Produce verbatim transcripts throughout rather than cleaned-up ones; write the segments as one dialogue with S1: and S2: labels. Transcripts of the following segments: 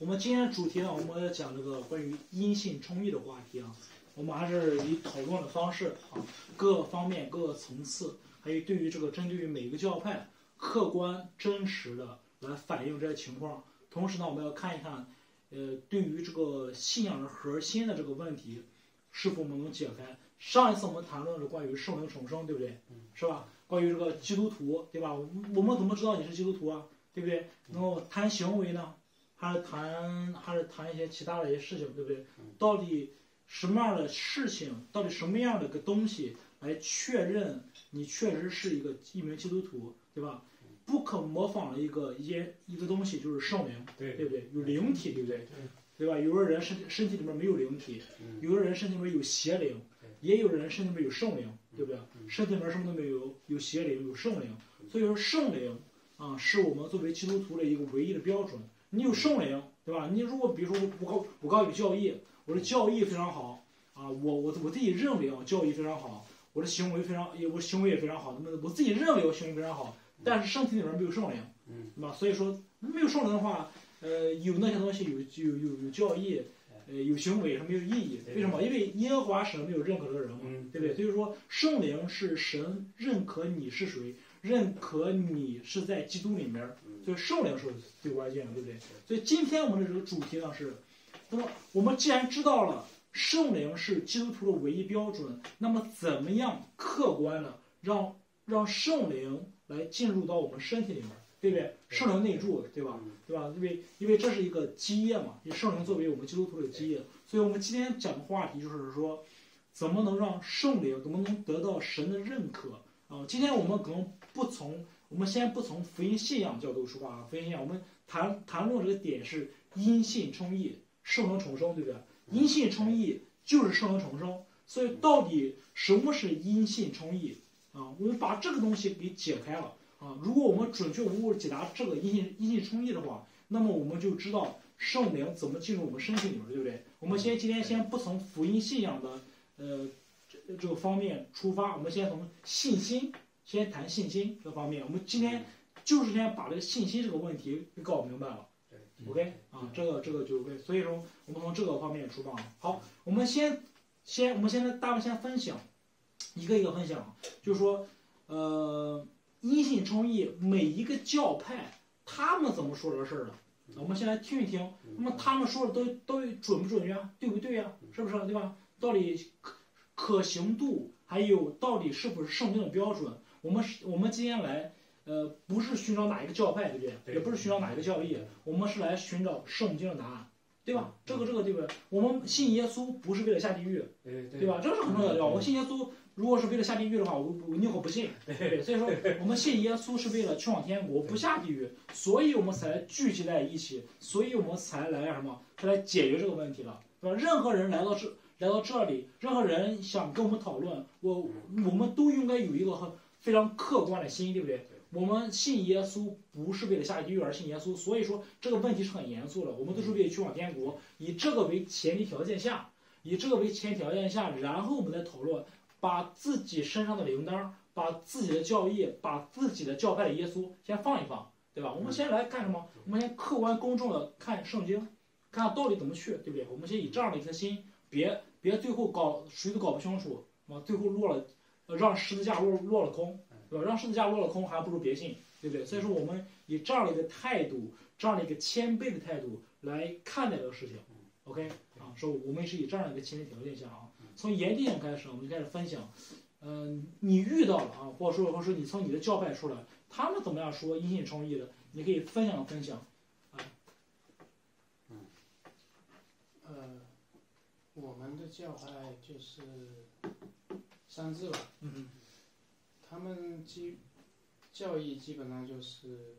S1: 们今天主题呢，我们要讲这个关于因信称义的话题啊。我们还是以讨论的方式啊，各个方面、各个层次，还有对于这个针对于每一个教派，客观真实的来反映这些情况。同时呢，我们要看一看，呃，对于这个信仰的核心的这个问题，是否我们能解开。上一次我们谈论了关于圣灵重生，对不对？是吧？关于这个基督徒，对吧？我们怎么知道你是基督徒啊？对不对？然后谈行为呢，还是谈还是谈一些其他的一些事情，对不对？到底什么样的事情，到底什么样的一个东西来确认你确实是一个一名基督徒，对吧？不可模仿的一个一些一个东西就是圣灵，
S2: 对
S1: 对不对？有灵体，对不对？对吧？有的人身身体里面没有灵体，有的人身体里面有邪灵，也有人身体里面有圣灵，对不对？身体里面什么都没有，有邪灵，有圣灵。所以说圣灵啊，是我们作为基督徒的一个唯一的标准。你有圣灵，对吧？你如果比如说我告我告有教义，我的教义非常好啊，我我我自己认为啊教义非常好，我的行为非常也我行为也非常好，那么我自己认为我行为非常好，但是身体里面没有圣灵，对吧？所以说没有圣灵的话，呃，有那些东西有有有有教义，呃，有行为是没有意义。为什么？因为耶和华神没有认可这个人嘛，对不对？所以说圣灵是神认可你是谁，认可你是在基督里面，所以圣灵是最关键的，对不对？所以今天我们的这个主题呢是，那么我们既然知道了圣灵是基督徒的唯一标准，那么怎么样客观的让让圣灵来进入到我们身体里面，对不对？圣灵内住，对吧？对吧？因为因为这是一个基业嘛，以圣灵作为我们基督徒的基业，所以我们今天讲的话题就是说，怎么能让圣灵怎么能得到神的认可啊？今天我们可能不从我们先不从福音信仰角度说话啊，福音信仰我们谈谈论这个点是因信称义，圣灵重生，对不对？因信称义就是圣灵重生，所以到底什么是因信称义啊？我们把这个东西给解开了啊！如果我们准确无误解答这个因信因信称义的话，那么我们就知道圣灵怎么进入我们身体里面，对不对？我们先今天先不从福音信仰的呃这这个方面出发，我们先从信心。先谈信心这方面，我们今天就是先把这个信心这个问题给搞明白了。OK 啊，这个这个就 OK。所以说，我们从这个方面出发。好，我们先先我们现在大家先分享一个一个分享，就是说，呃，因信称义，每一个教派他们怎么说这个事儿的？我们先来听一听，那么他们说的都都准不准确？对不对呀？是不是？对吧？到底可可行度，还有到底是不是圣经的标准？我们是，我们今天来，呃，不是寻找哪一个教派，对不对？
S2: 对，
S1: 也不是寻找哪一个教义，我们是来寻找圣经的答案，对吧？这个这个对不对？我们信耶稣不是为了下地狱，
S2: 对
S1: 对吧？这个是很重要的。我信耶稣，如果是为了下地狱的话，我我宁可不信，对不对？所以说，我们信耶稣是为了去往天国，不下地狱，所以我们才聚集在一起，所以我们才来什么？才来解决这个问题了，对吧？任何人来到这来到这里，任何人想跟我们讨论，我我们都应该有一个很。非常客观的心，对不对？我们信耶稣不是为了下地狱而信耶稣，所以说这个问题是很严肃的。我们都是为了去往天国，以这个为前提条件下，以这个为前提条件下，然后我们再讨论，把自己身上的铃铛，把自己的教义，把自己的教派的耶稣先放一放，对吧？我们先来干什么？我们先客观公正的看圣经，看到底怎么去，对不对？我们先以这样的一颗心，别别最后搞谁都搞不清楚，啊，最后落了。让十字架落落了空，对吧？让十字架落了空，还不如别信，对不对？所以说，我们以这样的一个态度，这样的一个谦卑的态度来看待这个事情。OK 啊，说我们是以这样的一个前提条件下啊，从研电影开始，我们就开始分享。嗯、呃，你遇到了啊，或者说或者说你从你的教派出来，他们怎么样说因信称义的，你可以分享分享。啊，
S3: 嗯，呃，我们的教派就是。三字吧，
S1: 嗯
S3: 他们基教义基本上就是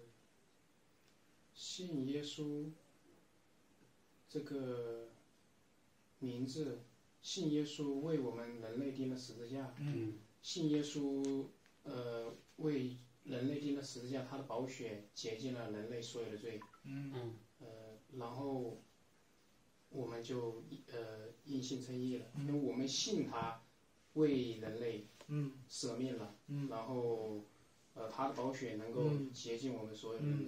S3: 信耶稣这个名字，信耶稣为我们人类钉了十字架，
S1: 嗯，
S3: 信耶稣呃为人类钉了十字架，他的宝血洁净了人类所有的罪，
S1: 嗯
S3: 嗯，呃，然后我们就呃因信称义了，因为我们信他。为人类舍命了，
S1: 嗯，
S3: 然后呃，他的宝血能够洁净我们所有人的罪，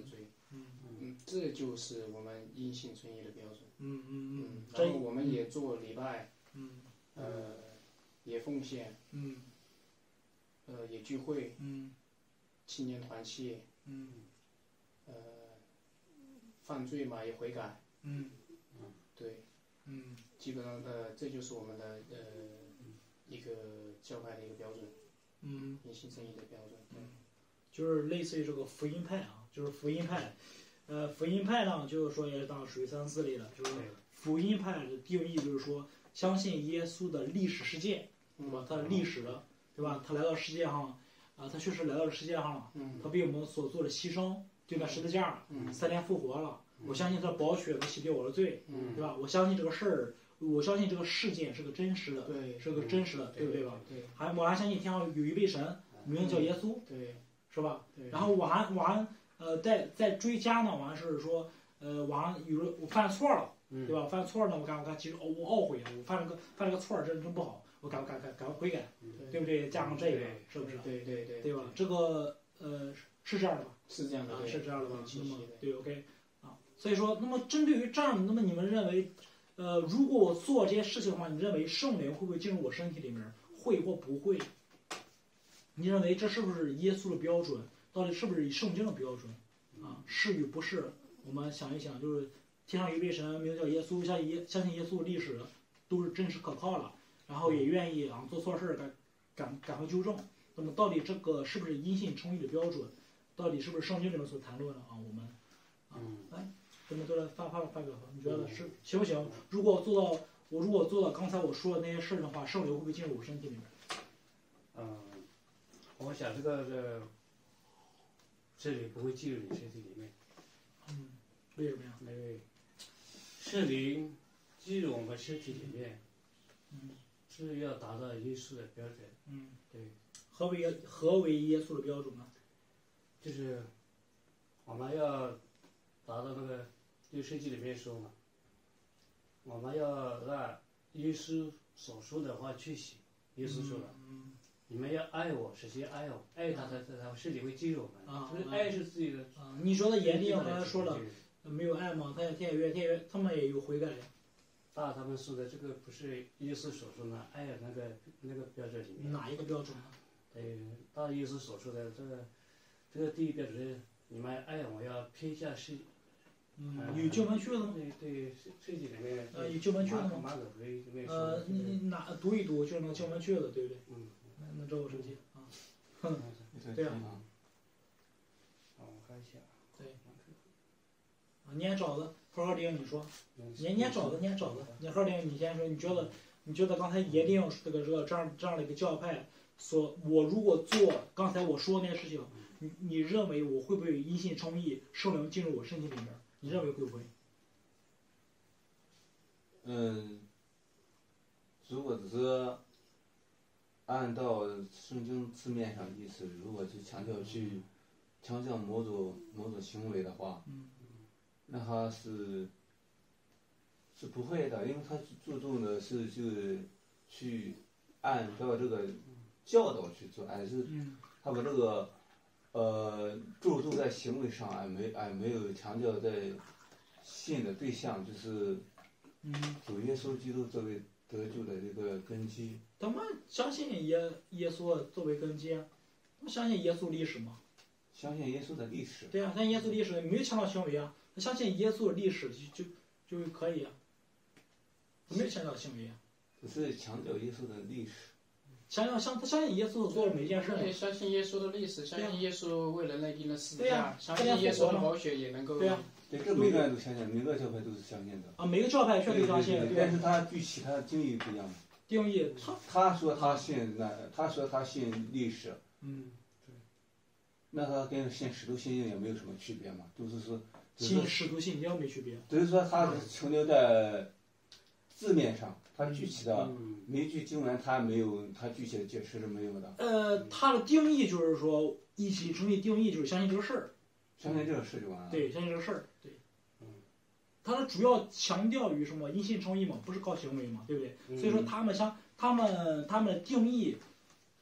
S1: 嗯
S3: 嗯，这就是我们因信称义的标准。
S1: 嗯嗯
S3: 嗯，然后我们也做礼拜，
S1: 嗯
S3: 呃，也奉献，
S1: 嗯
S3: 呃，也聚会，
S1: 嗯
S3: 青年团契，
S1: 嗯
S3: 呃，犯罪嘛也悔改，
S1: 嗯
S3: 对，
S1: 嗯
S3: 基本上呃，这就是我们的呃一个教派的一个标准，
S1: 嗯，
S3: 因信称义的标准。
S1: 嗯，就是类似于这个福音派啊，就是福音派，呃，福音派呢，就是说也是当属于三四类的，就是福音派的定义就是说相信耶稣的历史事件，对吧？他的历史的，对吧？他来到世界上，啊，他确实来到了世界上了，他为我们所做的牺牲，对吧？十字架，三天复活了，我相信他的宝血能洗涤我的罪，对吧？我相信这个事儿，我相信这个事件是个真实的，
S3: 对，
S1: 是个真实的，对不对吧？
S3: 对，
S1: 还我还相信天上有一位神，名叫耶稣，
S3: 对，
S1: 是吧？
S3: 对。
S1: 然后我还我还呃再再追加呢，我还是说，呃，我还有了我犯错了，对吧？犯错了呢，我赶我赶其实哦我懊悔啊，我犯了个犯了个错儿，真真不好，我赶赶赶赶快悔改，对不对？加上这个，是不是？
S3: 对对对，
S1: 对吧？这个呃是这样的吧？
S3: 是这样的，
S1: 啊，是这样的吧？那么
S3: 对
S1: 对 OK 啊，所以说，那么针对于这样，那么你们认为，呃，如果我做这些事情的话，你认为圣灵会不会进入我身体里面？会或不会？你认为这是不是耶稣的标准？到底是不是圣经的标准？啊，是与不是？我们想一想，就是天上有一位神，名叫耶稣，相信耶相信耶稣的历史都是真实可靠了，然后也愿意啊做错事儿赶赶赶快纠正。那么到底这个是不是因信称义的标准？到底是不是圣经里面所谈论的啊？我们啊，来，咱们都来发发发表，你觉得是行不行？如果做到，我如果做到刚才我说的那些事儿的话，圣灵会不会进入我身体里面？
S2: 嗯，我想这个是圣灵不会进入你身体里面。
S1: 嗯，为什么呀？
S2: 因为圣灵进入我们身体里面，
S1: 嗯，
S2: 是要达到耶稣的标准。
S1: 嗯，
S2: 对。
S1: 何为何为耶稣的标准呢？
S2: 就是我们要达到那个，对圣经里面说嘛，我们要按耶稣所说的话去行。耶稣说了，
S1: 嗯，
S2: 你们要爱我，首先爱我，爱他，他他他身体会进入我们。
S1: 啊，
S2: 就是爱是自己的。
S1: 啊，你说的严厉刚才说了，没有爱吗？他也天也天也他们也有悔改呀。
S2: 大他们说的这个不是耶稣所说的爱那个那个标准里面。
S1: 哪一个标准呢？
S2: 对，大耶稣所说的这个这个第一标准是你们爱我要偏向世。
S1: 嗯，有经文句子吗？
S2: 对对，圣经里面。
S1: 呃，有经文句子吗？
S2: 马可福音里面说。
S1: 呃，你你哪读一读，就是那个经文句子，对不对？
S2: 嗯。
S1: 那那照我手机啊。哼，对啊。
S2: 好，我看一下。
S1: 对。啊，你也找的，何浩丁，你说，你你也找的，你也找的，你何浩丁，你先说，你觉得你觉得刚才耶定这个这个这样这样的一个教派所，我如果做刚才我说的那些事情，你你认为我会不会因信称义，圣灵进入我身体里面？你认为会不会？
S4: 嗯，如果只是按照圣经字面上意思，如果去强调去强调某种某种行为的话，
S1: 嗯，
S4: 那他是是不会的，因为他注重的是就是去按照这个教导去做，还是他把这个呃注重在行为上，而没而没有强调在信的对象就是主耶稣基督作为得救的这个根基。
S1: 他们相信耶耶稣作为根基啊，他们相信耶稣历史吗？
S4: 相信耶稣的历史。
S1: 对啊，相信耶稣历史，没有强调行为啊，他相信耶稣的历史就就就可以啊，没有强调行为啊。
S4: 只是强调耶稣的历史。
S1: 相信相他相信耶稣做的每一件事。
S3: 对，相信耶稣的历史，相信耶稣为人类钉了十字
S1: 架，
S3: 相信耶稣的宝血也能够。
S1: 对呀。
S4: 对，这每个人都相信，每个教派都是相信的。
S1: 啊，每个教派确实相信，
S4: 但是他具体他的定义不一样。
S1: 定义他
S4: 他说他信那，他说他信历史。
S1: 嗯，对。
S4: 那他跟信使徒信经也没有什么区别嘛，都是说。
S1: 信使徒信经没区别。
S4: 只是说他是停留在字面上，他具体的每句经文他没有，他具体的解释是没有的。
S1: 呃，他的定义就是说，一起成立定义就是相信这个事儿。
S4: 相信这个事就完了。
S1: 对，相信这个事儿，对。他的主要强调于什么？因信称义嘛，不是靠行为嘛，对不对？所以说他们相他们他们的定义，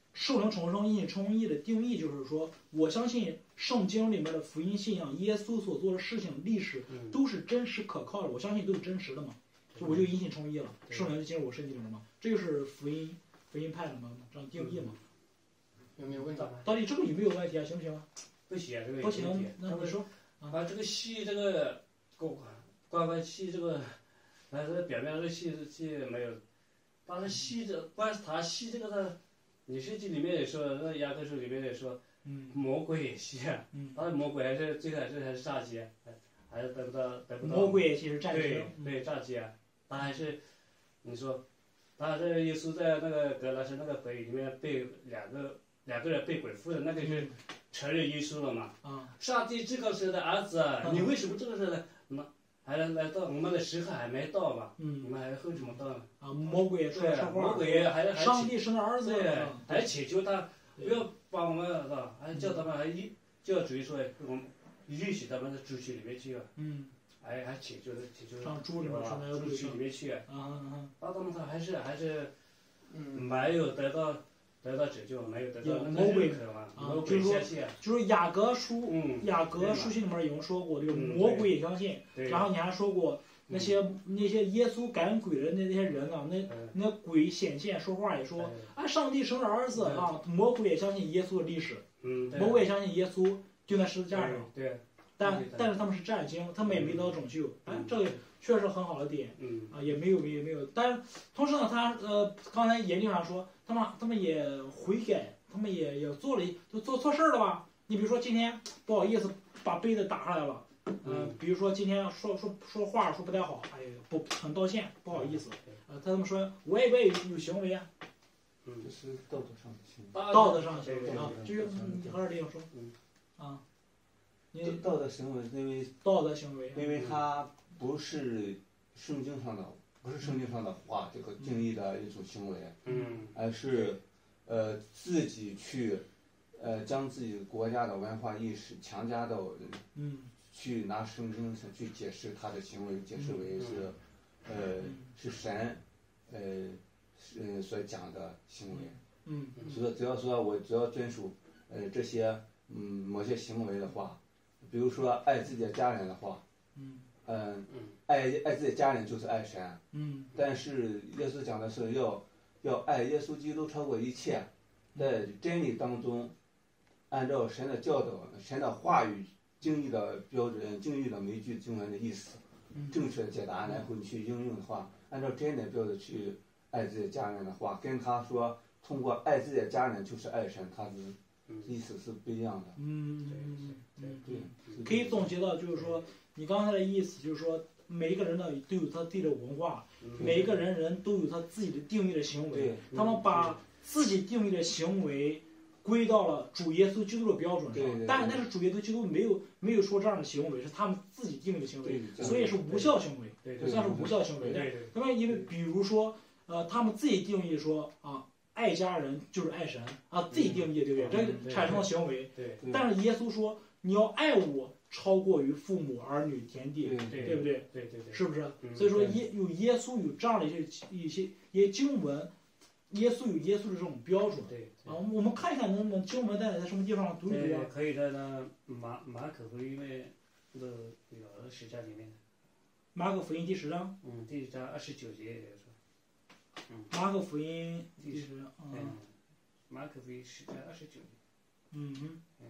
S1: 受灵重生、因信称义的定义就是说，我相信圣经里面的福音信仰，耶稣所做的事情、历史都是真实可靠的，我相信都是真实的嘛，就我就因信称义了，圣灵就进入我身体里面嘛，这就是福音福音派的嘛，这样定义嘛。
S3: 有没有问题？
S1: 到底这个有没有问题啊？行不行啊？
S2: 不行，这个
S1: 不行，那你说
S2: 啊，这个戏这个关关关戏这个，但是表面这个戏戏没有，但是戏这关是他戏这个呢，你圣经里面也说，那雅各书里面也说，
S1: 嗯，
S2: 魔鬼也戏，
S1: 嗯，
S2: 但是魔鬼还是最开始还是炸鸡，还还是得不到得不到。
S1: 魔鬼也其实战
S2: 对
S1: 争，
S2: 对炸鸡啊，他还是，你说，他这耶稣在那个格拉森那个鬼里面被两个两个人被鬼附的那个是承认耶稣了嘛？
S1: 啊，
S2: 上帝这个是的儿子，你为什么这个是呢？那还来到我们的时刻还没到嘛？
S1: 嗯，
S2: 你们还后怎么到呢？
S1: 啊，魔鬼也说
S2: 对，
S1: 说话，
S2: 魔鬼还还
S1: 上帝生的儿子，
S2: 对，还请求他不要把我们是吧？还叫他们还一叫主说我们允许他们到猪区里面去啊。
S1: 嗯，
S2: 还还请求请求
S1: 上猪里面去，那
S2: 猪区里面去。
S1: 啊啊
S2: 啊，他们他还是还是
S3: 嗯，
S2: 没有得到得到拯救，没有得到
S1: 魔鬼
S2: 嘛，
S1: 啊
S2: 魔鬼相信。
S1: 就是雅各书，
S2: 嗯，
S1: 雅各书信里面有说过，就是
S2: 嗯
S1: 魔鬼也相信。
S2: 对。
S1: 然后你还说过那些那些耶稣赶鬼的那那些人啊，那那鬼显现说话也说啊，上帝生了儿子啊，魔鬼也相信耶稣的历史，
S2: 嗯，
S1: 魔鬼也相信耶稣就在十字架上。
S2: 对。
S1: 但但是他们是战经，他们也没得到拯救，哎，这个确实很好的点，
S2: 嗯
S1: 啊，也没有也没有，但是同时呢，他呃刚才研究上说，他们他们也悔改，他们也也做了都做错事儿了吧？你比如说今天不好意思把杯子打上来了，嗯、呃，比如说今天说说说话说不太好，哎呀不很道歉，不好意思，呃，他们说我也我也有行为啊，
S2: 嗯，
S4: 这是道德上的行为，
S1: 道德上的行为啊，就是你和二弟说，
S2: 嗯，
S1: 啊。
S4: 道德行为，因为
S1: 道德行为，
S4: 因为它不是圣经上的，不是圣经上的话，这个定义的一种行为，
S2: 嗯，
S4: 而是，呃，自己去，呃，将自己国家的文化意识强加到，
S1: 嗯，
S4: 去拿圣经去解释他的行为，解释为是，呃，是神，呃，是所讲的行为，
S1: 嗯，
S4: 所以只要说我只要遵守，呃，这些嗯某些行为的话。比如说爱自己的家人的话，
S1: 嗯，
S4: 嗯，爱爱自己的家人就是爱神，
S1: 嗯，
S4: 但是耶稣讲的是要要爱耶稣基督超过一切，在真理当中，按照神的教导、神的话语、经义的标准、经义的每句经文的意思，正确的解答，然后你去应用的话，按照真理标准去爱自己的家人的话，跟他说通过爱自己的家人就是爱神，他是。意思是不一样的。
S1: 嗯嗯嗯
S4: 对，
S1: 可以总结到就是说，你刚才的意思就是说，每一个人呢都有他自己的文化，每一个人人都有他自己的定义的行为，他们把自己定义的行为归到了主耶稣基督的标准上，但但是主耶稣基督没有没有说这样的行为是他们自己定义的行为，所以是无效行为，算是无效行为。那么因为比如说，呃，他们自己定义说啊。爱家人就是爱神啊，自己定义对不对？这产生了行为。
S2: 对。
S1: 但是耶稣说，你要爱我超过于父母、儿女、田地，
S2: 对
S1: 不对？
S2: 对对对。
S1: 是不是？所以说耶有耶稣有这样的一些一些一些经文，耶稣有耶稣的这种标准。
S2: 对。
S1: 啊，我们看一看能不能经文在在什么地方读一读啊？
S2: 可以在那马马可福音的那个十章里面。
S1: 马可福音第十章。
S2: 嗯，第十章二十九节也说。
S1: 马可福音第十，
S2: 嗯，马可福音十章二十九。
S1: 嗯哼。
S2: 嗯。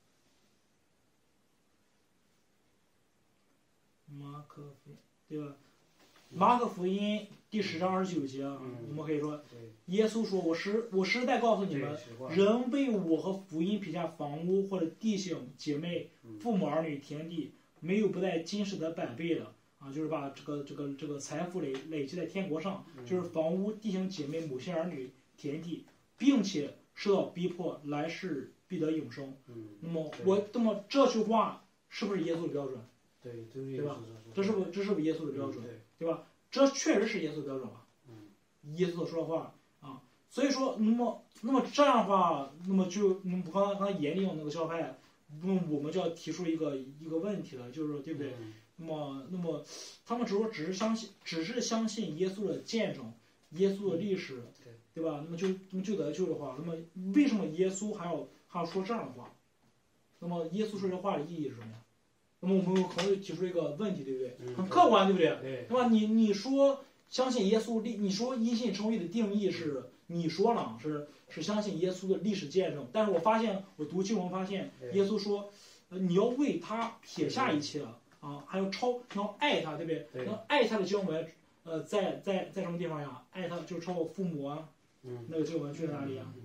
S1: 马可福音对吧？马可福音第十章二十九节啊，我们可以说，耶稣说：“我实我实在告诉你们，人为我和福音撇下房屋或者弟兄姐妹、父母儿女、田地，没有不带今世的百倍的。”啊，就是把这个这个这个财富累累积在天国上，就是房屋、弟兄姐妹、母亲儿女、田地，并且受到逼迫，来世必得永生。
S2: 嗯，
S1: 那么我那么这句话是不是耶稣的标准？
S2: 对，
S1: 对吧？这是不这是不是耶稣的标准？对吧？这确实是耶稣的标准吧？
S2: 嗯，
S1: 耶稣所说的话啊，所以说，那么那么这样的话，那么就那么刚才刚才严利用那个教派，那么我们就要提出一个一个问题了，就是说，对不对？
S2: 嗯
S1: 那么，那么，他们只说只是相信，只是相信耶稣的见证，耶稣的历史， 对吧？那么就那么就得救的话，那么为什么耶稣还要还要说这样的话？那么耶稣说这话的意义是什么呀？那么我们可能会提出一个问题，对不对？很客观，对不对？
S2: 对，
S1: 对吧？你你说相信耶稣历，你说因信称义的定义是你说了是是相信耶稣的历史见证，但是我发现我读经文发现耶稣说，呃，你要为他撇下一切啊，还要超，你要爱他，对不对？
S2: 对
S1: 那爱他的经文，呃，在在在什么地方呀？爱他就是超过父母啊，
S2: 嗯，
S1: 那个经文去在哪里啊？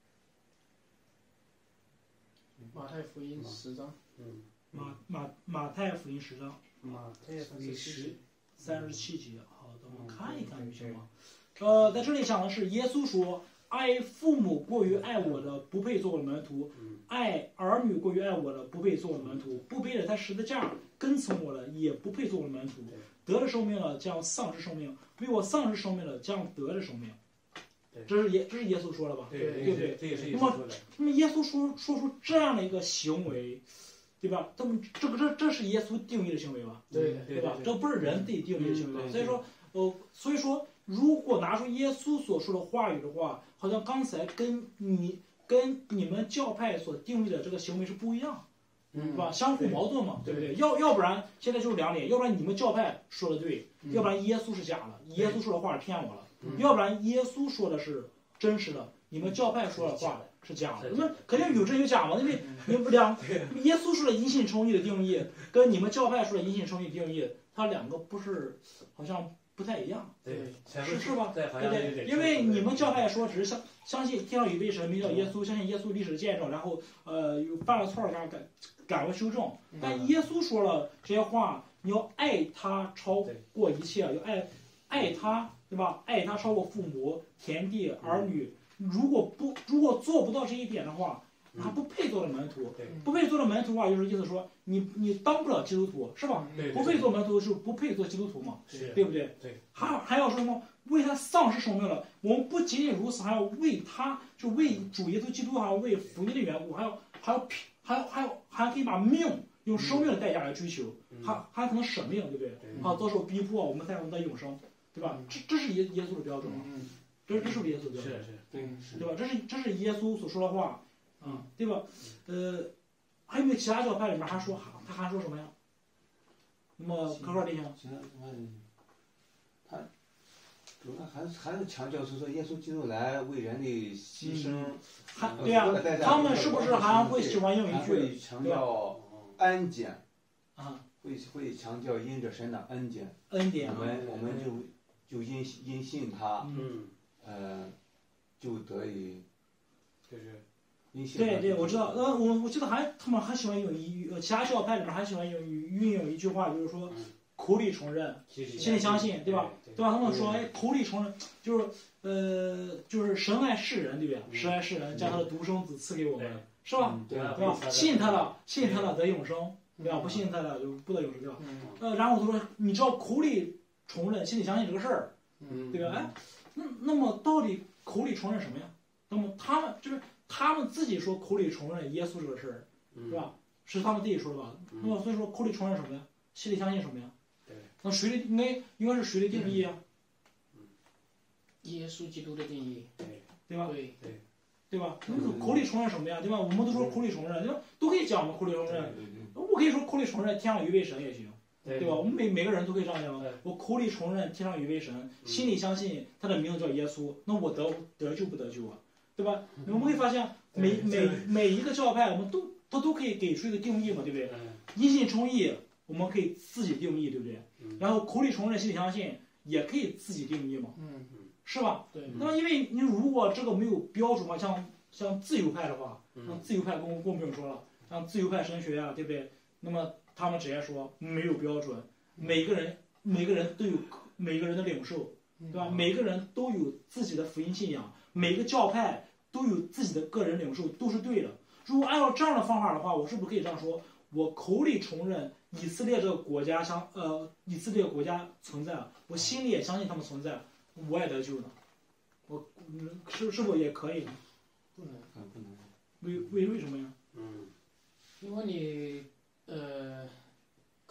S3: 马太福音十章，
S2: 嗯，
S1: 马马马太福音十章
S2: 马太福音十
S1: 三十七节，好，等我看一看就行了。呃，在这里讲的是耶稣说，爱父母过于爱我的，不配做我的门徒；爱儿女过于爱我的，不配做我的门徒；不背着他十字架跟从我的，也不配做我的门徒。得了生命了，将丧失生命；为我丧失生命了，将得了生命。这是耶，这是耶稣说的吧？
S2: 对
S1: 对不对？
S2: 这也是耶
S1: 那么
S2: 稣说的。
S1: 那么耶稣说说出这样的一个行为，对吧？那么这个这这是耶稣定义的行为吧？
S3: 对
S1: 对吧？这不是人自己定义的行为吧？
S2: 嗯
S1: 所以说，呃，所以说，如果拿出耶稣所说的话语的话，好像刚才跟你跟你们教派所定义的这个行为是不一样，
S2: 嗯
S1: 是吧？相互矛盾嘛，
S2: 对
S1: 对不对？要要不然现在就是两点，要不然你们教派说的对，要不然耶稣是假的，耶稣说的话是骗我了，要不然耶稣说的是真实的，你们教派说的话是假的。那肯定有真有假嘛，因为你们两耶稣说的因信称义的定义，跟你们教派说的因信称义定义，它两个不是好像不太一样。
S2: 对，
S1: 是是吧？
S2: 对
S1: 对不对？因为你们教派说只是相相信天上有一位神名叫耶稣，相信耶稣历史见证，然后呃有犯了错儿改改改过修正。但耶稣说了这些话，你要爱他超过一切，要爱爱他，对吧？爱他超过父母、田地、儿女。如果不如果做不到这一点的话，他不配做的门徒。不配做的门徒的话，就是意思说你你当不了基督徒，是吧？不配做门徒是不配做基督徒嘛，对不对？
S2: 对。
S1: 还还要说什么？为他丧失生命了。我们不仅仅如此，还要为他，就为主耶稣基督，还要为福音的缘故，还要还要还要还要还可以把命用生命的代价来追求，还还可能舍命，对不对？啊，遭受逼迫，我们才能得永生，对吧？这这是耶耶稣的标准嘛？这这是不是耶稣的标准？
S2: 是是，对是，
S1: 对吧？这是这是耶稣所说的话，啊，对吧？呃，还有没有其他教派里面还说他还说什么呀？那么科科弟兄，
S4: 其他他主要还是还是强调是说耶稣基督来为人类牺牲，
S1: 还对呀，他们是不是还会喜欢用一句
S4: 会强调恩典
S1: 啊？
S4: 会会强调因着神的恩典，
S1: 恩典，
S4: 我们我们就就因因信他，
S2: 嗯，
S4: 呃，就得以
S2: 就是
S4: 因信。
S1: 对对，我知道，呃，我我记得还他们还喜欢用一呃，其他教派里面还喜欢用运用一句话，就是说口里承认，心里相信，对吧？对吧？他们说，哎，口里承认就是呃，就是神爱世人，对不对？神爱世人，将他的独生子赐给我们，是吧？
S2: 对吧？
S1: 对吧？信他的，信他的得永生，对吧？不信他的就不得永生，对吧？呃，然后他说，你只要口里承认，心里相信这个事儿，对吧？哎，那那么到底口里承认什么呀？那么他们就是他们自己说口里承认耶稣这个事儿，对吧？是他们自己说的吧？那么所以说口里承认什么呀？心里相信什么呀？
S2: 对。
S1: 那谁的应该应该是谁的定义啊？
S3: 耶稣基督的定义，
S2: 对
S1: 对吧？
S3: 对
S2: 对
S1: 对吧？那口里承认什么呀？对吧？我们都说口里承认，对吧？都可以讲嘛，口里承认。我可以说口里承认天上有一位神也行，对吧？我们每每个人都可以这样讲。我口里承认天上有一位神，心里相信他的名字叫耶稣，那我得得救不得救啊？对吧？我们会发现每每每一个教派，我们都他都可以给出一个定义嘛，对不对？因信称义，我们可以自己定义，对不对？然后口里承认，心里相信，也可以自己定义嘛，
S3: 嗯，
S1: 是吧？
S3: 对。
S1: 那么因为你如果这个没有标准嘛，像像自由派的话，像自由派跟跟我们说了，像自由派神学啊，对不对？那么他们直接说没有标准，每个人每个人都有每个人的领受，对吧？每个人都有自己的福音信仰，每个教派都有自己的个人领受，都是对的。如果按照这样的方法的话，我是不是可以这样说？我口里承认以色列这个国家相呃以色列国家存在，我心里也相信他们存在，我也得救呢。我嗯是是否也可以呢？
S3: 不能，
S4: 不能。
S1: 为为为什么呀？
S2: 嗯，
S3: 因为你呃口里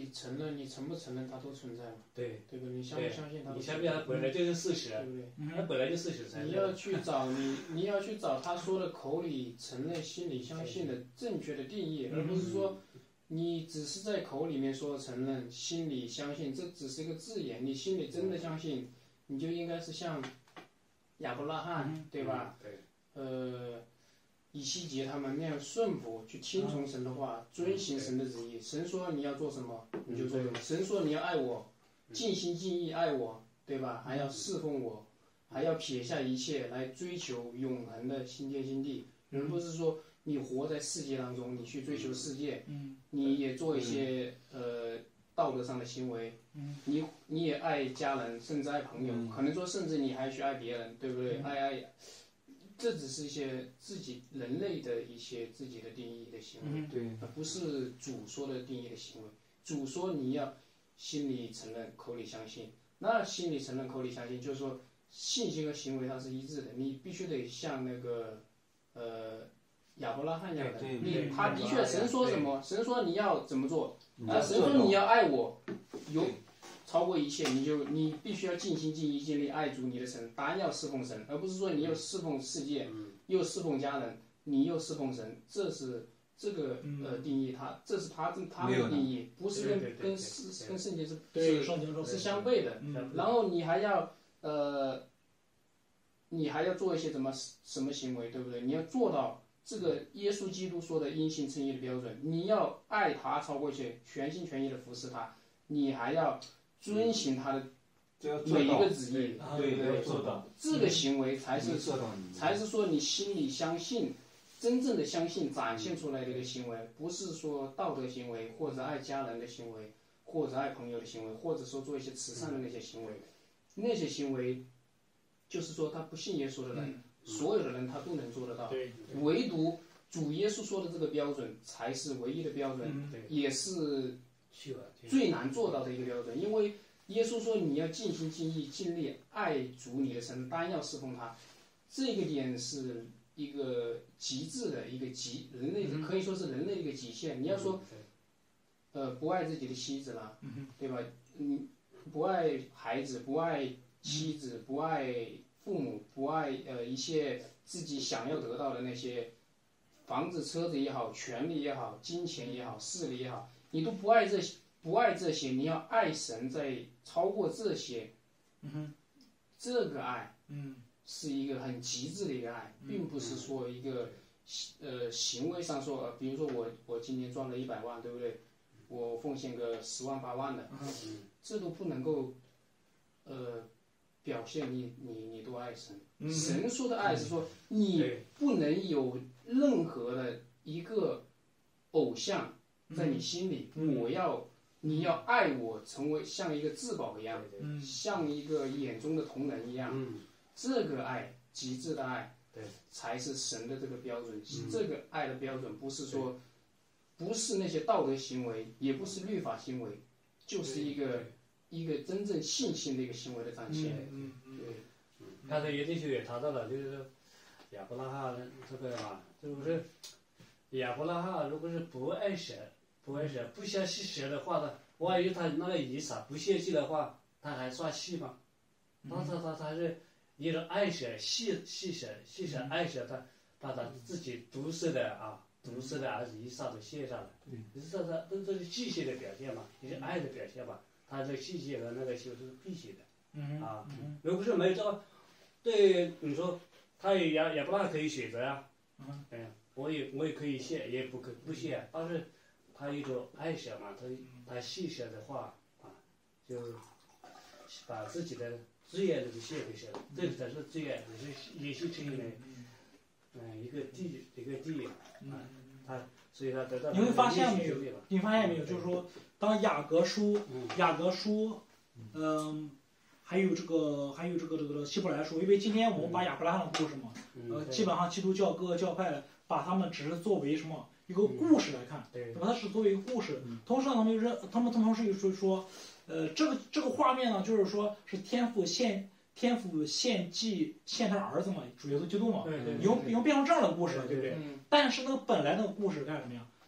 S3: 你承认，你承不承认，它都存在嘛，
S2: 对
S3: 对不对？你相不相信它都
S2: 你
S3: 存在？
S2: 相信它本来就是事实，
S3: 对不对？
S2: 它本来就事实才
S3: 你要去找你，你要去找他说的口里承认、心里相信的正确的定义，而不是说你只是在口里面说承认，心里相信，这只是一个字眼。你心里真的相信，你就应该是像亚伯拉罕，对吧？
S2: 对。
S3: 呃，以西结他们那样顺服，去听从神的话，遵行神的旨意。神说你要做什么，你就做什么。神说你要爱我，尽心尽意爱我，对吧？还要侍奉我。还要撇下一切来追求永恒的新天新地，而不是说你活在世界当中，你去追求世界，你也做一些呃道德上的行为，你你也爱家人，甚至爱朋友，可能说甚至你还去爱别人，对不对？爱爱，这只是一些自己人类的一些自己的定义的行为，
S4: 对，
S3: 而不是主说的定义的行为。主说你要心里承认，口里相信。那心里承认，口里相信，就是说。信心和行为它是一致的，你必须得像那个，呃，亚伯拉罕一样的，你他的确神说什么，神说你要怎么做，啊，神说你要爱我，有超过一切，你就你必须要尽心尽意尽力爱主你的神，当然要侍奉神，而不是说你又侍奉世界，又侍奉家人，你又侍奉神，这是这个呃定义，他这是他他们的定义，不是跟跟是跟圣经是是是相悖的，然后你还要。呃，你还要做一些什么什么行为，对不对？你要做到这个耶稣基督说的因信称义的标准，你要爱他超过一切，全心全意的服侍他，你还要遵行他的每一个旨意，对对，
S4: 做到
S3: 这个行为才是才是说你心里相信，真正的相信展现出来的一个行为，不是说道德行为或者爱家人的行为，或者爱朋友的行为，或者说做一些慈善的那些行为。那些行为，就是说他不信耶稣的人，嗯、所有的人他都能做得到，唯独主耶稣说的这个标准才是唯一的标准，
S2: 嗯、
S3: 也是最难做到的一个标准。因为耶稣说你要尽心尽意尽力爱主你的神，单要侍奉他，这个点是一个极致的一个极人类的、嗯、可以说是人类的一个极限。你要说，呃，不爱自己的妻子了，嗯、对吧？嗯。不爱孩子，不爱妻子，不爱父母，不爱呃一切自己想要得到的那些房子、车子也好，权利也好，金钱也好，势力也好，你都不爱这些，不爱这些，你要爱神，在超过这些，
S1: 嗯哼，
S3: 这个爱，
S1: 嗯，
S3: 是一个很极致的一个爱，并不是说一个呃行为上说，呃，比如说我我今年赚了一百万，对不对？我奉献个十万八万的。嗯这都不能够，呃，表现你你你多爱神。嗯、神说的爱是说，你不能有任何的一个偶像在你心里。嗯、我要你要爱我，成为像一个至宝一样，
S2: 嗯、
S3: 像一个眼中的瞳人一样。嗯、这个爱，极致的爱，才是神的这个标准。嗯、这个爱的标准不是说，不是那些道德行为，也不是律法行为。就是一个一个真正信心的一个行为的展现。
S1: 嗯嗯
S3: 对。
S2: 刚才叶弟兄也谈到了，就是说亚伯拉罕这个嘛，就是亚伯拉罕如果是不爱神、不爱神、不相信神的话呢，万一他那个以撒不献祭的话，他还算戏吗？他他他他是一种爱神、信信神、信神爱神，他把他自己独生的啊。独生的儿子以撒都献上了，你知道他这这是信心的表现嘛，也是爱的表现嘛。他这信心和那个就是必须的，
S1: 嗯、
S2: 啊，
S1: 嗯、
S2: 如果是没有这个，对你说，他也也也不大可以选择呀，
S1: 嗯，
S2: 哎呀，我也我也可以献，也不可不献，但是他一种爱神嘛，他他信神的话啊，就把自己的资源都献给神，这才是资源，也是也是成为。嗯，一个地一个地，啊，他所以他得到。
S1: 你会发现没有？你发现没有？就是说，当雅各书、雅各书，嗯，还有这个还有这个这个希伯来书，因为今天我们把亚伯拉罕的故事嘛，呃，基本上基督教各个教派把他们只是作为什么一个故事来看，对吧？它是作为一个故事。同时呢，他们又认，他们同时又说说，呃，这个这个画面呢，就是说是天父献。天父献祭献他儿子嘛，主耶稣基督嘛，
S2: 对对对
S1: 已经已经变成这样的故事了，对不对？
S3: 嗯、
S1: 但是那个本来那个故事干什么呀？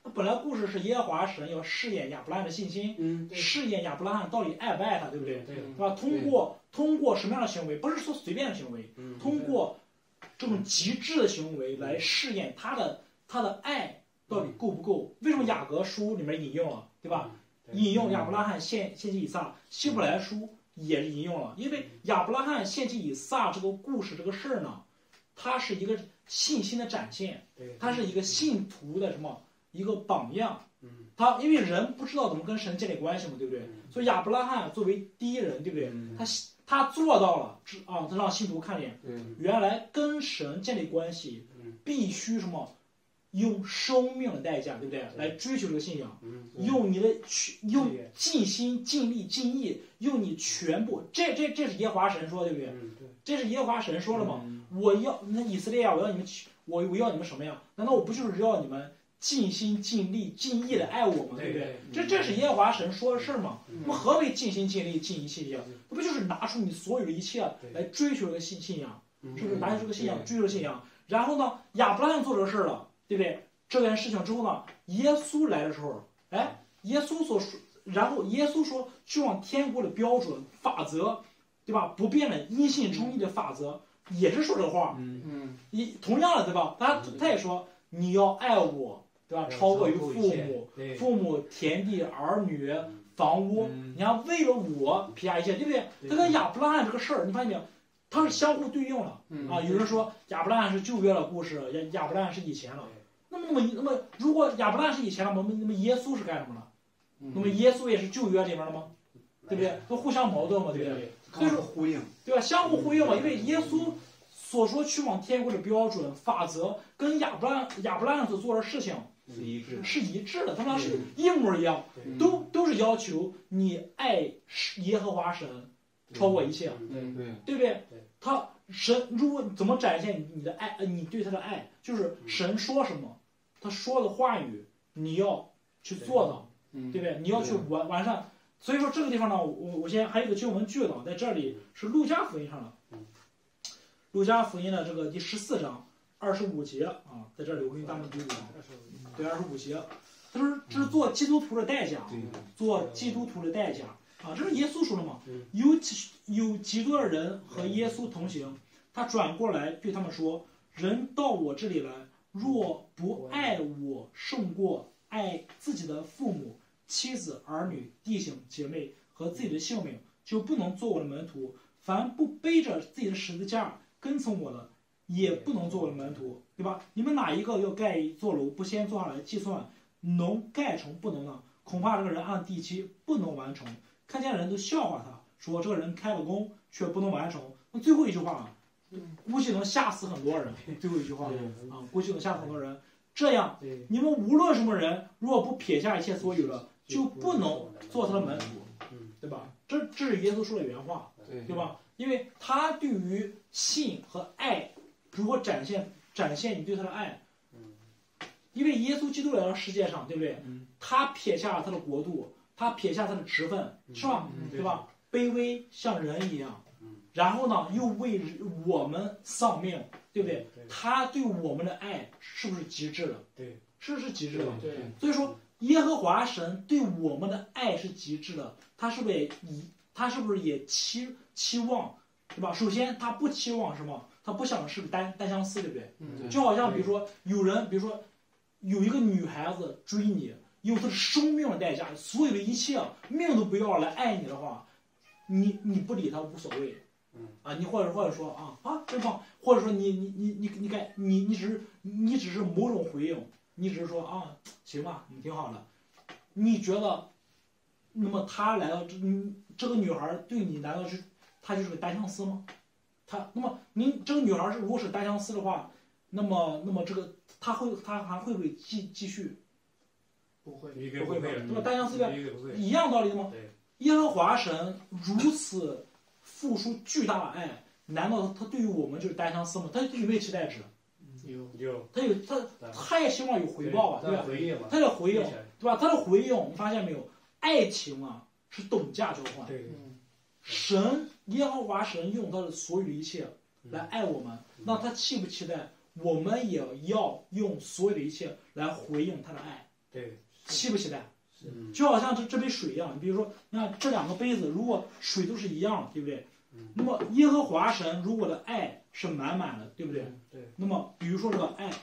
S1: 那本来故事是耶和华神要试验亚伯拉罕的信心，
S2: 嗯，
S1: 试验亚伯拉罕到底爱不爱他，对不对？
S2: 对，
S1: 对吧？通过通过什么样的行为，不是说随便的行为，
S2: 嗯，
S1: 通过这种极致的行为来试验他的他的爱到底够不够。为什么雅各书里面引用了，对吧？引用亚伯拉罕献献祭以撒，希伯来书也引用了，因为亚伯拉罕献祭以撒这个故事这个事儿呢，它是一个信心的展现，它是一个信徒的什么一个榜样。他因为人不知道怎么跟神建立关系嘛，对不对？所以亚伯拉罕作为第一人，对不对？他他做到了，啊，他让信徒看见，原来跟神建立关系必须什么？用生命的代价，对不对？来追求这个信仰，用你的用尽心尽力尽意，用你全部，这这这是耶和华神说，对不对？这是耶和华神说了吗？我要那以色列啊，我要你们，我我要你们什么呀？难道我不就是要你们尽心尽力尽意的爱我吗？对不对？这这是耶和华神说的事吗？那么何为尽心尽力尽意尽意啊？那不就是拿出你所有的一切来追求这个信信仰，是不是？拿出这个信仰追求信仰，然后呢，亚伯拉罕做这个事儿了。对不对？这件事情之后呢，耶稣来的时候，哎，耶稣所说，然后耶稣说，就往天国的标准法则，对吧？不变的因信称义的法则，也是说这话。
S3: 嗯嗯。
S1: 一同样的，对吧？他他也说你要爱我，对吧？超过于父母，父母、田地、儿女、房屋，你看为了我撇下一切，对不对？他跟亚伯拉罕这个事儿，你发现没有？它是相互对应的啊。有人说亚伯拉罕是旧约的故事，亚亚伯拉罕是以前了。那么，那么，那么，如果亚伯拉罕是以前了，那么，那么耶稣是干什么了？那么耶稣也是旧约里面的吗？对不对？都互相矛盾嘛，对不对？所以说
S5: 呼应，
S1: 对吧？相互呼应嘛，因为耶稣所说去往天国的标准法则，跟亚伯拉亚伯拉罕所做的事情
S4: 是一致，
S1: 是一致的，他们是一模一样，都都是要求你爱耶和华神超过一切，
S4: 对
S1: 对不对？他神如果怎么展现你的爱，你对他的爱，就是神说什么。他说的话语，你要去做到，对不对？你要去完完善。所以说这个地方呢，我我先还有一个经文句子，在这里是路加福音上的，路加福音的这个第十四章二十五节啊，在这里我给你大声读读，对，二十五节，他说这是做基督徒的代价，做基督徒的代价啊，这是耶稣说的嘛？有有极多的人和耶稣同行，他转过来对他们说：“人到我这里来。”若不爱我胜过爱自己的父母、妻子、儿女、弟兄、姐妹和自己的性命，就不能做我的门徒。凡不背着自己的十字架跟从我的，也不能做我的门徒，对吧？你们哪一个要盖一座楼，不先坐下来计算能盖成不能呢？恐怕这个人按地基不能完成。看见人都笑话他，说这个人开了工却不能完成。那最后一句话啊。估计能吓死很多人。最后一句话啊，估计能吓死很多人。这样，你们无论什么人，如果不撇下一切所有的，就不能做他的门徒，对吧？这这是耶稣说的原话，对吧？因为他对于信和爱如何展现展现你对他的爱，因为耶稣基督来到世界上，对不对？他撇下他的国度，他撇下他的职分，是吧？对吧？卑微像人一样。然后呢，又为我们丧命，对不对？他对我们的爱是不是极致的？
S2: 对，
S1: 是不是极致的？
S3: 对。
S1: 所以说，耶和华神对我们的爱是极致的，他是不是也以他是不是也期期望，对吧？首先，他不期望什么？他不想是个单单相思，对不对？
S3: 嗯。
S1: 就好像比如说有人，比如说有一个女孩子追你，用她的生命的代价，所有的一切命都不要来爱你的话，你你不理她无所谓。啊，你或者或者说啊啊真棒，或者说你你你你你该你你只是你只是某种回应，你只是说啊行吧，你挺好的，你觉得，那么他来到这这个女孩对你难道是她就是个单相思吗？她那么您这个女孩是如果是单相思的话，那么那么这个她会她还会不会继继续？
S3: 不会，
S1: 不会吧？对吧？单相思的
S2: 对，
S1: 一样道理的吗？耶和华神如此。付出巨大的爱，难道他对于我们就是单相思吗？他有没有期待值？
S3: 有
S2: 有，
S1: 他有他他也希望有回报啊，对吧？他的回应，对吧？他的回应，你发现没有？爱情啊是等价交换。
S2: 对，
S1: 神耶和华神用他的所有的一切来爱我们，那他期不期待我们也要用所有的一切来回应他的爱？
S2: 对，
S1: 期不期待？
S2: 是，
S1: 就好像这这杯水一样，你比如说，你看这两个杯子，如果水都是一样的，对不对？那么耶和华神如果的爱是满满的，对不对？
S2: 对。
S1: 那么比如说这个爱，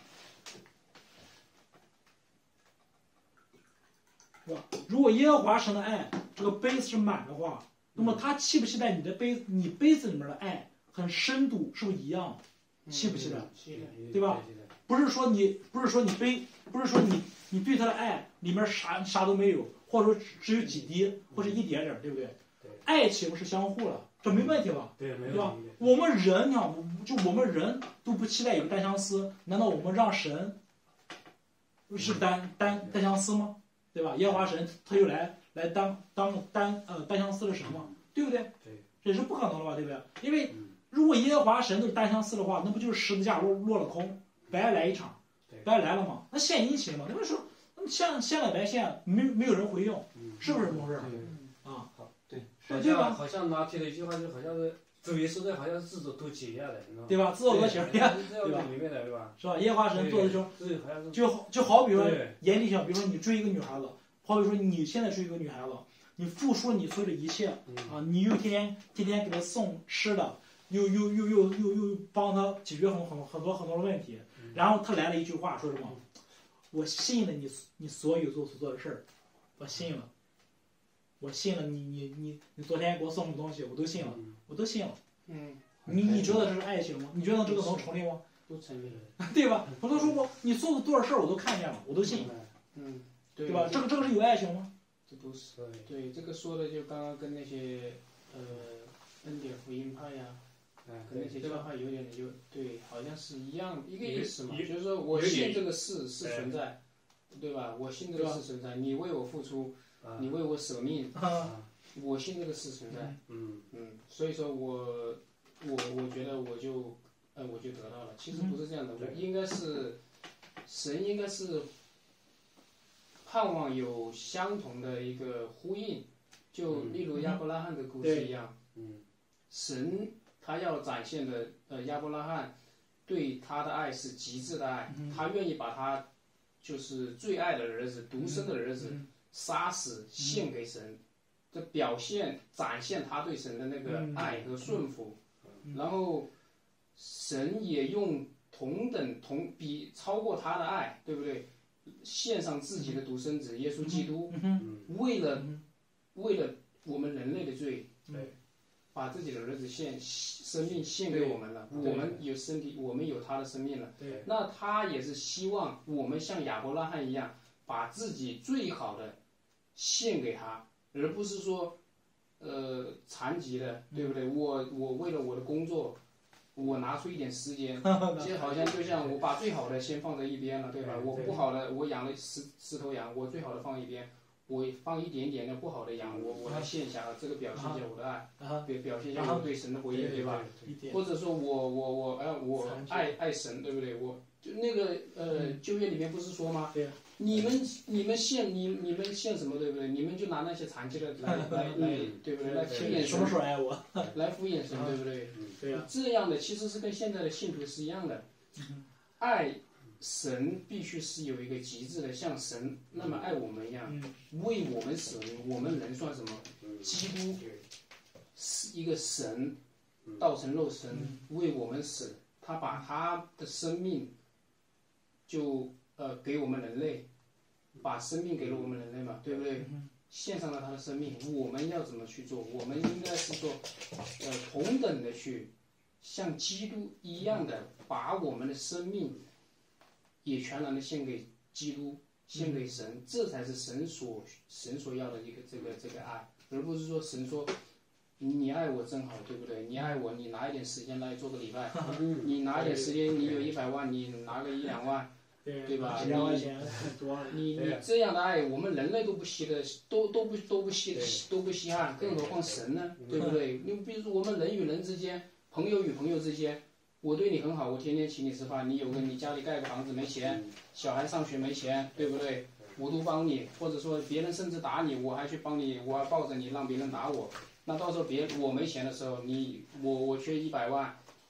S1: 是吧？如果耶和华神的爱这个杯子是满的话，那么他期不期待你的杯你杯子里面的爱很深度是不是一样？期不期待？对吧？不是说你不是说你杯不是说你你对他的爱里面啥啥都没有，或者说只有几滴或者一点点，对不对？爱情是相互的，这没问题吧？
S2: 对，没
S1: 对吧
S2: 问题。
S1: 我们人，你看，就我们人都不期待有个单相思，难道我们让神是单单单相思吗？对吧？耶和华神他又来来当当单呃单相思的神吗？对不对？
S2: 对，
S1: 这是不可能的吧？对不对？因为如果耶和华神都是单相思的话，那不就是十字架落落了空，白来一场，白来了嘛？那献殷勤嘛？那么说，那么献献了白献，没没有人回应，是不是这么回事？啊，
S4: 对，
S2: 好
S1: 对吧
S2: 像好像拿铁的一句话，就好像是主耶稣的，好像是自作多解压的，你知道吗？
S1: 对吧？自作多情，
S2: 对
S1: 呀，
S2: 这样子里面的，对吧？
S1: 是吧？耶和华神做的时候，
S2: 对，好像是
S1: 就就好比说
S2: 对
S1: 严厉性，比如说你追一个女孩子，好比说你现在追一个女孩子，你付出了你所有的一切啊，你又天天天天给她送吃的，又又又又又又帮她解决很很很多很多的问题，然后她来了一句话，说什么？我信了你你所有做所做的事儿，我信了，我信了你你你你昨天给我送的东西，我都信了，我都信了。
S3: 嗯，
S1: 你你觉得这是爱情吗？你觉得这个能成立吗？
S3: 都成立。
S1: 对吧？我都说过，你做的多少事儿我都看见了，我都信，
S3: 嗯，
S1: 对吧？这个这个是有爱情吗？
S3: 这不是。对，这个说的就刚刚跟那些呃恩典福音派呀，跟那些教派有点有对，好像是一样一个意思嘛，就是说我信这个事是存在，对吧？我信这个事存在，你为我付出，你为我舍命，我信这个事存在，
S2: 嗯
S3: 嗯，所以说我我我觉得我就呃我就得到了，其实不是这样的，我应该是神应该是盼望有相同的一个呼应，就例如亚伯拉罕的故事一样，
S2: 嗯，
S3: 神他要展现的呃亚伯拉罕对他的爱是极致的爱，他愿意把他就是最爱的儿子独生的儿子杀死献给神，这表现展现他对神的那个爱和顺服，然后神也用同等同比超过他的爱，对不对？献上自己的独生子耶稣基督，为了为了我们人类的罪，把自己的儿子献生命献给我们了，我们有身体，我们有他的生命了。那他也是希望我们像亚伯拉罕一样，把自己最好的献给他，而不是说，呃，残疾的，对不对？我我为了我的工作，我拿出一点时间，就好像就像我把最好的先放在一边了，对吧？我不好的，我养了十十头羊，我最好的放一边。我放一点点的不好的羊，我我来献下，这个表现一下我的爱，表表现一下我对神的回应，对吧？或者说我我我哎我爱爱神，对不对？我就那个呃旧约里面不是说吗？你们你们献你你们献什么，对不对？你们就拿那些残疾的来来来，对不对？来敷衍神，
S1: 什么时候爱我？
S3: 来敷衍神，对不对？
S1: 对呀。
S3: 这样的其实是跟现在的信徒是一样的，爱。神必须是有一个极致的，像神那么爱我们一样，为我们舍命。我们人算什么？基督是一个神，道成肉身，为我们死。他把他的生命就呃给我们人类，把生命给了我们人类嘛，对不对？献上了他的生命，我们要怎么去做？我们应该是说，呃，同等的去像基督一样的把我们的生命。也全然的献给基督，献给神，嗯、这才是神所神所要的一个这个这个爱，而不是说神说你爱我真好，对不对？你爱我，你拿一点时间来做个礼拜，嗯、你拿一点时间，你有一百万，你拿个一两万，对, 对吧？
S1: 几两块钱多，
S3: 你你这样的爱，我们人类都不稀的，都都不都不稀都不稀罕，更何况神呢？对不对？你比如说我们人与人之间，朋友与朋友之间。我对你很好，我天天请你吃饭，你有个你家里盖个房子没钱，小孩上学没钱，对不对？我都帮你，或者说别人甚至打你，我还去帮你，我还抱着你让别人打我。那到时候别我没钱的时候，你我我缺一百万，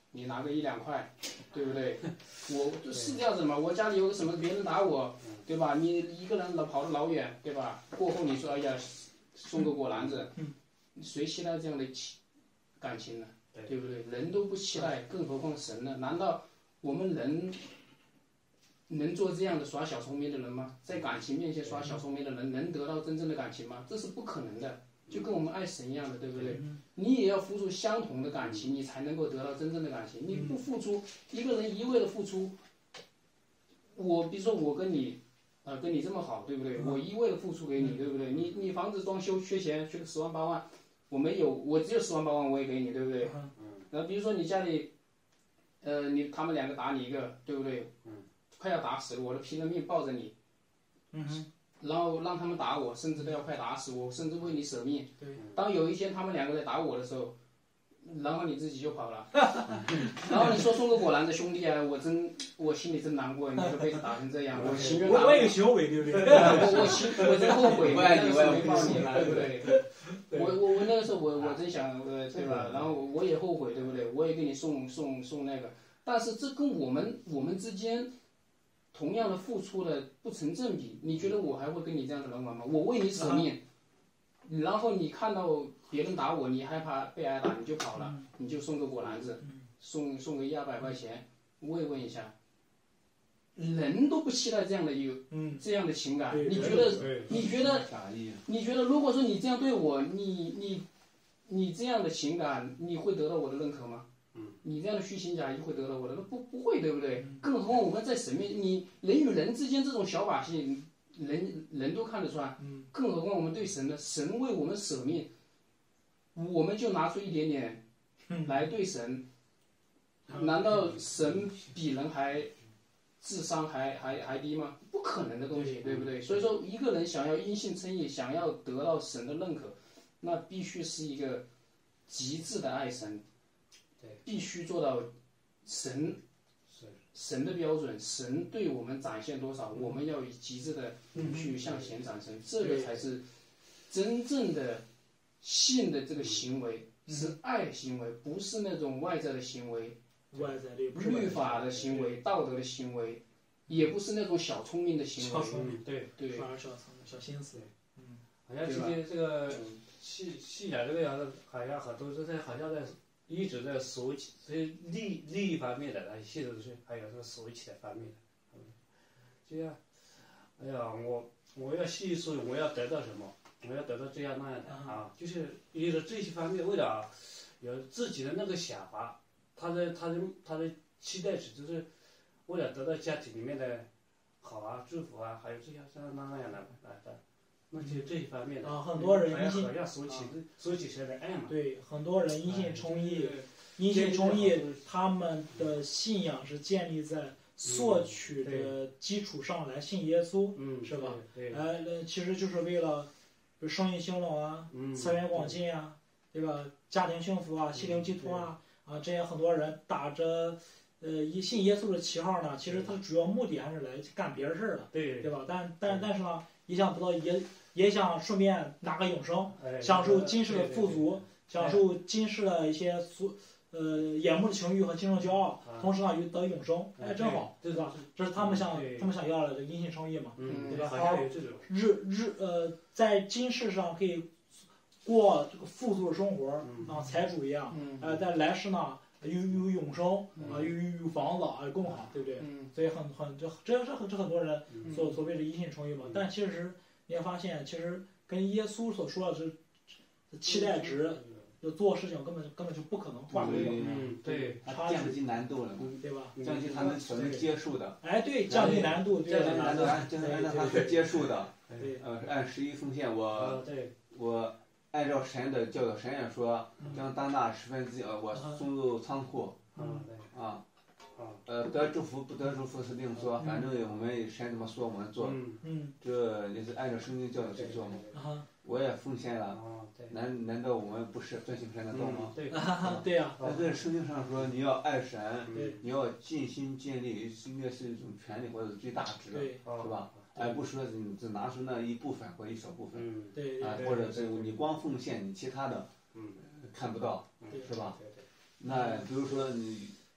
S3: 你拿个一两块，对不对？我是这样子嘛，我家里有个什么，别人打我，对吧？你一个人老跑得老远，对吧？过后你说哎呀，送个果篮子，谁期待这样的感情呢？对不对？人都不期待，更何况神呢？难道我们人能做这样的耍小聪明的人吗？在感情面前耍小聪明的人，能得到真正的感情吗？这是不可能的。就跟我们爱神一样的，对不对？你也要付出相同的感情，你才能够得到真正的感情。你不付出，一个人一味的付出，我比如说我跟你，呃，跟你这么好，对不对？我一味的付出给你，对不对？你你房子装修缺钱，缺个十万八万，我没有，我只有十万八万，我也给你，对不对？然后比如说你家里，呃，你他们两个打你一个，对不对？快要打死了，我都拼了命抱着你。然后让他们打我，甚至都要快打死我，甚至为你舍命。当有一天他们两个在打我的时候，然后你自己就跑了，然后你说送个果篮子，兄弟啊，我真我心里真难过，你这辈子打成这样，我情愿打。
S1: 我也有行为，对不对？
S3: 我我心我真后悔，
S4: 我爱你，我也
S3: 没抱你，对不对？我我我那个时候我我真想，呃，对吧？然后我也后悔，对不对？我也给你送送送那个，但是这跟我们我们之间。同样的付出的不成正比，你觉得我还会跟你这样的人玩吗？我为你舍命，然后你看到别人打我，你害怕被挨打，你就跑了，你就送个果篮子，送送个一二百块钱，慰问一下。人都不期待这样的一个这样的情感，你觉得？你觉得？你觉得？如果说你这样对我，你你你这样的情感，你会得到我的认可吗？你这样的虚情假意会得到我的，不不会，对不对？更何况我们在神面，你人与人之间这种小把戏，人人都看得穿。更何况我们对神呢？神为我们舍命，我们就拿出一点点来对神，难道神比人还智商还还还低吗？不可能的东西，对不对？所以说，一个人想要因信称义，想要得到神的认可，那必须是一个极致的爱神。必须做到神神的标准，神对我们展现多少，我们要以极致的去向前展现，这个才是真正的信的这个行为，是爱行为，不是那种外在的行为，
S1: 外在的不是
S3: 律法的行为，道德的行为，也不是那种小聪明的行为。
S1: 小聪明，
S2: 对
S1: 对，反而小聪明、小心思。
S2: 嗯，好像今天这个信信仰这个样子，好像很多都在好像在。一直在索取，所以利利益方面的，那现在都是还有这个索取的方面的，这样，哎呀，我我要细说，我要得到什么，我要得到这样那样的啊，就是因为这些方面，为了有自己的那个想法，他的他的他的期待值，就是为了得到家庭里面的好啊、祝福啊，还有这样这样那样的来的。那就这一方面的
S1: 啊，很多人因信
S2: 要索取索取谁的爱嘛？
S1: 对，很多人因信称义，因信称义，他们的信仰是建立在索取的基础上来信耶稣，
S2: 嗯，
S1: 是吧？
S2: 对，
S1: 哎，那其实就是为了，比如生意兴隆啊，财源广进啊，对吧？家庭幸福啊，心灵寄托啊，啊，这些很多人打着。呃，一信耶稣的旗号呢，其实他的主要目的还是来干别的事儿的，
S2: 对
S1: 对吧？但但但是呢，也想得到也也想顺便拿个永生，享受今世的富足，享受今世的一些俗呃眼目的情欲和今生骄傲，同时呢又得永生，哎，真好，对吧？这是他们想他们想要的因信称义嘛，对吧？好，日日呃，在今世上可以过这个富足的生活，啊，财主一样，呃，在来世呢。有有永生啊，有有有房子啊，更好，对不对？所以很很这这这这很多人所所谓的因信称义嘛。但其实你也发现，其实跟耶稣所说的是期待值，就做事情根本根本就不可能挂钩。
S2: 嗯，对，
S4: 他降低难度了嘛，
S1: 对吧？
S4: 降低他们所能接受的。
S1: 哎，对，降低难度，
S4: 降低难度，按就是按照他所接受的。
S1: 对，
S4: 呃，按十一奉献，我我。按照神的教导，神也说将当纳十分之一，呃，我送入仓库，啊，呃，得祝福不得祝福是另说，反正我们神怎么说我们做，这也是按照圣经教导去做嘛。我也奉献了，难难道我们不是遵行神的道吗？
S1: 对呀。
S4: 但是圣经上说你要爱神，你要尽心尽力，应该是一种权利或者最大值的，是吧？而不是说你只拿出那一部分或一小部分，
S1: 嗯、对
S4: 啊，或者是你光奉献，你其他的，嗯，看不到，是吧？那比如说你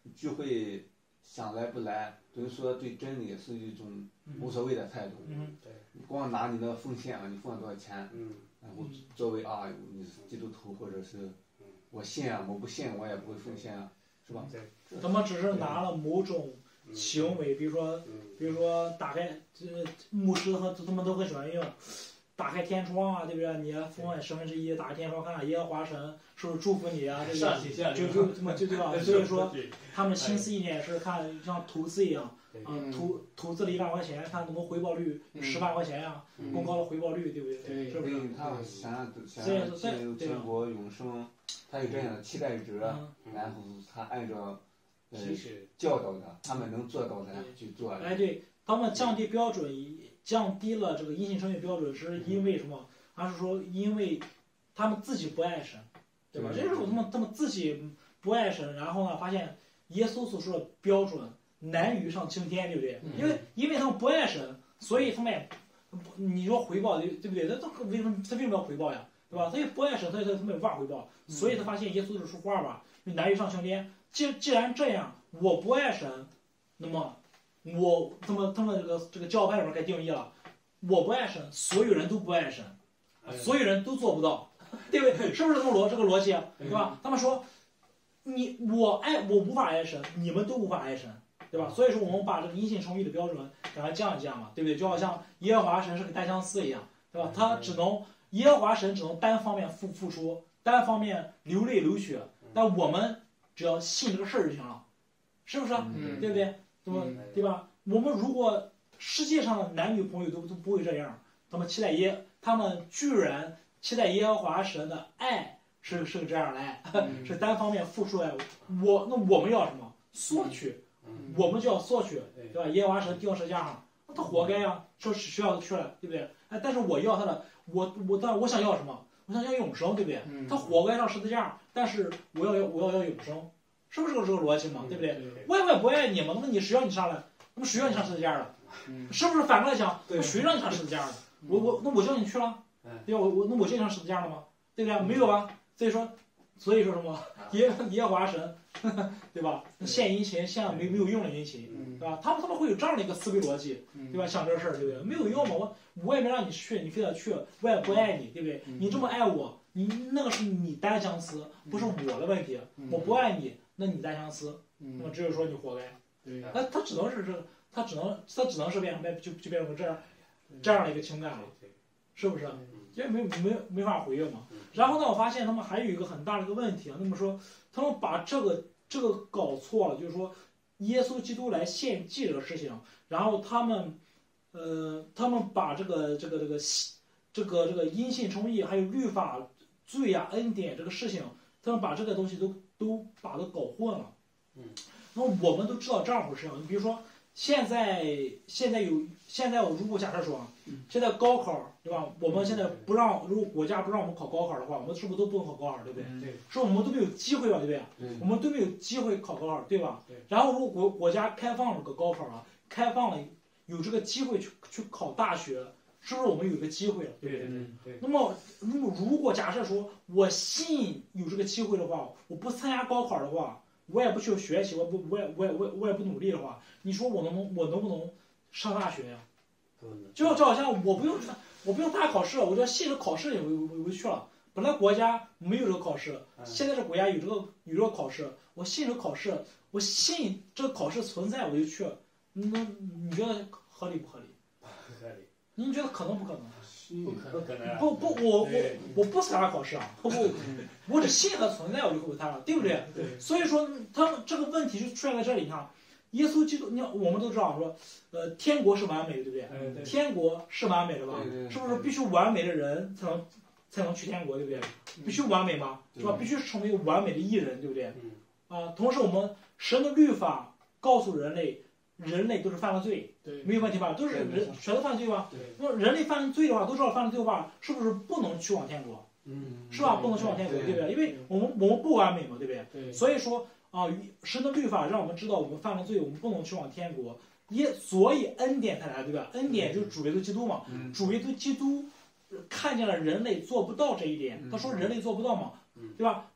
S4: 聚会想来不来，等于说对真理是一种无所谓的态度。
S1: 嗯，
S2: 对，
S4: 你光拿你的奉献啊，你奉了多少钱，
S2: 嗯，
S4: 然后作为啊你是基督徒或者是我信啊，我不信我也不会奉献啊，是吧？
S2: 对，
S1: 他们只是拿了某种行为，比如说，比如说打开，这牧师和他们都很喜欢用，打开天窗啊，对不对？你奉献十分之一，打开天窗看看耶和华神是不是祝福你啊？对不对？就就这么就对吧？所以说，他们心思意念是看像投资一样，嗯，投投资了一万块钱，看能不能回报率十万块钱呀，更高的回报率，对不对？是不是？
S4: 他想让想让进入天国永生，他有这样的期待值，然后他按照呃教导的，他们能做到的去做。
S1: 哎，对，他们降低标准，降低了这个因信称义标准，是因为什么？而是说因为他们自己不爱神，对吧？这就是他们他们自己不爱神，然后呢，发现耶稣所说的标准难于上青天，对不对？因为因为他们不爱神，所以他们也你说回报对对不对？他他为什么他为什么要回报呀？对吧？他也不爱神，所以他他没有办法回报，所以他发现耶稣是说话吧，就难于上青天。既既然这样，我不爱神，那么我他们他们这个这个教派里面该定义了，我不爱神，所有人都不爱神，所有人都做不到，对不对？是不是这么逻这个逻辑，对吧？他们说你我爱我无法爱神，你们都无法爱神，对吧？所以说我们把这个因信称义的标准给它降一降嘛，对不对？就好像耶和华神是个单相思一样，对吧？他只能耶和华神只能单方面付付出，单方面流泪流血，但我们只要信这个事儿就行了，是不是？
S3: 嗯、
S1: 对不对？对吧？对吧？我们如果世界上的男女朋友都都不会这样，他们期待耶，他们居然期待耶和华神的爱是是个这样的爱，
S3: 嗯、
S1: 是单方面付出爱。我那我们要什么？索取，
S3: 嗯、
S1: 我们就要索取，对吧？耶和华神掉十字架上，那他活该呀，说需要去了，对不对？哎，但是我要他的，我我但我想要什么？我想要永生，对不对？
S3: 嗯、
S1: 他活该上十字架，但是我要要我要要永生，是不是这个这个逻辑嘛？对不对？我也我也不爱你嘛，那么你谁让你上来？那么谁让你上十字架了？是不是反过来讲？那谁让你上十字架了？我我那我叫你去了，对吧？我我那我叫你上十字架了吗？对不对？没有吧？所以说所以说什么耶耶和华神，对吧？献殷勤献没没有用的殷勤，对吧？他们他们会有这样的一个思维逻辑，对吧？想这事儿，对不对？没有用嘛，我我也没让你去，你非得去，我也不爱你，对不对？你这么爱我，你那个是你单相思，不是我的问题。我不爱你，那你单相思，那么只有说你活该。那他只能是这个，他只能他只能是变成变就就变成这样这样的一个情感了，是不是？因为没没没法回应嘛。然后呢，我发现他们还有一个很大的一个问题啊，那么说他们把这个这个搞错了，就是说耶稣基督来献祭这个事情，然后他们呃他们把这个这个这个这个这个因信称义还有律法罪啊恩典这个事情，他们把这个东西都都把它搞混了。嗯。那我们都知道这样回事啊，你比如说，现在现在有现在我如果假设说啊，现在高考对吧？我们现在不让，如果国家不让我们考高考的话，我们是不是都不能考高考，对不对？对。是我们都没有机会吧，对不对？对。我们都没有机会考高考，对吧？对。然后如果国国家开放了个高考啊，开放了有这个机会去去考大学，是不是我们有个机会了？对不对？对对。那么那么如果假设说我信有这个机会的话，我不参加高考的话。我也不去学习，我不，我也，我也，我也，我也不努力的话，你说我能不能，我能不能上大学呀？就就好像我不用，我不用大考试，我就信着考试我我我去了。本来国家没有这个考试，现在这国家有这个有这个考试，我信着考试，我信这个考试存在，我就去。那你觉得合理不合理？
S2: 不合理。
S1: 您觉得可能不可能？
S2: 不可能，可能、啊。
S1: 不不，我我我不参加考试啊，我我只信它存在，我就会参加，对不对？对。所以说，他们这个问题就出现在这里。你看，耶稣基督，你我们都知道说，呃，天国是完美的，对不对？
S2: 对对
S1: 天国是完美的吧？
S4: 对对对
S1: 是不是必须完美的人才能才能去天国，对不对？必须完美吗？是吧？必须成为一个完美的艺人，对不对？啊，同时我们神的律法告诉人类。人类都是犯了罪，
S3: 对，
S1: 没有问题吧？都是人全都犯罪吧？那么人类犯罪的话，都知道犯了罪的话，是不是不能去往天国？
S2: 嗯，
S1: 是吧？不能去往天国，对不对？因为我们我们不完美嘛，对不对？
S3: 对。
S1: 所以说啊，神的律法让我们知道我们犯了罪，我们不能去往天国。也所以恩典才来，对吧？恩典就是主耶稣基督嘛。
S4: 嗯。
S1: 主耶稣基督看见了人类做不到这一点，他说人类做不到嘛，对吧？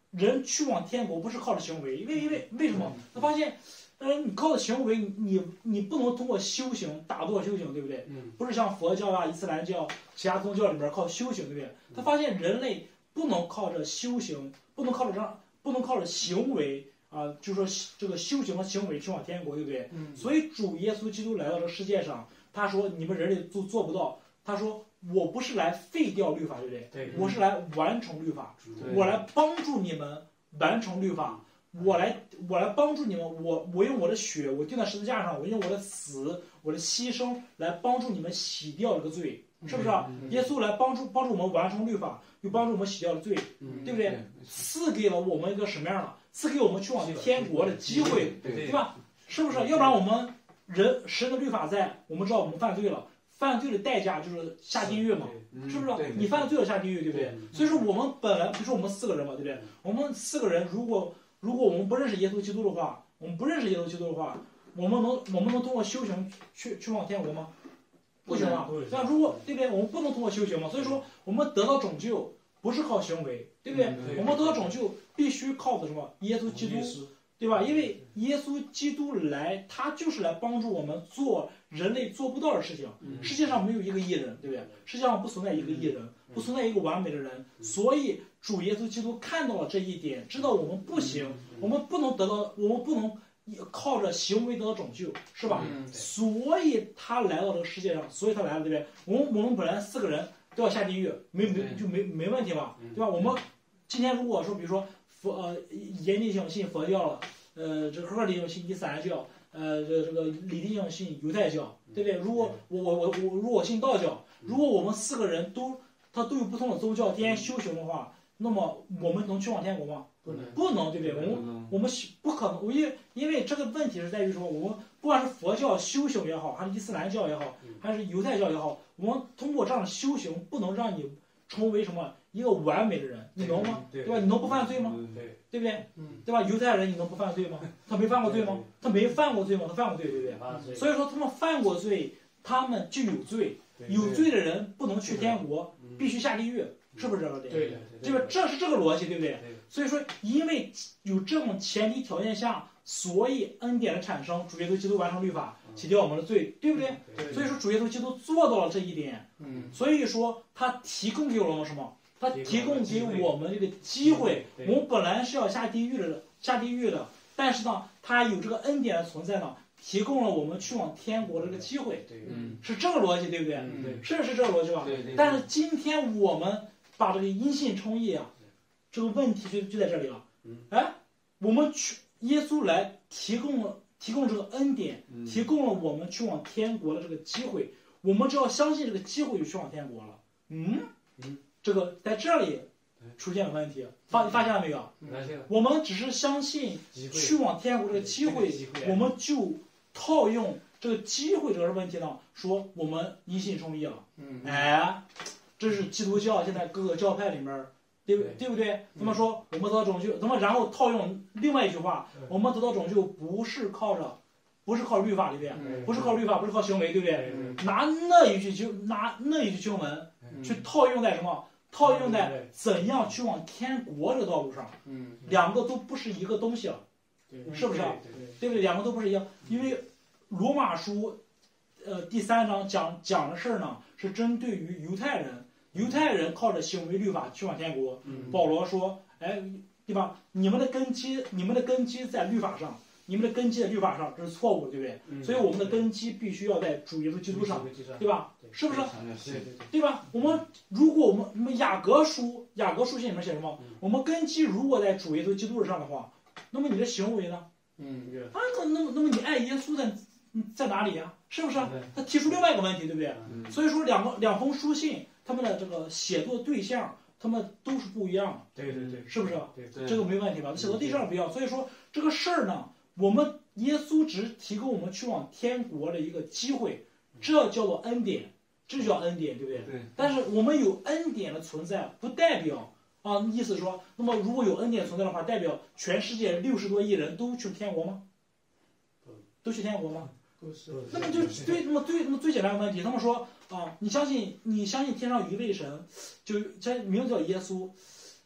S1: 人去往天国不是靠着行为，因为因为为什么？他发现，嗯，你靠着行为，你你不能通过修行打坐修行，对不对？
S2: 嗯，
S1: 不是像佛教啊、伊斯兰教、其他宗教里边靠修行，对不对？他发现人类不能靠着修行，不能靠着让，不能靠着行为啊，就是说这个修行和行为去往天国，对不对？
S3: 嗯，
S1: 所以主耶稣基督来到这个世界上，他说你们人类做做不到，他说我不是来废掉律法，对不对？
S2: 对，
S1: 我是来完成律法，我来帮助你们完成律法。我来，我来帮助你们。我我用我的血，我钉在十字架上，我用我的死，我的牺牲来帮助你们洗掉这个罪，是不是啊？耶稣来帮助帮助我们完成律法，又帮助我们洗掉了罪，对不对？赐给了我们一个什么样的？赐给我们去往天国的机会，对吧？是不是？要不然我们人神的律法在，我们知道我们犯罪了，犯罪的代价就是下地狱嘛，是不是？你犯罪了下地狱，对不对？所以说我们本来，比如说我们四个人嘛，对不对？我们四个人如果如果我们不认识耶稣基督的话，我们不认识耶稣基督的话，我们能我们能通过修行去去往天国吗？不行啊！那如果对不对？我们不能通过修行嘛，所以说我们得到拯救不是靠行为，对不对？我们得到拯救必须靠的什么？耶稣基督，对吧？因为耶稣基督来，他就是来帮助我们做人类做不到的事情。世界上没有一个艺人，对不对？世界上不存在一个艺人，不存在一个完美的人，所以主耶稣基督看到了这一点，知道我们不行，我们不能得到，我们不能靠着行为得到拯救，是吧？所以他来到这个世界上，所以他来了，对不对？我们我们本来四个人都要下地狱，没没就没没问题吧？对吧？我们今天如果说，比如说佛呃严地性信佛教了，呃这个赫尔地性信伊斯兰教，呃这这个李地性信犹太教，对不对？如果我我我我如果我信道教，如果我们四个人都他都有不同的宗教，天天修行的话，那么我们能去往天国吗？
S2: 不能，
S1: 不能，对不对？我们我们不可能，因为因为这个问题是在于说，我们不管是佛教修行也好，还是伊斯兰教也好，还是犹太教也好，我们通过这样的修行，不能让你成为什么一个完美的人，你能吗？对吧？你能不犯罪吗？
S2: 对，
S1: 对不对？对吧？犹太人你能不犯罪吗？他没犯过罪吗？他没犯过罪吗？他犯过罪，对不对？所以说他们犯过罪，他们就有罪，有罪的人不能去天国，必须下地狱。是不是这个点？
S2: 对的，
S1: 这个这是这个逻辑，对不对？所以说，因为有这种前提条件下，所以恩典的产生，主耶稣基督完成律法，洗掉我们的罪，对不对？所以说，主耶稣基督做到了这一点。
S3: 嗯，
S1: 所以说他提供给了我们什么？他提供给我们这个机会。我们本来是要下地狱的，下地狱的，但是呢，他有这个恩典的存在呢，提供了我们去往天国的这个机会。
S3: 嗯，
S1: 是这个逻辑，对不对？
S2: 对，
S1: 是是这个逻辑吧？
S4: 对对。
S1: 但是今天我们把这个因信称义啊，这个问题就就在这里了。哎，我们去耶稣来提供了提供这个恩典，提供了我们去往天国的这个机会。我们只要相信这个机会，就去往天国了。嗯，这个在这里出现了问题，发发现了没有？我们只是相信去往天国这个机会，我们就套用这个机会这个问题呢，说我们因信称义了。哎。这是基督教现在各个教派里面，对不对不对？那么说我们得到拯救，那么然后套用另外一句话，我们得到拯救不是靠着，不是靠律法，对不对？不是靠律法，不是靠行为，对不对？拿那一句就拿那一句经文去套用在什么？套用在怎样去往天国这个道路上，两个都不是一个东西了，是不是？对不对？两个都不是一样，因为罗马书，呃第三章讲讲的事儿呢，是针对于犹太人。犹太人靠着行为律法去往天国。保罗说：“哎，对吧？你们的根基，你们的根基在律法上，你们的根基在律法上，这是错误，对不对？所以我们的根基必须要在主耶稣基督上，对吧？是不是？对吧？我们如果我们我们雅各书雅各书信里面写什么？我们根基如果在主耶稣基督上的话，那么你的行为呢？嗯，啊，那那么那么你爱耶稣在在哪里呀？是不是？他提出另外一个问题，对不对？所以说两个两封书信。”他们的这个写作对象，他们都是不一样的，
S2: 对对对，
S1: 是不是？
S2: 对
S1: 对，这个没问题吧？写作对象不一样，所以说这个事儿呢，我们耶稣只提供我们去往天国的一个机会，这叫做恩典，这叫恩典，对不对？
S4: 对。
S1: 但是我们有恩典的存在，不代表啊，意思说，那么如果有恩典存在的话，代表全世界六十多亿人都去天国吗？都去天国吗？那么就对，那么对，那么最简单的问题，他们说啊，你相信你相信天上有一位神，就这名字叫耶稣，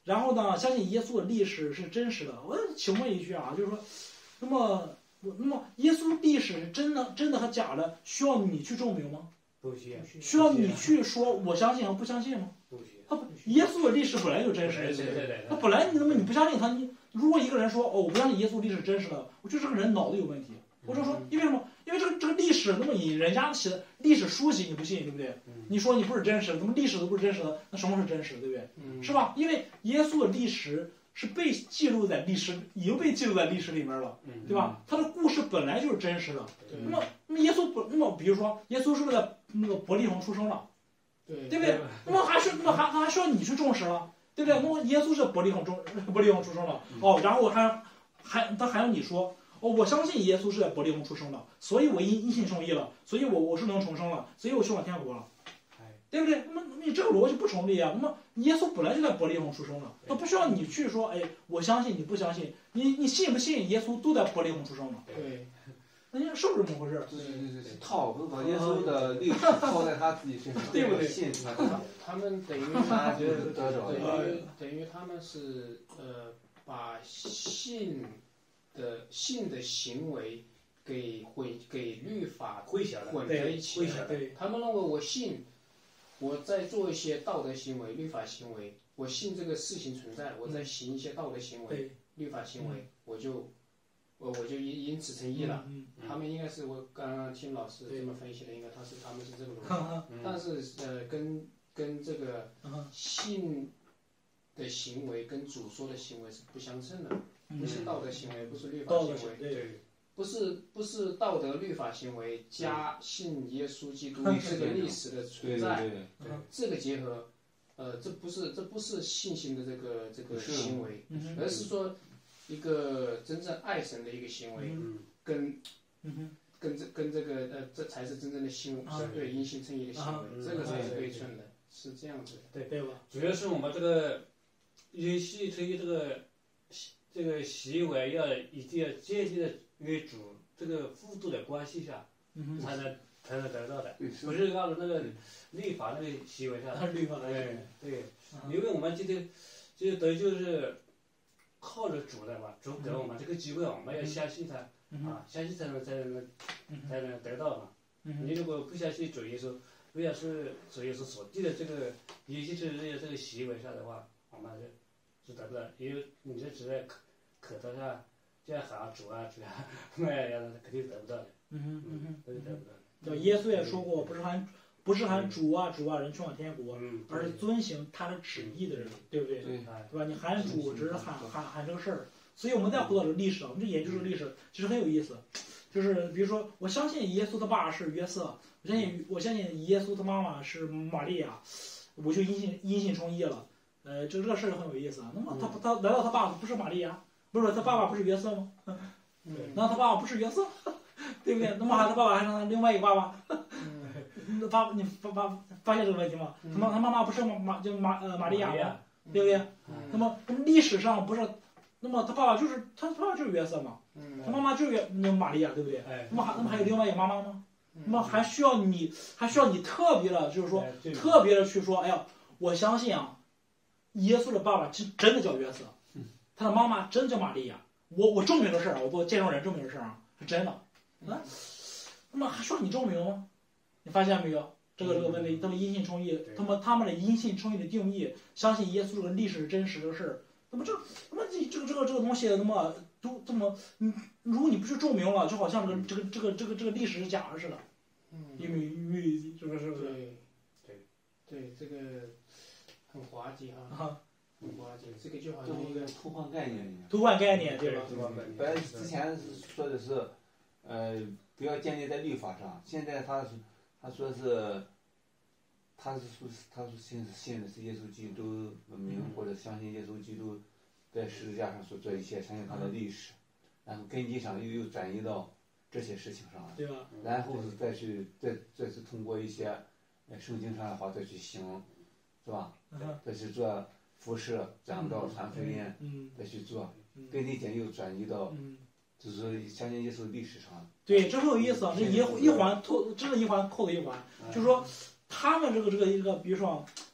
S1: 然后呢，相信耶稣的历史是真实的。我请问一句啊，就是说，那么那么耶稣历史是真的真的和假的，需要你去证明吗？
S2: 不需要，
S1: 需要你去说我相信和不相信吗？
S2: 不需要。
S1: 他不，耶稣的历史本来就真实的，
S2: 对对对。
S1: 他本来你那么你不相信他，你如果一个人说哦我不相信耶稣历史真实的，我觉得这个人脑子有问题。我就说，因为什么？因为这个这个历史，那么你人家写的历史书籍你不信，对不对？你说你不是真实的，怎么历史都不是真实的？那什么是真实的，对不对？
S3: 嗯、
S1: 是吧？因为耶稣的历史是被记录在历史，已经被记录在历史里面了，对吧？他的故事本来就是真实的。那么，那么耶稣不，那么比如说，耶稣是不是在那个伯利恒出生了？
S3: 对，
S1: 对不对？那么还是那么还还需要你去重视了，对不对？那么耶稣是伯利恒中伯利恒出生了，哦，然后我还还他还要你说。哦，我相信耶稣是在伯利恒出生的，所以我因因信受义了，所以我我是能重生了，所以我去往天国了，对不对？那么你这个逻辑不成立啊。那么耶稣本来就在伯利恒出生的，他不需要你去说，哎，我相信你不相信，你你信不信耶稣都在伯利恒出生的。
S3: 对，
S1: 那你是不是这么回事？
S4: 对对对，套不是把耶稣的历史套在他自己身上，
S1: 对不对？
S4: 信他
S3: 他们等于
S4: 他就是得着
S3: 等
S4: 的。
S3: 于等于他们是呃把信。的信的行为给混给律法
S2: 混淆
S3: 混在一起
S1: 了，
S3: 他们认为我信，我在做一些道德行为、律法行为，我信这个事情存在，我在行一些道德行为、律法行为，我就我我就因因此成义了。他们应该是我刚刚听老师这么分析的，应该他是他们是这个逻辑，但是呃跟跟这个信的行为跟主说的行为是不相称的。不是道德行为，不是律法行为，不是不是道德律法行为加信耶稣基督这个历史的存在，这个结合，呃，这不是这不是信心的这个这个行为，而是说一个真正爱神的一个行为，跟跟这跟这个呃，这才是真正的信对因信称义的行为，这个才是对称的，是这样子的。
S2: 对对吧？主要是我们这个因信称义这个。这个行为要一定要建立在与主这个互动的关系下，
S1: 嗯、
S2: 才能才能得到的，不是按照那个律法那个行为上。
S1: 律法
S2: 对对，嗯、因为我们今天就得就是靠着主的嘛，主给我们这个机会，我们要相信他、嗯、啊，相信才能才能才能得到嘛。
S1: 嗯、
S2: 你如果不相信主耶稣，不要是主耶稣所定的这个，尤其是这个行为上的话，我们就。是得不到，因为你这只在口口头上这样喊主啊主啊，那样的肯定得不到的。
S1: 嗯哼嗯哼，
S2: 肯定得不到的。
S1: 对，耶稣也说过，不是喊不是喊主啊主啊人去往天国，
S2: 嗯、
S1: 而是遵行他的旨意的人，对不对？
S4: 对，
S1: 对吧？你喊主只是喊喊喊这个事儿，所以我们再回到这个历史，我们这研究这个历史其实很有意思。就是比如说，我相信耶稣他爸是约瑟，我相信我相信耶稣他妈妈是玛利亚，我就因信因信称义了。呃，这这个事儿很有意思啊。那么他他难道他爸不是玛利亚？不是他爸爸不是约瑟吗？嗯，难道他爸爸不是约瑟？对不对？那么还他爸爸还是另外一个爸爸？嗯，发你发发发现这个问题吗？他妈他妈妈不是马叫马呃玛利亚吗？对不对？那么那么历史上不是，那么他爸爸就是他爸爸就是约瑟嘛，他妈妈就是约那玛利亚，对不对？那么还那么还有另外一个妈妈吗？那么还需要你还需要你特别的，就是说特别的去说，哎呀，我相信啊。耶稣的爸爸真真的叫约瑟，他的妈妈真叫玛利亚。我我证明这事儿啊，我做见证人证明这事儿啊，是真的。啊，那么还需要你证明吗？你发现没有？这个这个问题，他们因信称义，他们他们的因信称义的定义，相信耶稣这个历史真实的事儿。那么这那么这这个这个这个东西，那么都这么，嗯，如果你不去证明了，就好像这个这个这个这个这个历史是假的似的。嗯，因为因为是不是是不是？
S3: 对对对，这个。很滑稽哈，很滑稽，这个就好像一个
S4: 偷换概念一样。
S1: 偷换概念，对吧？
S4: 本来之前说的是，呃，不要建立在律法上，现在他是他说是，他是说他说信信的是耶稣基督的名，或者相信耶稣基督在十字架上所做一切，相信他的历史，然后根基上又又转移到这些事情上了，
S1: 对吧？
S4: 然后是再去再再次通过一些呃圣经上的话再去行。是吧？再去做服饰、讲道、传福音，再去做，根基点又转移到，就是相信耶稣历史上。
S1: 对，这很有意思啊！这一一环扣，真的一环扣的一环，就是说，他们这个这个一个，比如说，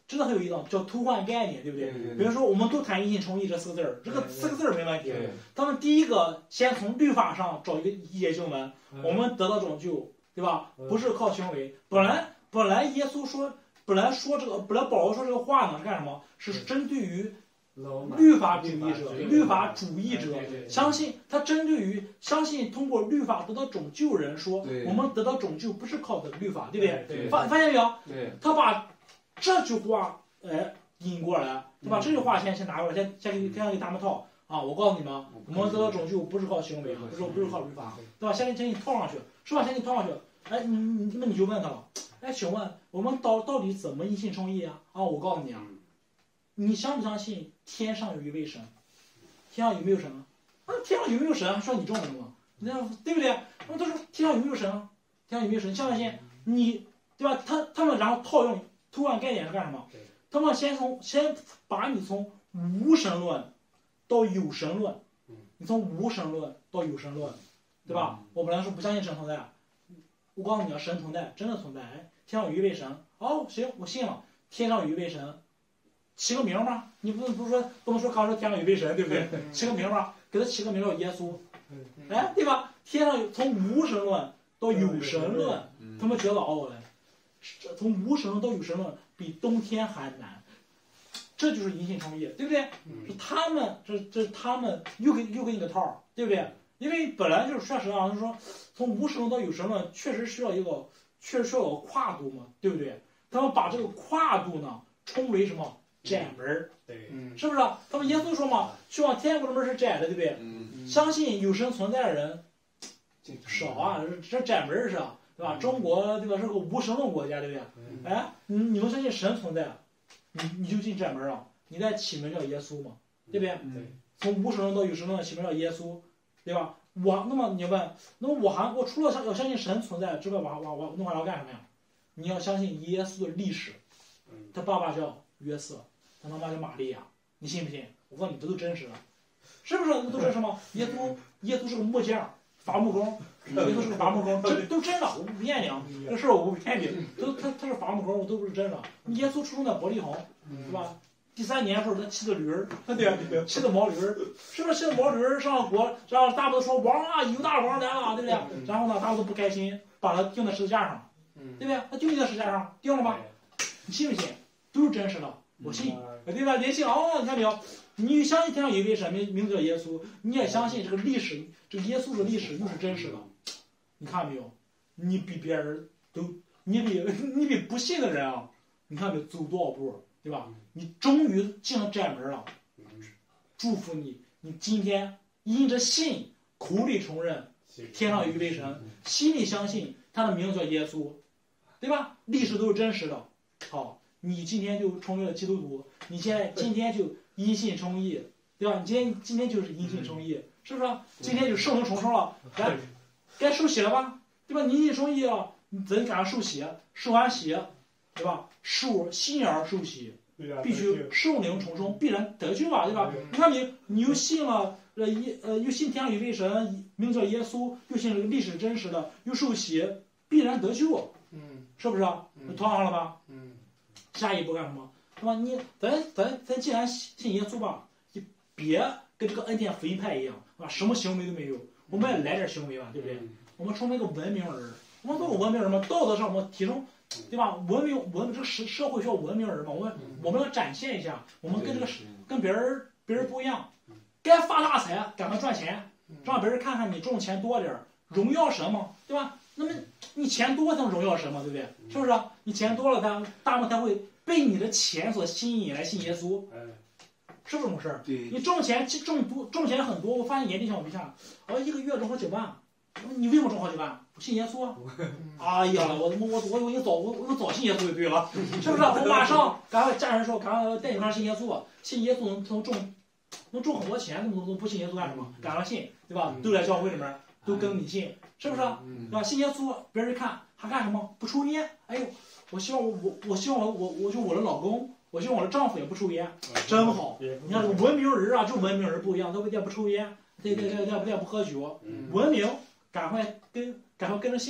S1: 真的很有意思，叫偷换概念，对不对？比如说，我们都谈因信称义这四个字儿，这个四个字儿没问题。他们第一个先从律法上找一个一节经文，我们得到拯救，对吧？不是靠行为。本来本来耶稣说，本来说这个，本来保罗说这个话呢是干什么？是针对于律法主义者，律法主义者相信他针对于相信通过律法得到拯救人说，我们得到拯救不是靠的律法，对不对？
S4: 对
S1: 发发现没有？
S4: 对，
S1: 他把这句话哎引过来，他把这句话先先拿过来，先先给先给他们套啊！我告诉你们，我们得到拯救不是靠行为，不是不是靠律法，对吧？先给先给你套上去，是吧？先给你套上去。哎，你你那么你就问他了，哎，请问我们到到底怎么因信称义啊？啊，我告诉你啊。你相不相信天上有一位神？天上有没有神啊？啊，天上有没有神啊？需要你证明吗？你看对不对？那他说天上有没有神啊？天上有没有神？相不相信？你对吧？他他们然后套用偷换概念是干什么？他们先从先把你从无神论到有神论，你从无神论到有神论，对吧？我本来说不相信神存在，我告诉你啊，神存在，真的存在。哎，天上有一位神，哦，行，我信了。天上有一位神。起个名吧，你不能不是说不能说刚说天上有位神，对不对？起个名吧，给他起个名叫耶稣，哎，对吧？天上有从无神论到有神论，他们觉得哦，从无神论到有神论比登天还难，这就是因信称义，对不对？是他们这这是他们又给又给你个套，对不对？因为本来就是确实啊，就是说从无神论到有神论确实需要一个确实需要有个跨度嘛，对不对？他们把这个跨度呢称为什么？窄门儿，
S2: 对，
S1: 是不是？他们耶稣说嘛，去往天国的门是窄的，对不对？嗯、相信有神存在的人少啊，这窄门儿是吧？对吧？中国对吧是个无神论国家，对不对？嗯、哎，你你能相信神存在，你你就进窄门了，你再起名叫耶稣嘛，对不对？
S2: 嗯、
S1: 从无神论到有神论起名叫耶稣，对吧？我那么你问，那么我还我除了相要相信神存在之外，我我我那我要干什么呀？你要相信耶稣的历史，他爸爸叫约瑟。他妈妈叫玛利亚，你信不信？我问你，这都真实的，是不是？都真实吗？耶稣，耶稣是个木匠，伐木工，耶稣是个伐木工，这都真的，我不骗你啊，这事儿我不骗你，都他他是伐木工，我都不是真的。耶稣出生在伯利恒，是吧？第三年的时候，他骑的驴儿，对吧？骑的毛驴儿，是不是？骑的毛驴儿上国，然后大伙都说王啊，犹大王来了，对不对？然后呢，大伙都不开心，把他钉在十字架上，对不对？他就钉在十字架上，钉了吧？你信不信？都是真实的。我信，对吧？你信哦，你看没有？你相信天上有一位神，名名字叫耶稣，你也相信这个历史，这个耶稣的历史又是真实的。你看没有？你比别人都，你比你比不信的人啊，你看没有走多少步，对吧？你终于进了窄门了，祝福你，你今天因着信，口里承认天上有一位神，心里相信他的名字叫耶稣，对吧？历史都是真实的。好。你今天就成为了基督徒，你现在今天就因信称义，对吧？你今天今天就是因信称义，是不是？今天就圣灵重生了，该该受洗了吧，对吧？你因信称义了，你怎赶上受洗？受完洗，对吧？受信而受洗，必须圣灵重生，必然得救嘛，对吧？你看你，你又信了呃耶呃又信天上有位神，名叫耶稣，又信了历史真实的，又受洗，必然得救，嗯，是不是？你套上了吧？嗯。下一步干什么？是吧？你咱咱咱既然信耶稣吧，就别跟这个恩典福音派一样，是吧？什么行为都没有，我们也来点行为吧，对不对？我们成为一个文明人，我们做个文明人嘛，道德上我们提升，对吧？文明文这个社社会需要文明人嘛，我们我们要展现一下，我们跟这个跟别人别人不一样，该发大财赶快赚钱，让别人看看你挣钱多点，荣耀神嘛，对吧？那么你钱多才能荣耀神嘛，对不对？是不是？你钱多了，他大部分他会被你的钱所吸引来信耶稣，是不是这么事儿？你挣钱挣多挣钱很多，我发现眼睛像我对象，我一个月挣好几万，你为什么挣好几万？我信耶稣啊！哎呀，我我我我我早我我早信耶稣就对了，是不是？我马上赶快家人说，赶快带你上信耶稣，信耶稣能能挣能挣很多钱，怎么能不信耶稣干什么？赶快信，对吧？都来教会里面。都跟你信，是不是？对吧？信耶稣，别人看还干什么？不抽烟。哎呦，我希望我我我希望我我我就我的老公，我希望我的丈夫也不抽烟，真好。你看这个文明人啊，这文明人不一样，他不但不抽烟，对对对对不但不喝酒，文明，赶快跟赶快跟着信，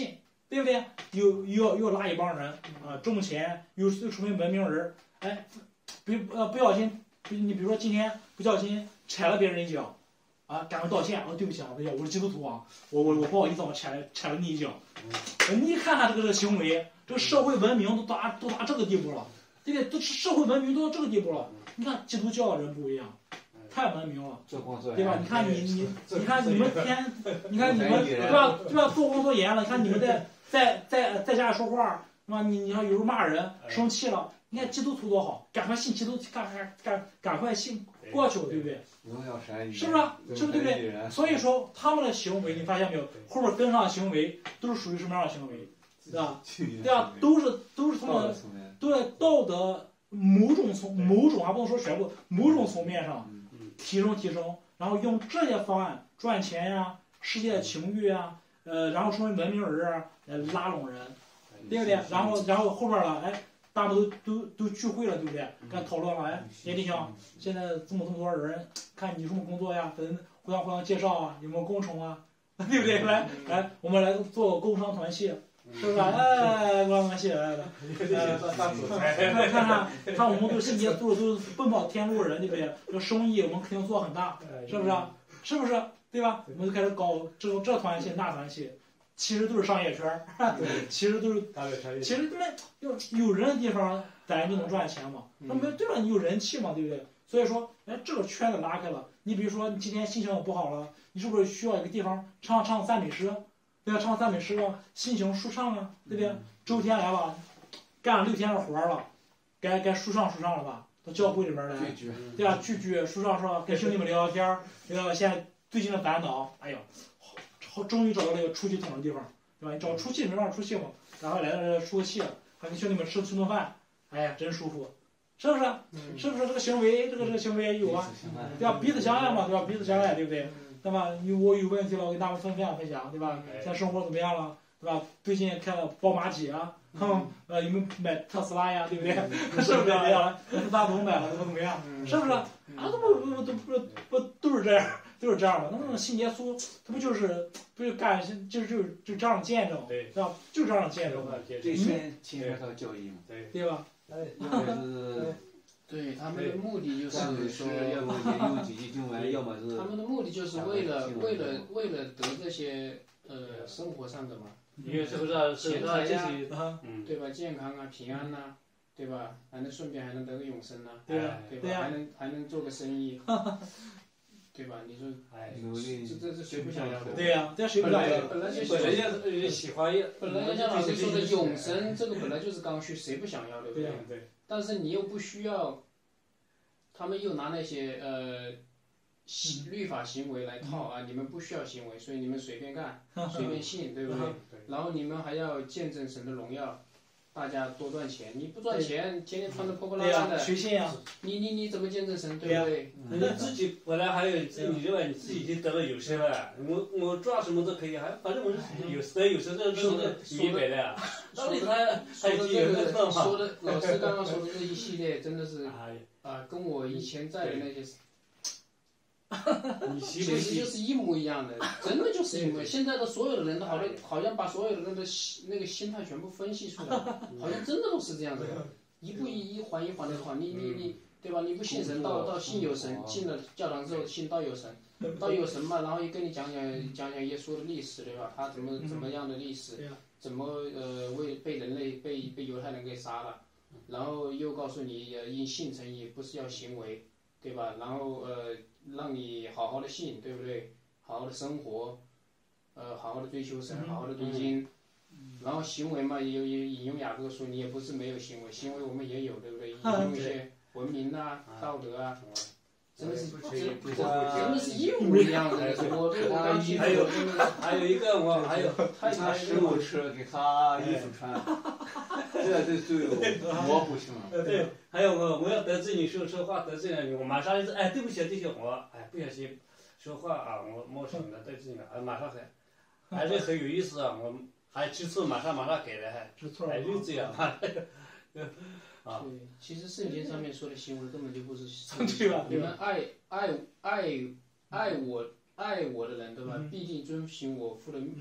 S1: 对不对？又又要又要拉一帮人啊，挣钱又又成为文明人，哎，不呃不小心，你比如说今天不小心踩了别人一脚，啊，赶快道歉，哦，对不起啊，对呀，我是基督徒啊，我我我不好意思，我踩踩了你一脚。你看看这个这个行为，这个社会文明都达都达这个地步了，对不对？都社会文明都到这个地步了。你看基督教的人不一样，太文明了，对吧？你看你你你看你们天，你看你们对吧对吧？做工作严了，你看你们在在在在家说话，是吧？你你看有时候骂人生气了，你看基督徒多好，赶快信基督，赶赶赶赶快信过去，对不对？是不是？是不是对不对？所以说他们的行为，你发现没有？后面跟上的行为都是属于什么样的行为？对吧？对吧？都是都是从了对道德某种从某种还不能说全部某种层面上提升提升，然后用这些方案赚钱呀、世界情欲啊，呃，然后成为文明人啊，来拉拢人，对不对？然后然后后边了，哎。大家都都都聚会了，对不对？该讨论了，哎，叶弟兄，现在这么这么多人，看你什么工作呀？咱互相互相介绍啊，有没有工程啊？对不对？来来，我们来做个工商团契，是不是？哎，工商团契，来来，哎，看看看，我们都信耶稣，都是奔跑天路人，对不对？这生意我们肯定做很大，是不是？是不是？对吧？我们就开始搞这这团契那团契。其实都是商业圈儿，其实都是，其实他们有有人的地方，咱就能赚钱嘛。那么对吧？你有人气嘛，对不对？所以说，哎，这个圈子拉开了。你比如说，你今天心情不好了，你是不是需要一个地方唱唱赞美诗？对吧？唱赞美诗啊，心情舒畅啊，对不对？周天来了，干了六天的活了，该该舒畅舒畅了吧？到教会里边来，对吧？聚聚舒畅是吧？跟兄弟们聊聊天，聊聊现在最近的烦恼。哎呦。好，终于找到了一个出气筒的地方，对吧？你找出气没办法出气嘛，然后来到这出个气了，还跟兄弟们吃吃顿饭，哎呀，真舒服，是不是？嗯、是不是这个行为，这个这个行为有啊，对吧？彼此相爱嘛，对吧？彼此相爱，对不对？那么你我有问题了，我跟大家分享分享，对吧？现在生活怎么样了，对吧？最近开了宝马几啊？哼，呃，有没有买特斯拉呀？对不对？是不是这样？特斯拉怎么买了？怎么怎么样？是不是？啊，都不不不不不都是这样。都是这样的，那么信耶稣，他不就是不就干就是就就这样见证，对吧？就这样见证，
S4: 这先牵扯到教义嘛，
S1: 对对吧？
S4: 就是
S3: 对他们的目的就是说，
S4: 要么研究几句经文，要么是
S3: 他们的目的就是为了为了为了得这些呃生活上的嘛，
S2: 因为是不是
S3: 钱财呀，
S2: 嗯，
S3: 对吧？健康啊，平安呐，对吧？还能顺便还能得个永生呐，
S1: 对呀，
S3: 对吧？还能还能做个生意。对吧？你说，哎，这这这谁不想要的？
S1: 对呀，这谁不想要？
S3: 本来就
S2: 本来就喜欢，
S3: 本来就像老师说的永生，这个本来就是刚需，谁不想要，对不对？
S2: 对。
S3: 但是你又不需要，他们又拿那些呃律法行为来套啊，你们不需要行为，所以你们随便干，随便信，对不对？然后你们还要见证神的荣耀。大家多赚钱，你不赚钱，天天穿的破破烂烂的，
S1: 谁信呀？
S3: 你你你怎么见证神，对不对？
S2: 你自己本来还有，你认为你自己已经得了永生了，我我赚什么都可以，还反正我是有得有生，这这是明白的。那你还还有这个
S3: 说的，老师刚刚说的这一系列真的是啊，跟我以前在的那些。其实就是一模一样的，真的就是一模一样。现在的所有的人都好像好像把所有的人的那个心态全部分析出来，好像真的都是这样子的，一步一一环一环的环。你你你，对吧？你不信神，到到信有神，进了教堂之后信道有神，道有神嘛，然后又跟你讲讲讲讲耶稣的历史，对吧？他怎么怎么样的历史，怎么呃为被人类被被犹太人给杀了，然后又告诉你因信成义不是要行为，对吧？然后呃。让你好好的信，对不对？好好的生活，呃，好好的追求神，好好的读经，然后行为嘛，也有也引用雅各书，你也不是没有行为，行为我们也有，对不对？引用一些文明啊、道德啊，真的是真真的是一模一样的。我对我刚
S2: 还有还有一个我还有
S4: 他拿食物吃，给他衣服穿，这这就有模糊性了。
S2: 对，还有我我要得罪你说说话得罪了你，我马上就是哎对不起对不起我哎不小心说话啊我冒什么的得罪了，哎马上还还是很有意思啊，我还知错马上马上改了还
S1: 知错
S2: 还就这样啊。
S3: 对，其实圣经上面说的行为根本就不是，
S1: 对吧？
S3: 你们爱爱爱爱我爱我的人，对吧？必定遵行我父的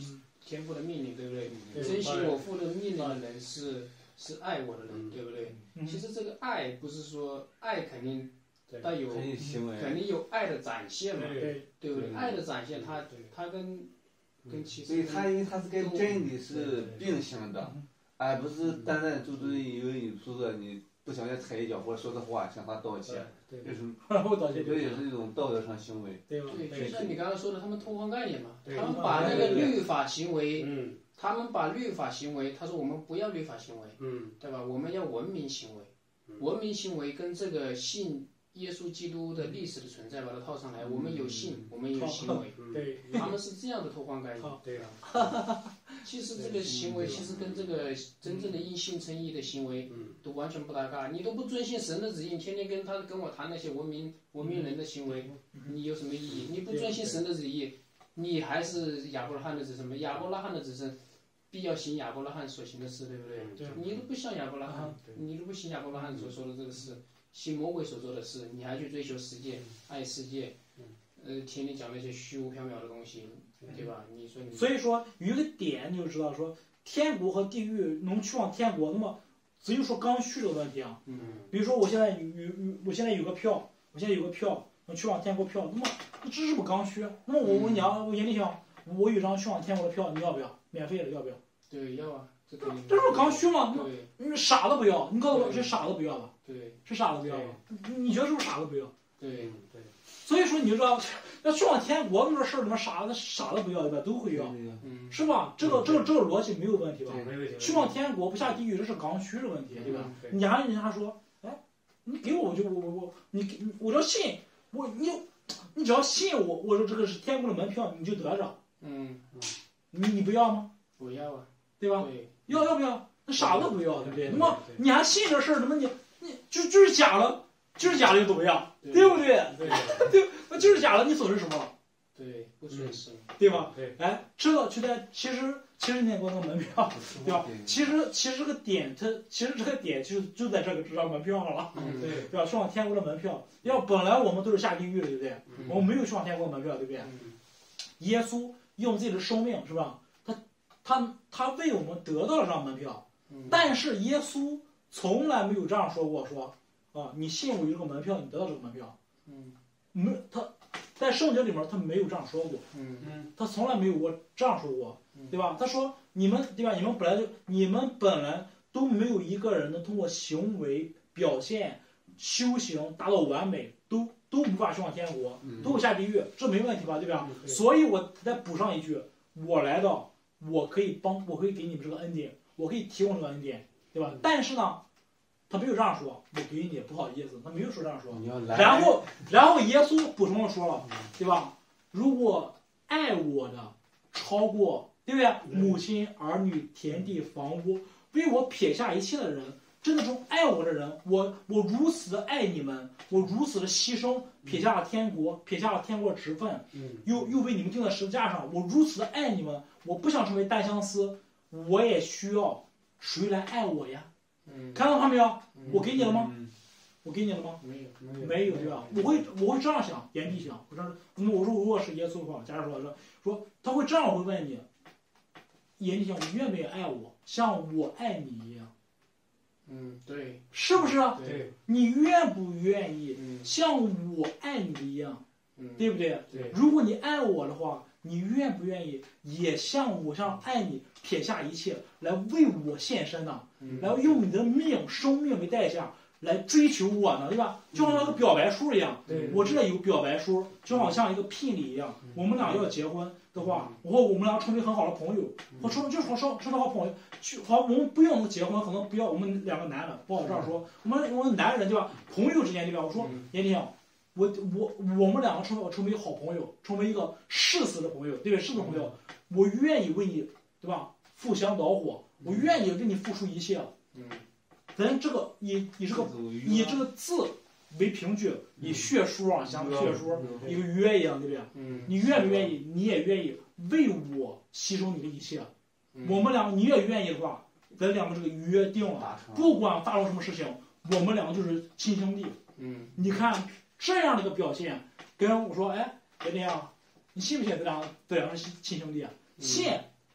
S3: 天父的命令，对不对？
S2: 对
S3: 遵行我父的命令的人是是爱我的人，
S2: 嗯
S3: 对不对？
S1: 嗯
S3: 其实这个爱不是说爱肯定
S2: 对
S3: 带有
S4: 肯定行为，
S3: 肯定有爱的展现嘛，
S1: 对
S3: 对不对？
S4: 对
S3: 爱的展现，它
S2: 对
S3: 它跟跟其
S4: 所以
S3: 实
S4: 他因为他是跟真理是并行的，
S1: 嗯
S4: 而不是单单就对因为你说的你不小心踩一脚或者说的话向他道歉，
S2: 对
S4: 就是
S1: 我道歉
S4: 这也是一种道德上行为。
S1: 对吧？
S3: 对，就像你刚刚说的，他们偷换概念嘛，
S2: 对
S3: 他们把那个律法行为，
S2: 嗯
S3: 他们把律法行为，他说我们不要律法行为，
S2: 嗯
S3: 对吧？我们要文明行为，
S2: 嗯
S3: 文明行为跟这个信耶稣基督的历史的存在把它套上来，我们有信，我们有行为，
S2: 嗯
S1: 对，
S3: 他们是这样的偷换概念。
S1: 好
S2: 对啊，
S3: 其实这个行为其实跟这个真正的因信称义的行为
S2: 嗯
S3: 都完全不搭嘎，你都不遵循神的旨意，你天天跟他跟我谈那些文明文明人的行为，你有什么意义？你不遵循神的旨意，你还是亚伯拉罕的子孙，亚伯拉罕的子孙必要行亚伯拉罕所行的事，对不对？
S1: 对
S3: 你都不像亚伯拉罕，
S2: 对
S3: 你都不行亚伯拉罕所说的这个事，行魔鬼所做的事，你还去追求世界，爱世界，呃，天天讲那些虚无缥缈的东西，对吧？你说你，
S1: 所以说有一个点你就知道说，天国和地狱能去往天国，那么只有说刚需这个问题啊。
S3: 嗯
S1: 比如说我现在有有有，我现在有个票，我现在有个票能去往天国票，那么这是不是刚需？那么我我你要我眼里想，我有张去往天国的票，你要不要？免费的要不要？
S3: 对，要啊，这肯定。
S1: 这是不是刚需吗？
S3: 对
S1: 你傻都不要，你告诉我是傻都不要吧？
S3: 对
S1: 是傻都不要吧？你觉得是不是傻都不要？
S3: 对
S2: 对，
S1: 所以说你就知道，要去往天国那个事儿，他妈傻的傻都不要对吧？都会要，
S3: 嗯，
S1: 是吧？这个这个这个逻辑没有问题吧？
S2: 没问题。
S1: 去往天国不下地狱，这是刚需的问题，对吧？
S2: 对
S1: 你还人家说，哎，你给我我就我我我你给我只要信我你你只要信我，我说这个是天国的门票，你就得着，
S3: 嗯，
S1: 你你不要吗？
S3: 不要啊，
S1: 对吧？
S3: 对，
S1: 要要不要？那傻都不要，对不对？
S2: 对
S1: 那么你还信这事儿，那么你你就就是假了，就是假了又怎么样？
S3: 对
S1: 对不对？
S2: 对
S1: 对，那就是假了，你损失什么了？
S3: 对，不损失。
S1: 对吧？
S2: 对，
S1: 哎，这个就在其实其实那国的门票，对吧？其实其实这个点，它其实这个点就就在这个这张门票上了，
S3: 嗯，
S2: 对，
S1: 对吧？去往天国的门票，要本来我们都是下地狱的，对不对？
S3: 嗯
S1: 我们没有去往天国的门票，对不对？
S3: 嗯
S1: 耶稣用自己的生命，是吧？他他他为我们得到了这张门票，
S3: 嗯，
S1: 但是耶稣从来没有这样说过，说啊，你信我有这个门票，你得到这个门票，
S3: 嗯
S1: 没他在圣经里面他没有这样说过。
S3: 嗯
S2: 嗯
S1: 他从来没有过这样说过，对吧？他说你们对吧？你们本来就你们本来都没有一个人能通过行为表现、修行达到完美，都都无法去往天国，都有下地狱，这没问题吧？对吧？
S2: 嗯对
S1: 所以我再补上一句，我来到，我可以帮，我可以给你们这个恩典，我可以提供这个恩典，对吧？但是呢，他没有这样说，我给你，不好意思，他没有说这样说。
S4: 你要来，
S1: 然后，然后耶稣补充了说了，对吧？如果爱我的超过，对不对？母亲、儿女、田地、房屋，为我撇下一切的人，真的中爱我的人，我我如此的爱你们，我如此的牺牲，撇下了天国，撇下了天国的职分，
S2: 嗯
S1: 又又为你们钉在十字架上，我如此的爱你们，我不想成为单相思，我也需要谁来爱我呀？
S3: 嗯，
S1: 看到他没有？我给你了吗？
S4: 嗯
S1: 我给你了吗？
S3: 没有，
S2: 没有
S1: 没有对吧？我会我会这样想，言必想，我这样，那么我说如果是耶稣的话，假如说说说他会这样，我会问你，言必想，你愿不愿意爱我，像我爱你一样，
S3: 嗯，对
S1: 是不是啊？
S2: 对，
S1: 你愿不愿意
S3: 嗯
S1: 像我爱你一样，
S3: 嗯，
S1: 对不对？
S2: 对，
S1: 如果你爱我的话，你愿不愿意也像我这样爱你，撇下一切来为我献身呢？
S3: 嗯
S1: 然后用你的命、生命为代价来追求我呢，对吧？就好像一个表白书一样，
S2: 对
S1: 我这里有表白书，就好像一个聘礼一样。我们俩要结婚的话，或我们俩成为很好的朋友，或成就是好成成为好朋友，去好我们不用结婚，可能不要我们两个男的，不好这样说，我们我们男人对吧？朋友之间对吧？我说严天，我我我们两个成为成为好朋友，成为一个誓死的朋友，对不对？誓死的朋友，我愿意为你对吧？赴香蹈火，我愿意为你付出一切。
S3: 嗯
S1: 咱这个以以这个以这个字为凭据，以血书啊，像血书一个约一样，对不对？
S3: 嗯，
S1: 你愿不愿意？你也愿意为我牺牲你的一切。
S3: 嗯
S1: 我们两个你也愿意的话，咱两个这个约定了，
S4: 达成，
S1: 不管发生什么事情，我们两个就是亲兄弟。
S3: 嗯
S1: 你看这样的一个表现，跟我说，哎，别这样，你信不信咱俩咱俩是亲兄弟啊？信。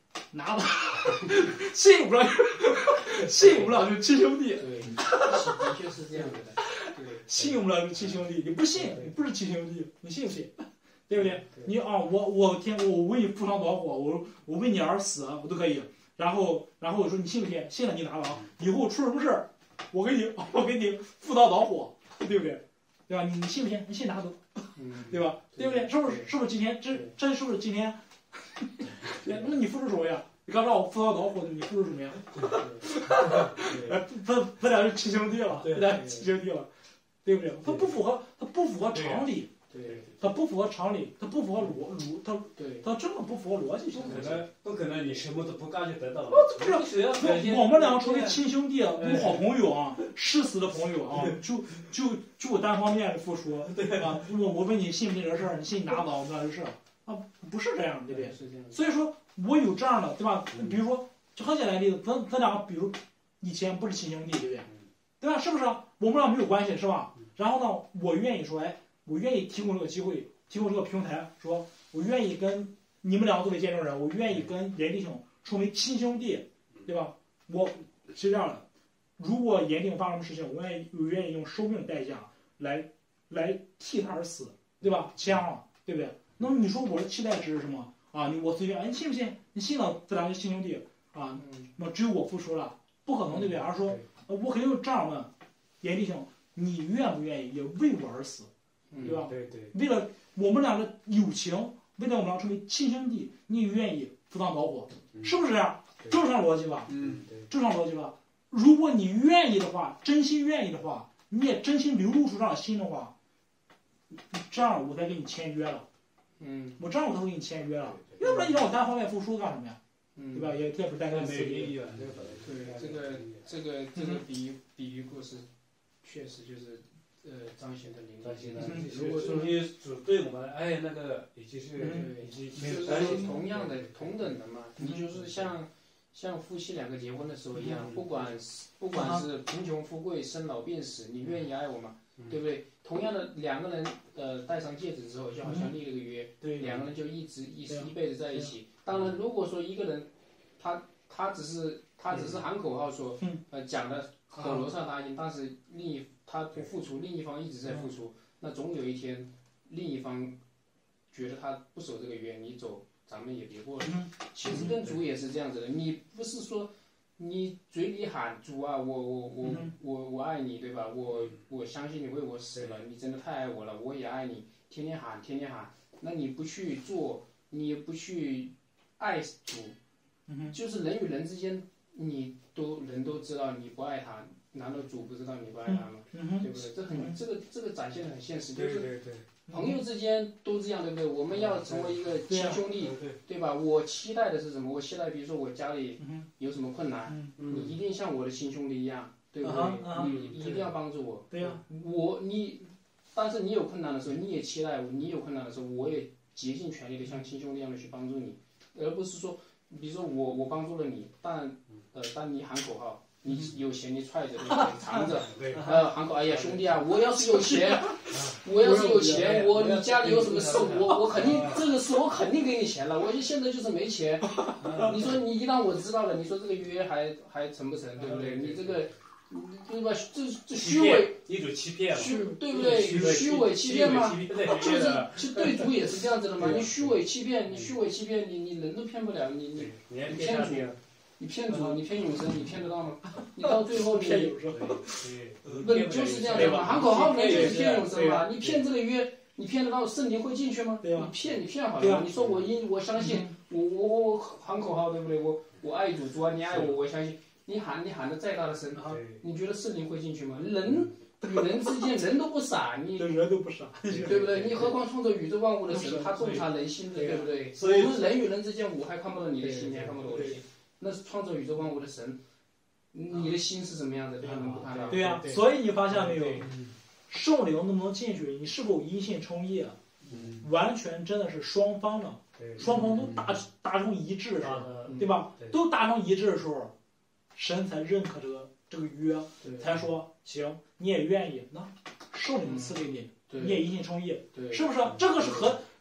S1: 拿吧，信不了，信不了就亲兄弟。
S3: 对，的确是这样子的。对，
S1: 信不了就亲兄弟，你不信，你不是亲兄弟，你信不信？对不对？你啊，我我天，我为你赴汤蹈火，我我为你而死，我都可以。然后然后我说你信不信？信了你拿吧，以后出什么事儿，我给你我给你赴汤蹈火，对不对？对吧？你你信不信？你信拿走，对吧？对不对？是不是？是不是今天这这是不是今天？那你付出什么呀？你刚让我赴汤蹈火的，你付出什么呀？哎，咱咱俩是亲兄弟了，咱俩亲兄弟了，对不对？他不符合，他不符合常理。
S3: 对，
S1: 它不符合常理，它不符合逻逻，它
S3: 对，
S1: 它真的不符合逻辑性。
S2: 不可能，不可能，你什么都不干就得到了。
S1: 不是，我们两个成为亲兄弟，我们好朋友啊，誓死的朋友啊，就就就单方面的付出，对吧？我我问你信不信这个事儿，你信你拿走，我们俩的事啊，不是这样，对不对？所以说我有这样的，对吧？比如说，就很简单的例子，咱咱两个，比如以前不是亲兄弟，对不对？对吧？是不是？我们俩没有关系，是吧？然后呢，我愿意说，哎。我愿意提供这个机会，提供这个平台，说我愿意跟你们两个作为见证人，我愿意跟严弟兄成为亲兄弟，对吧？我是这样的，如果严弟兄发生什么事情，我愿意我愿意用生命代价来来替他而死，对吧？签了，对不对？那么你说我的期待值是什么啊？你我随便，哎，你信不信？你信了，咱俩就亲兄弟啊。那么只有我付出了，不可能，对不对？而是说，我肯定这样问严弟兄，你愿不愿意也为我而死？对吧？
S2: 对对，
S1: 为了我们俩的友情，为了我们俩成为亲兄弟，你也愿意赴汤蹈火，是不是这样？正常逻辑吧？
S2: 嗯，对，
S1: 正常逻辑吧？如果你愿意的话，真心愿意的话，你也真心流露出这样的心的话，这样我才给你签约了。
S3: 嗯，
S1: 我这样我才会给你签约了，要不然你让我单方面付出干什么呀？
S3: 嗯，
S1: 对吧？也也不是单干
S2: 没有意义了。
S3: 对，这个这个这个比喻比喻故事，确实就是。呃，彰显的灵
S2: 彰显的，
S3: 如果说
S2: 你主对我们，哎，那个已经是，已经
S3: 就是说同样的同等的嘛，你就是像像夫妻两个结婚的时候一样，不管不管是贫穷富贵、生老病死，你愿意爱我吗？对不对？同样的两个人，呃，戴上戒指之后，就好像立了个约，两个人就一直一一辈子在一起。当然，如果说一个人，他他只是他只是喊口号说，呃，讲的口头上答应，但是另一他不付出，另一方一直在付出，那总有一天，另一方觉得他不守这个约，你走，咱们也别过了。其实跟主也是这样子的，你不是说你嘴里喊主啊，我我我我我爱你，对吧？我我相信你为我死了，你真的太爱我了，我也爱你，天天喊，天天喊，那你不去做，你也不去爱主，就是人与人之间，你都人都知道你不爱他。难道主不知道你不爱他吗？
S1: 嗯、
S3: 对不对？这很这个这个展现的很现实，就是朋友之间都这样，对不对？我们要成为一个亲兄弟，对, 对吧？我期待的是什么？我期待，比如说我家里有什么困难，
S1: 嗯、
S3: 你一定像我的亲兄弟一样，对不对？
S1: 啊、
S3: 你一定要帮助我。
S1: 对呀、啊，
S3: 我你，但是你有困难的时候，你也期待我；你有困难的时候，我也竭尽全力的像亲兄弟一样的去帮助你，而不是说，比如说我我帮助了你，但呃，当你喊口号。你有钱你揣着，藏着，呃，喊口，哎呀，兄弟啊，我要是有钱，我要是有钱，我你家里有什么事，我我肯定这个事我肯定给你钱了，我就现在就是没钱。你说你一让我知道了，你说这个约还还成不成，对不对？你这个，对吧？这这虚伪，
S2: 一种欺骗，
S3: 虚对不对？虚伪欺骗吗？就是其实对主也是这样子的嘛。你虚伪欺骗，你虚伪欺骗，你你人都骗不了，你你你骗主。你骗主，你骗永生，你骗得到吗？你到最后你
S1: 骗永生，
S3: 不就是这样子吗？喊口号没就是骗永生吗？你骗这个约，你骗得到圣灵会进去吗？你骗你骗好了，你说我因我相信，我我我喊口号对不对？我我爱主，主啊你爱我，我相信。你喊你喊的再大的声，你觉得圣灵会进去吗？人与人之间人都不傻，你
S1: 人都不傻，
S3: 对不对？你何况创造宇宙万物的神，他洞察人心的，对不对？我们人与人之间，我还看不到你的心，你还看不到我的心。那是创造宇宙万物的神，你的心是什么样的？他能不看到？
S1: 对呀、啊，所以你发现没有，圣灵能不能进去？你是否因信称义？嗯、完全真的是双方的，双方都达达成一致的时候，对吧？都达成一致的时候，神才认可这个这个约，才说行，你也愿意，那圣灵赐给你，你也因信称义，是不是？这个是和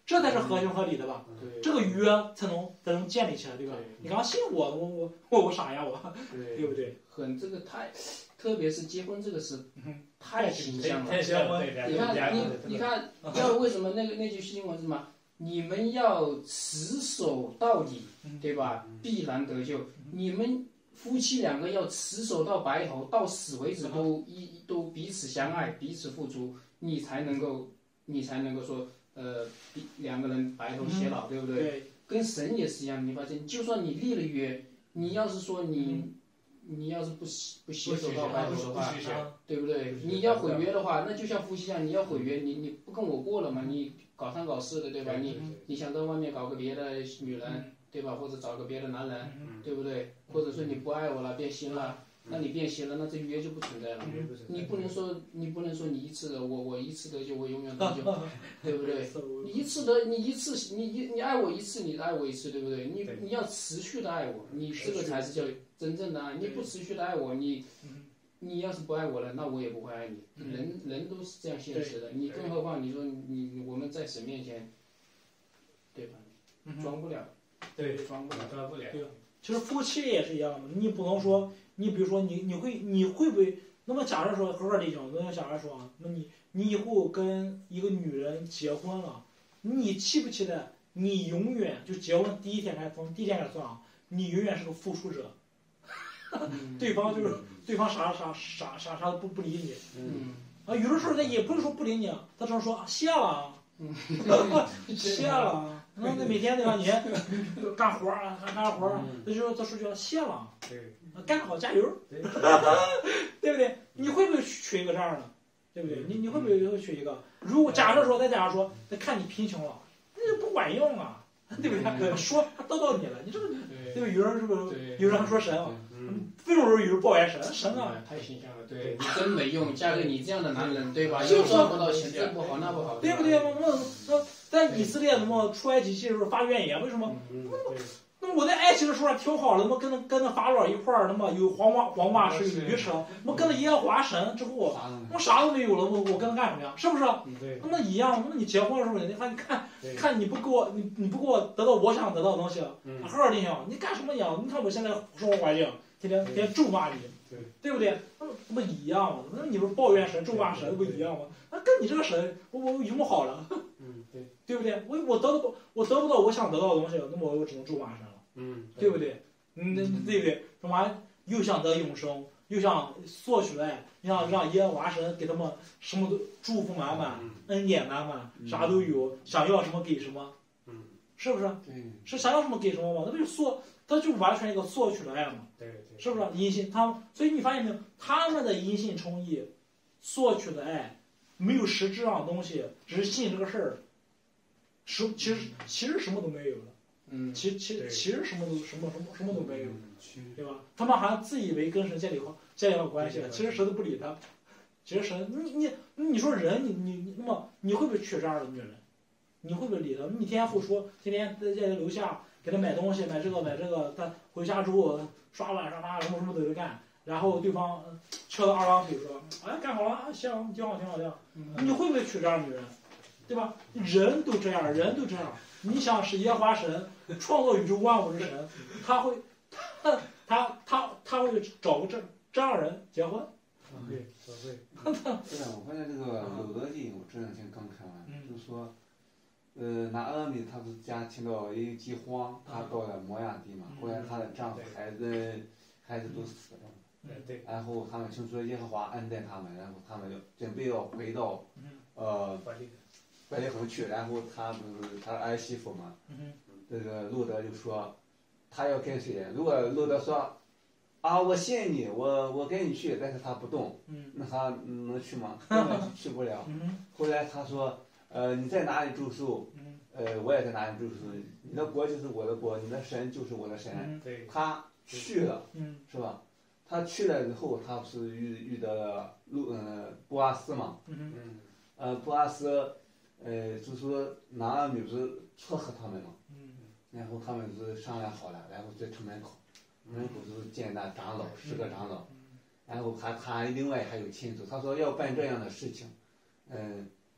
S1: 这才是合情合理的吧？
S3: 对，
S1: 这个约才能才能建立起来，对吧？
S3: 对
S1: 你刚信我，我我我我傻呀我，
S3: 对
S1: 对不对？
S3: 很这个太，特别是结婚这个事，
S1: 嗯
S3: 太形象了。
S2: 太像了，对
S3: 你看你你看，要为什么那个那句新闻是什么？你们要持守到底，对吧？必然得救。你们夫妻两个要持守到白头，到死为止都一都彼此相爱，彼此付出，你才能够你才能够说呃，比两个人白头偕老，对不对？
S1: 对，
S3: 跟神也是一样，你发现，就算你立了约，你要是说你，你要是不不携手到白头的话，对不对？你要毁约的话，那就像夫妻一样，你要毁约，你你不跟我过了嘛？你搞三搞四的，对吧？你你想在外面搞个别的女人，对吧？或者找个别的男人，对不对？或者说你不爱我了，变心了，那你变心了，那这约就不存在了。你不能说你不能说你一次的，我我一次得救，我永远得救，对不对？你一次得，你一次你你你爱我一次，你爱我一次，对不对？你你要持续的爱我，你这个才是叫真正的爱。你不持续的爱我，你你要是不爱我了，那我也不会爱你。人人都是这样现实的，你更何况你说你我们在神面前，对吧？装不了，
S2: 对，
S3: 装不了，
S2: 装不了。
S1: 对，其实夫妻也是一样的，你不能说你比如说你你会你会不会？那么假设说合伙理想，那假设说啊，那你你以后跟一个女人结婚了，你期不期待你永远就结婚第一天开始从第一天开始算啊，你永远是个付出者，对方就是对方啥啥啥啥啥都不不理你，
S3: 嗯
S1: 啊，有的时候他也不是说不理你，他只能说啊谢了啊，谢了啊，那那每天对吧？你干活啊干干活啊，他就说他说句谢了，
S2: 对，
S1: 干得好加油，
S2: 对，
S1: 对不对？你会不会娶一个这样的？对不对？你你会不会会娶一个？如果假设说，再假如说，那看你贫穷了，那就不管用啊，对不对？说叨叨你了，你这个对吧？有人是不是？有人还说神啊，非洲人有人抱怨神，神啊，
S3: 太形象了，对你真没用，嫁给你这样的男人，对吧？
S1: 就
S3: 又赚不到钱，这不好那不好，
S1: 对不对？那那那在以色列那么出埃及记的时候发怨言，为什么？那么我在埃及的时候调好了，那么跟那跟那法老一块儿，那么有黄瓜黄瓜是有鱼吃，我跟了耶和华神之后，我啥都没有了，我我跟他干什么呀？是不是？
S2: 对。
S1: 那么一样，那么你结婚的时候，你看你看看你不给我，你你不给我得到我想得到的东西，合二定想，你干什么呀？你看我现在生活环境，天天天天咒骂你，
S2: 对
S1: 对不对？那那不一样吗？那你不是抱怨神、咒骂神不一样吗？那跟你这个神，我我有什么好了？
S2: 嗯，对，
S1: 对不对？我我得不到我得不到我想得到的东西，那么我只能咒骂神了。
S2: 嗯，
S1: 对不对？嗯，那对不对？什么又想得永生，又想索取爱，又想让耶和华神给他们什么都祝福满满，恩典满满，啥都有，想要什么给什么，
S2: 嗯，
S1: 是不是？
S4: 对，
S1: 是想要什么给什么嘛？那不就索，他就完全一个索取的爱嘛，
S2: 对对，
S1: 是不是？因信他们，所以你发现没有？他们的因信称义，索取的爱，没有实质上的东西，只是信这个事儿，实其实其实什么都没有了。
S3: 嗯，
S1: 其其其实什么都什么什么什么都没有，
S2: 嗯
S1: 对吧？他们还自以为跟神建立好建立好关系了，其实神都不理他。其实神，你你你说人，你你你那么你会不会娶这样的女人？你会不会理他？你天天付出，天天在在楼下给他买东西，买这个买这个，他回家之后刷碗刷碗什么什么都得干，然后对方翘着二郎腿说：“哎，干好了，行，挺好挺好挺好。”你会不会娶这样的女人？对吧？人都这样，人都这样。你想是耶和华神创造宇宙万物之神，他会他他他他会找个这这样人结婚？
S2: 对，不会。
S4: 对啊，我发现这个《路德记》，我这两天刚看完，就是说，呃，拿俄米他不是家听到有饥荒，他到了摩亚地嘛，后来她的丈夫、孩子、孩子都死了，
S2: 对，
S4: 然后他们听说耶和华恩待他们，然后他们就准备要回到，呃。伯利恒去，然后他不是他儿媳妇嘛，这个路德就说，他要跟随。如果路德说，啊，我信你，我我跟你去，但是他不动，那他能去吗？根本去不了。后来他说，呃，你在哪里住宿？呃，我也在哪里住宿。你的国就是我的国，你的神就是我的神。他去了，是吧？他去了以后，他不是遇遇到了路呃波阿斯嘛？呃，波阿斯。呃，就说拿俄米不是撮合他们嘛，然后他们是商量好了，然后在城门口，门口就是见那长老，十个长老，然后还他另外还有亲属，他说要办这样的事情，嗯、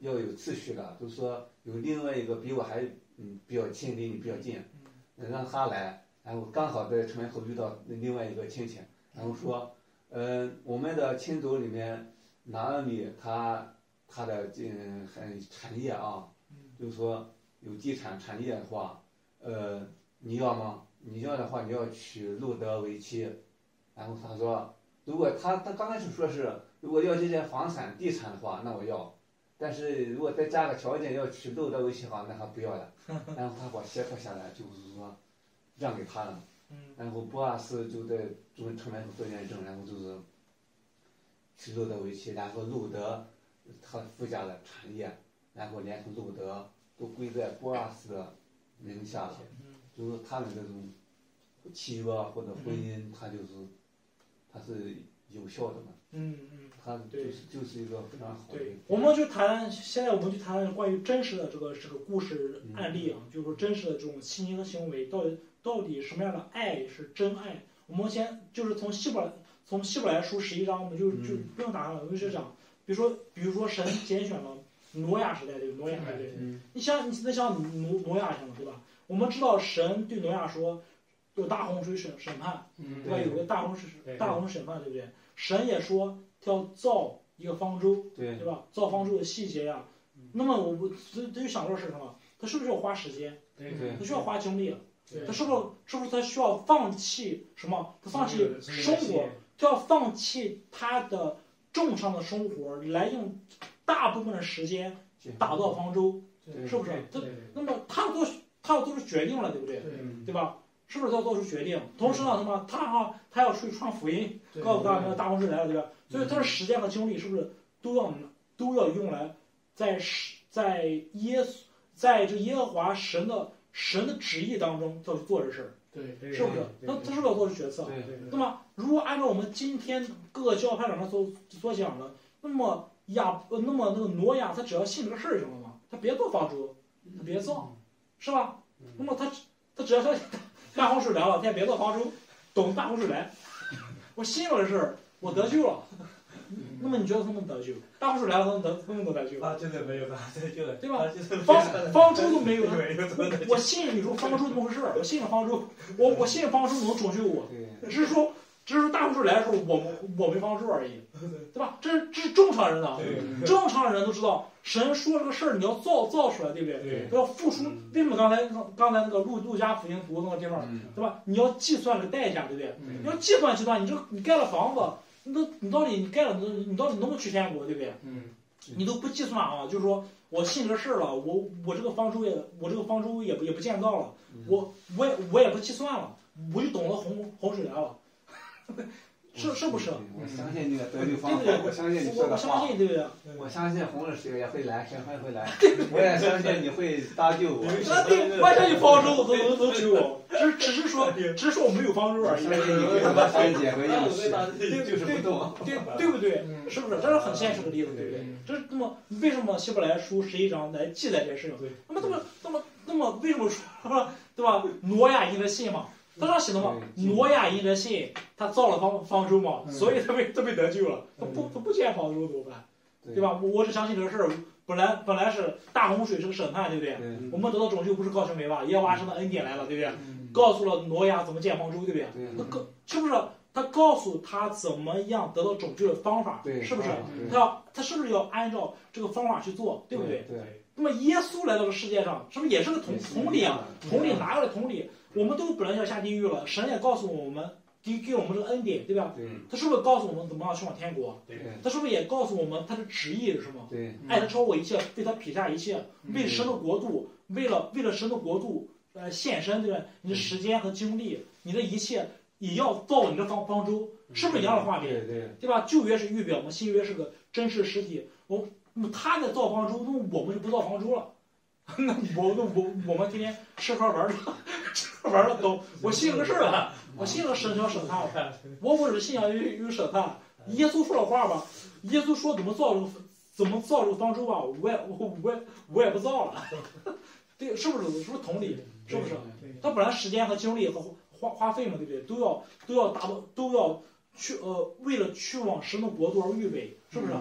S4: 要有次序的，就是说有另外一个比我还嗯比较亲，离你比较近，让他来，然后刚好在城门口遇到另外一个亲戚，然后说，嗯、呃，我们的亲族里面拿俄米他他的嗯很产业啊，就是说有地产产业的话，呃，你要吗？你要的话，你要娶路德为妻。然后他说，如果他他刚开始说是，如果要这些房产地产的话，那我要。但是如果再加个条件，要娶路德为妻的话，那他不要了。然后他把协议下来，就是说让给他了。然后波阿斯就在就城门口做见证，然后就是娶路德为妻，然后路德他附加的产业，然后连同路德都归在波阿斯的名下了。就是他们这种契约或者婚姻，他就是他是有效的嘛。
S1: 嗯嗯。
S4: 他就是就是一个非常好的。
S1: 对，我们就谈现在我们就谈关于真实的这个这个故事案例啊，嗯、就是说真实的这种信息和行为，到底到底什么样的爱是真爱？我们先就是从希伯来从希伯来书十一章，我们就就不用打了，我们就讲，比如说比如说神拣选了挪亚时代，对挪亚对不对？嗯、你像你那像挪挪亚像对吧？我们知道神对挪亚说，有大洪水审审判，
S3: 嗯、
S1: 对吧？有个大洪水大洪审判，对不对？神也说。他要造一个方舟，
S4: 对
S1: 对吧？造方舟的细节呀、啊，那么我我这这就想说是什么？他是不是要花时间？
S3: 对
S4: 对，
S1: 他需要花精力。他是不是是不是他需要放弃什么？他放弃生活，他要放弃他的重伤的生活，来用大部分的时间打造方舟，是不是？他那么他做他要做出决定了，对不对？
S3: 对，
S1: 对吧？是不是要做出决定？同时呢，他妈他哈他要出去传福音，告诉大家大洪水来了，对吧？所以他的时间和精力是不是都要都要用来在在耶稣在这耶和华神的神的旨意当中要去做这事儿？
S3: 对，
S1: 是不是？他他是不是要做出决策？那么如果按照我们今天各个教派上面所所讲的，那么亚那么那个挪亚他只要信这个事儿就行了嘛，他别做方舟，他别造，是吧？那么他他只要相信大洪水来了，他也别做方舟，等大洪水来，我信了这事儿，我得救了。那么你觉得他能得救？大洪水来了，他能得他能得救？
S5: 啊，真的没有他得救了，
S1: 对吧？
S5: 就是
S1: 方方舟都没有，
S5: 没有
S1: 我我信你说方舟怎么回事？我信了方舟，我我信方舟能拯救我，只是说只是说大洪水来的时候，我我没方舟而已，对吧？这是这是正常人的，正常人都知道，神说这个事儿你要造造出来，对不对？要付出。为什么刚才刚才那个路路加福音读那个地方，对吧？你要计算这个代价，对不对？你要计算计算，你这你盖了房子。你都你到底你盖了你你到底能不能去天国，对不对？
S3: 嗯，
S1: 你都不计算啊，就是说我信这个事儿了，我我这个方舟也我这个方舟也不也不建造了，我我也我也不计算了，我就等着洪洪水来了，是是不是？
S4: 我相信你的得救方法，我相信你
S1: 说的话，我相信对不对？
S4: 我相信洪水也会来，神会会来，我也相信你会搭救我。
S1: 那对，我相信方舟能能能救我，只只是说只是说我没有方舟而已。
S4: 相信你会把三姐和应许，就是不动，
S1: 对对不对？是不是？这是很现实的例子，对不对？这是那么为什么希伯来书十一章来记载这些事情？那么那么那么那么为什么说对吧？挪亚因着信嘛。他上写的嘛，挪亚因着信，他造了方方舟嘛，所以他被他被得救了。他不他不建方舟怎么办？对吧？我我只相信这个事儿，本来本来是大洪水是个审判，对不对？我们得到拯救不是靠行为吧？耶和华神的恩典来了，对不对？告诉了挪亚怎么建方舟，对不对？他告是不是？他告诉他怎么样得到拯救的方法，是不是？他要他是不是要按照这个方法去做，对不对？
S4: 对。
S1: 那么耶稣来到这世界上，是不是也是个同同理啊？同理哪有的同理？我们都本来要下地狱了，神也告诉我们，给给我们这个恩典，对吧？
S4: 对。
S1: 他是不是告诉我们怎么样去往天国？
S3: 对。
S1: 他是不是也告诉我们他的旨意是什么？
S4: 对。
S1: 爱他超过一切，为他撇下一切，为神的国度，为了为了神的国度，呃，献身，对吧？你的时间和精力，你的一切也要造你的方方舟，是不是一样的画面？
S4: 对对。
S1: 对吧？旧约是预表，我们新约是个真实实体。我那么他在造方舟，那我们就不造方舟了。那我那我我们天天吃喝玩乐，吃喝玩乐都，我信了个事儿了，我信了神要审判了，我我只信仰于于审判。耶稣说了话吧，耶稣说怎么造这个怎么造这个方舟吧，我也我我也我也不造了，对，是不是？是不是同理？是不是？他本来时间和精力和花花费嘛，对不对？都要都要达到都要去呃，为了去往神的国度而预备，是不是？我们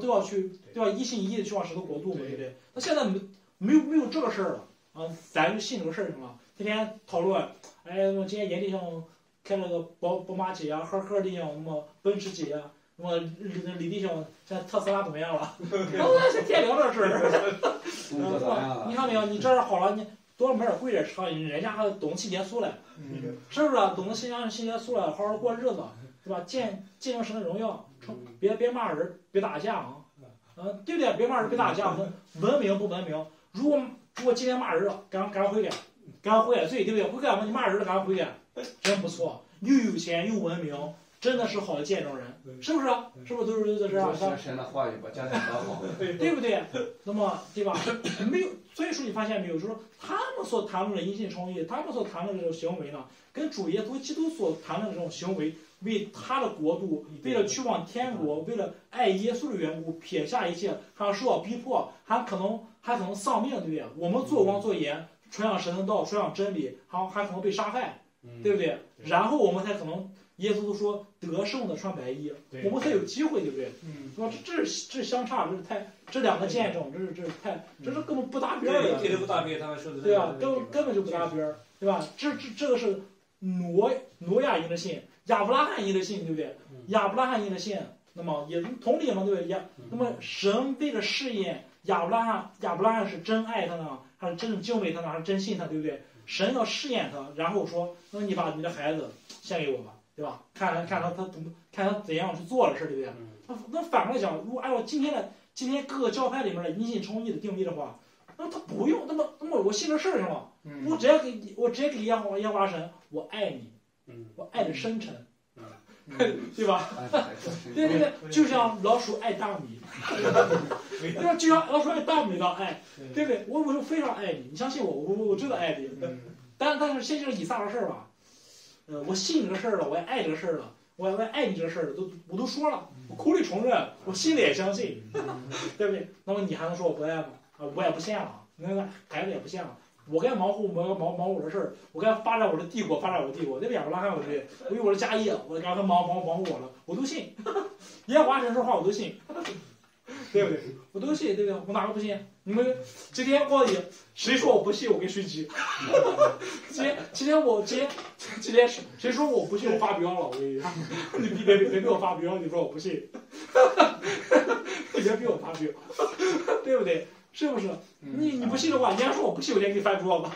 S1: 都要去，对吧？一心一意的去往神的国度嘛，对不对？那现在没没有没有这个事儿了啊，咱就信这个事儿行了。天天讨论，哎，我今天严弟兄开了个宝宝马几呀，赫赫弟兄什么奔驰几呀，什么李李弟兄现在特斯拉怎么样了？我天天聊这事儿。你看没有？你这儿好了，你多买点贵点车，人家还懂新结束嘞，是不是？懂得新疆新结束了，好好过日子，对吧？见见证神的荣耀，别别骂人，别打架啊，嗯，对不对？别骂人，别打架，文明不文明？如果如果今天骂人了，赶赶快悔改，赶快悔改罪，对不对？悔改嘛，你骂人了，赶快悔改，真不错，又有钱又文明，真的是好的见证人，是不是？是不是都是都是这样？
S4: 神的话语把家庭搞好，
S1: 对不对？那么对吧？没有，所以说你发现没有，就是说他们所谈论的因信称义，他们所谈论的这种行为呢，跟主耶稣基督所谈论的这种行为，为他的国度，为了去往天国，为了爱耶稣的缘故，撇下一切，还受到逼迫，还可能还可能丧命，对不对？我们做光做盐，传扬神的道，传扬真理，还还可能被杀害，对不对？然后我们才可能。耶稣都说得胜的穿白衣，我们才有机会，对不对？嗯，说这这是这相差，这是太这两个见证，这是这是太，这是根本不搭边儿的，
S2: 对，不搭边，他们说的
S1: 对吧？根根本就不搭边儿，对吧？这这这个是挪挪亚因的信，亚伯拉罕因的信，对不对？亚伯拉罕因的信，那么也同理嘛，对不对？亚那么神为了试验亚伯拉罕，亚伯拉罕是真爱他呢，还是真敬畏他呢，还是真信他，对不对？神要试验他，然后说，那你把你的孩子献给我吧。对吧？看看看他他怎么看他怎样去做的事，对不对？那那反过来讲，如果按照今天的今天各个教派里面的因信称义的定义的话，那他不用，那么那么我信这事儿是吗？我直接给我直接给耶和华耶和华神，我爱你，我爱的深沉，对吧？对对对，就像老鼠爱大米，对吧？就像老鼠爱大米一样爱，对不对？我我就非常爱你，你相信我，我我真的爱你。但但是现在就是以撒的事儿吧。呃，我信这个事儿了，我也爱这个事儿了，我也我也爱你这个事儿了，都我都说了，我口里承认，我心里也相信，对不对？那么你还能说我不爱吗？啊，我也不信了，那个孩子也不信了，我该忙活我忙忙我的事儿，我该发展我的帝国，发展我的帝国，对不对？亚伯拉罕，对不对？我有我的家业，我该他忙忙忙活我了，我都信，耶和华神说话我都信，对不对？我都信，对不对？我哪个不信？你们今天告诉你，谁说我不信，我跟谁急。今天今天我今天今天谁谁说我不信，我发飙了，我跟你说，你别别别别我发飙，你说我不信，别逼我发飙，对不对？是不是？你你不信的话，你要说我不信，我先给你翻桌子，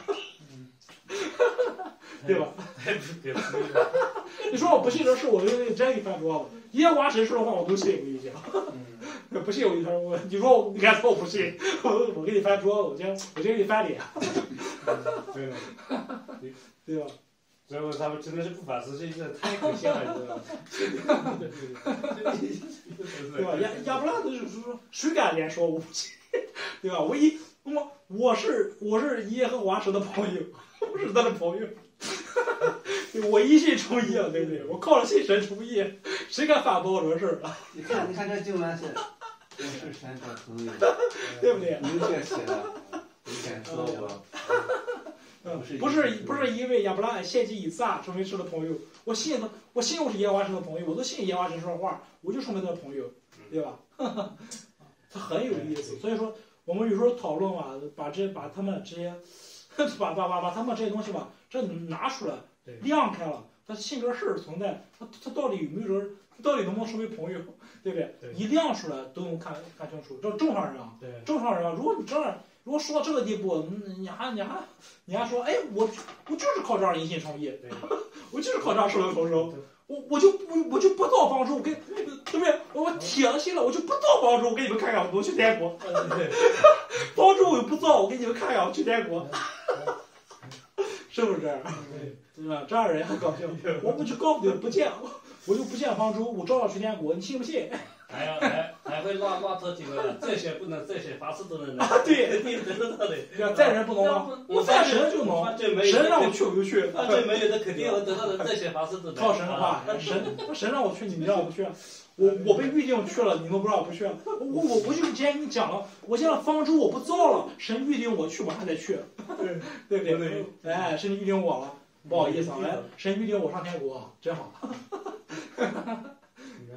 S1: 对吧？你说我不信这事，我就直接给你翻桌子。耶和华神说的话我都信，我跟你讲。不信我就说我，你说我你敢说我不信，我我给你翻桌子，我先我先给你翻脸，
S2: 对的，
S1: 对吧？
S2: 所以他们真的是不法之信，这太可笑了，你知道吗？
S1: 对吧？亚亚伯拉罕就是说，谁敢连说我不信，对吧？我一我我是我是耶和华神的朋友，我是他的朋友。我一信称义啊，对不对？我靠着信神称义，谁敢反驳我这事儿啊？
S4: 你看，你看这经文是，我是神的朋友，
S1: 对不对？
S4: 明确写了，你敢说我？
S1: 嗯，不是不是因为亚伯拉罕献祭以撒成为神的朋友，我信他，我信我是耶和华神的朋友，我都信耶和华神说话，我就成为他的朋友，对吧？他很有意思，所以说我们有时候讨论嘛，把这把他们这些，把把把把他们这些东西吧，这拿出来。亮开了，他信这事儿存在，他他到底有没有人，到底能不能成为朋友，对不对？
S2: 对
S1: 一亮出来都能看看清楚。这正常人啊，正常人啊，如果你这样，如果说到这个地步，你还你还你还说，哎，我我就是靠这样因信称义，我就是靠这样受人重生，我我就不我就不造方舟，我跟对不对？我铁了心了，我就不造方舟，我给你们看看，我去天国。方舟我又不造，我给你们看看，我去天国。是不是这样？对吧？这样人还高兴。我不去告诉你不见，我我就不见方舟，我照样去天国，你信不信？
S2: 还要还还会乱乱头几个，这些不能，这些法师都能。
S1: 对，
S2: 对得到的。
S1: 再人不能吗？我再神就能，神让我去我就去。
S2: 那这没有的肯定我得到的这些法师都能。
S1: 靠神的话，神神让我去，你让我不去。我我被预定去了，你们不让我不去。我我我就之前跟你讲了，我现在方舟我不造了，神预定我去，我还得去，对对不对？哎，神预定我了，不好意思啊，来，神预定我上天国，真好。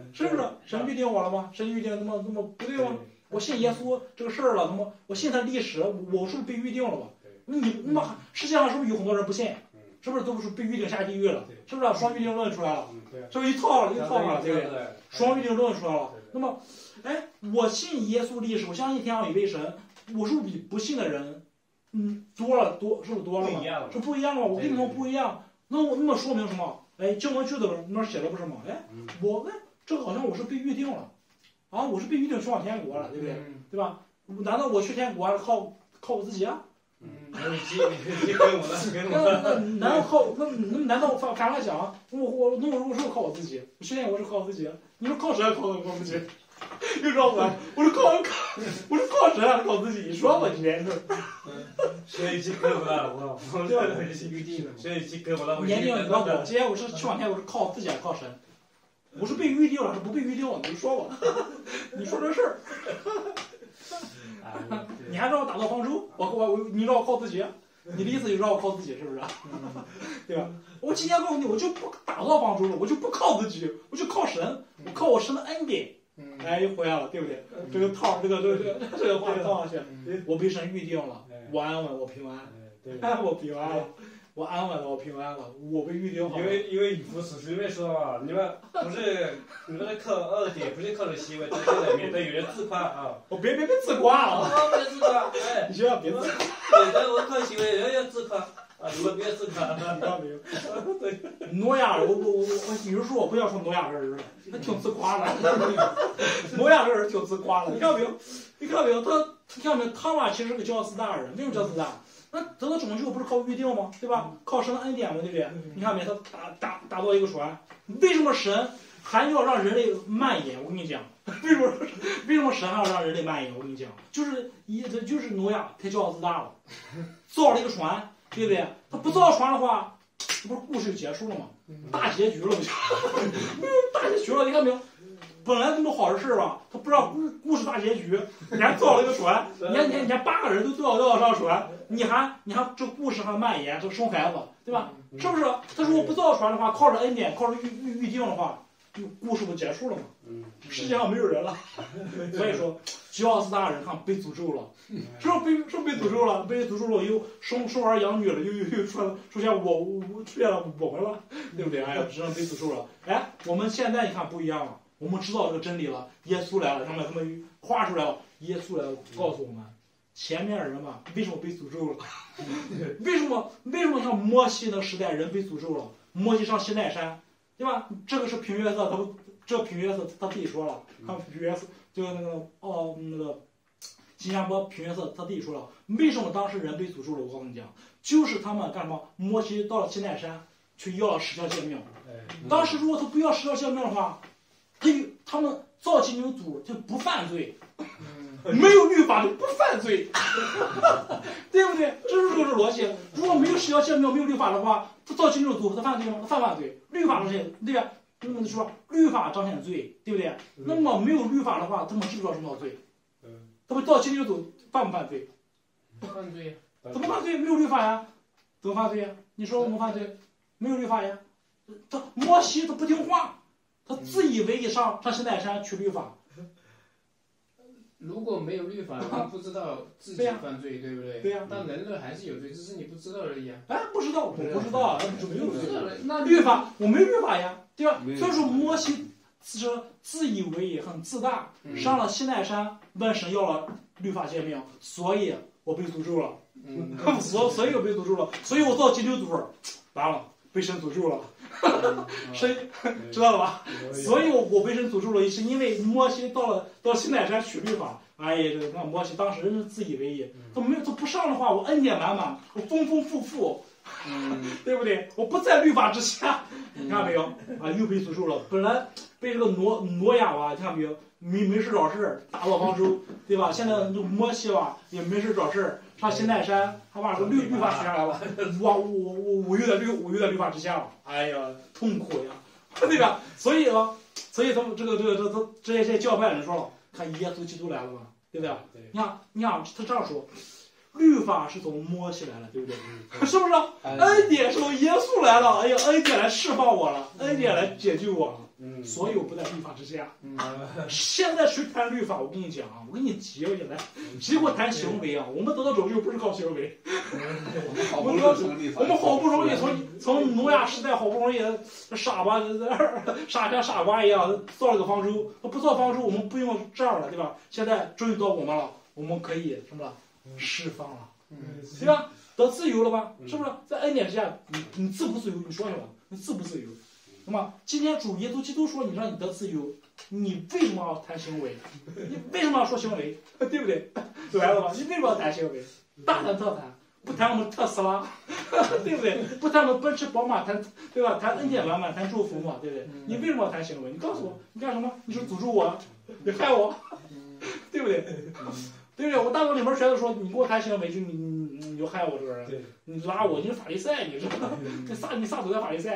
S1: 是不是？神预定我了吗？神预定那么那么不对吗？我信耶稣这个事儿了，那么我信他历史，我是不是被预定了吧？你那么世界上是不是有很多人不信？是不是都是被预定下地狱了？是不是双预定论出来了？是不是一套一套上了，对不对？双预定论出来了。那么，哎，我信耶稣历史，我相信天上有位神，我是不是比不信的人，嗯，多了多，是不是多了嘛？是不一样了吗？我跟你说不一样。那我那么说明什么？哎，经文句子那写的不是吗？哎，我哎，这个好像我是被预定了，啊，我是被预定去往天国了，对不对？对吧？难道我去天国靠靠我自己啊？
S2: 嗯，你你你跟我了，跟我了。
S1: 那那难道靠那那难道反反过来讲，我我那我我是靠我自己，我去天国是靠我自己，你说靠谁还靠我靠自己？又知道我，我是靠靠，我是靠谁还是靠自己？你说吧，今天是。
S2: 谁已经跟我了，我我
S1: 对吧？
S2: 谁已经跟我了？
S1: 年龄和我，今天我是去往天，我是靠自己还是靠神？我是被预定了还是不被预定了？你说吧，你说这事儿。你还让我打到方舟？我我我，你让我靠自己？你的意思就是让我靠自己，是不是？对吧？我今天告诉你，我就不打到方舟了，我就不靠自己，我就靠神，我靠我神的恩典。哎，又回来了，对不对？这个套，这个这个这个话套上去，我被神预定了，我安稳，我平安，我平安了，我安稳了，我平安了，我被预定好了。
S2: 因为因为以弗所书里面说嘛，你们不是你们靠二点，不是靠着行为，在这里免得有人自夸啊。
S1: 我别别别自夸啊！
S2: 我别自夸，哎，
S1: 你千万别自夸。
S2: 对，但我靠行为，人要自夸啊，你们别自夸。
S1: 你看没有？对，挪亚，我我我我，比如说我不要说挪亚这人，那挺自夸的。挪亚这人挺自夸的，你看没有？你看没有？他你看没有？他嘛其实是个骄傲自大的人，为什么骄傲自大？那得到拯救不是靠预定吗？对吧？靠神的恩典嘛，对不对？你看没？他打打打造一个船，为什么神还要让人类蔓延？我跟你讲，为什么为什么神还要让人类蔓延？我跟你讲，就是一这就是挪亚太骄傲自大了，造了一个船，对不对？他不造船的话，不是故事就结束了吗？大结局了不就？大结局了，你看没有？本来这么好的事吧，他不知道故故事大结局，你还造了一个船，你还你还你还八个人都都要都要上船，你还你还这故事还蔓延，这生孩子，对吧？是不是？他如果不造船的话，靠着恩典，靠着预预预定的话，就故事不结束了嘛？世界上没有人了，所以说骄傲自大的人看被诅咒了，是不是被是不是被诅咒了？被诅咒了，又生生儿养女了，又又又出来出现我我出现了我们了，对不对？哎呀，真的被诅咒了。哎，我们现在你看不一样了。我们知道这个真理了，耶稣来了，他们他们画出来了，耶稣来了，告诉我们，前面的人嘛，为什么被诅咒了？为什么为什么像摩西那个时代人被诅咒了？摩西上西奈山，对吧？这个是平约瑟，他不，这平约瑟他自己说了，他平约瑟就是那个哦那个新加坡平约瑟他自己说了，为什么当时人被诅咒了？我告诉你讲，就是他们干什么？摩西到了西奈山去要了十条诫命，当时如果他不要十条诫命的话。他他们造金牛犊就不犯罪，没有律法就不犯罪，对不对？这是这个逻辑。如果没有十条诫命，没有律法的话，他造金牛犊，他犯罪吗？他犯不犯罪？律法彰显，对吧？那么说律法彰显罪，对不对？那么没有律法的话，他们知不知道什么叫罪？他们造金牛犊犯不犯罪？
S3: 犯罪。
S1: 怎么犯罪？没有律法呀，怎么犯罪呀？你说我们犯罪？没有律法呀。他摩西他不听话。他自以为意上上西奈山取律法，
S3: 如果没有律法，他不知道自己犯罪，对不对？
S1: 对呀。
S3: 但人类还是有罪，只是你不知道而已啊。
S1: 哎，不知道，我不知道，那没有
S3: 罪。那
S1: 律法我没有律法呀，对吧？所以说摩西是自以为意很自大，上了西奈山问神要了律法诫命，所以我被诅咒了，所所以我被诅咒了，所以我造金牛犊，完了被神诅咒了。神知道了吧？所以我我被神诅咒了，是因为摩西到了到西奈山取律法。哎呀，这个摩西当时真是自以为意，他没有他不上的话，我恩典满满，我丰丰富富，对不对？我不在律法之下，你看没有？啊，又被诅咒了。本来被这个挪挪亚吧，你看没有？没没事找事打到方舟，对吧？现在这摩西吧也没事找事上西奈山，他把这个律律法取下来了，我我我我又在律我又在律法之下了，哎呀，痛苦呀，对吧？所以啊，所以他们这个这个这这这些这些教派人说了，看耶稣基督来了嘛，对不对？你看你看他这样说，律法是从摩西来的，对不对？是不是？恩典是从耶稣来了，哎呀，恩典来释放我了，恩典来解救我了。
S2: 嗯，
S1: 所有不在律法之下。
S3: 嗯，
S1: 现在谁谈律法，我跟你讲啊，我跟你急了，现在结果谈行为啊，我们得到拯救不是靠行为，
S4: 我们好不容易成立法，
S1: 我们好不容易从从挪亚时代好不容易傻吧傻像傻瓜一样造了个方舟，不造方舟我们不用这样了，对吧？现在终于到我们了，我们可以什么了？释放了，对吧？得自由了吧？是不是？在恩典之下，你你自不自由？你说说吧，你自不自由？那么今天主耶稣基督说你让你得自由，你为什么要谈行为？你为什么要说行为？对不对？来了吧？你为什么要谈行为？大谈特谈，不谈我们特斯拉，对不对？不谈我们奔驰宝马，谈对吧？谈恩典满满，谈祝福嘛，对不对？你为什么要谈行为？你告诉我，你干什么？你是诅咒我，你害我，对不对？对不对？我大学里面学的说，你给我谈行为，就你你你就害我这个人，你拉我，你是法利赛，你是你撒你撒走在法利赛。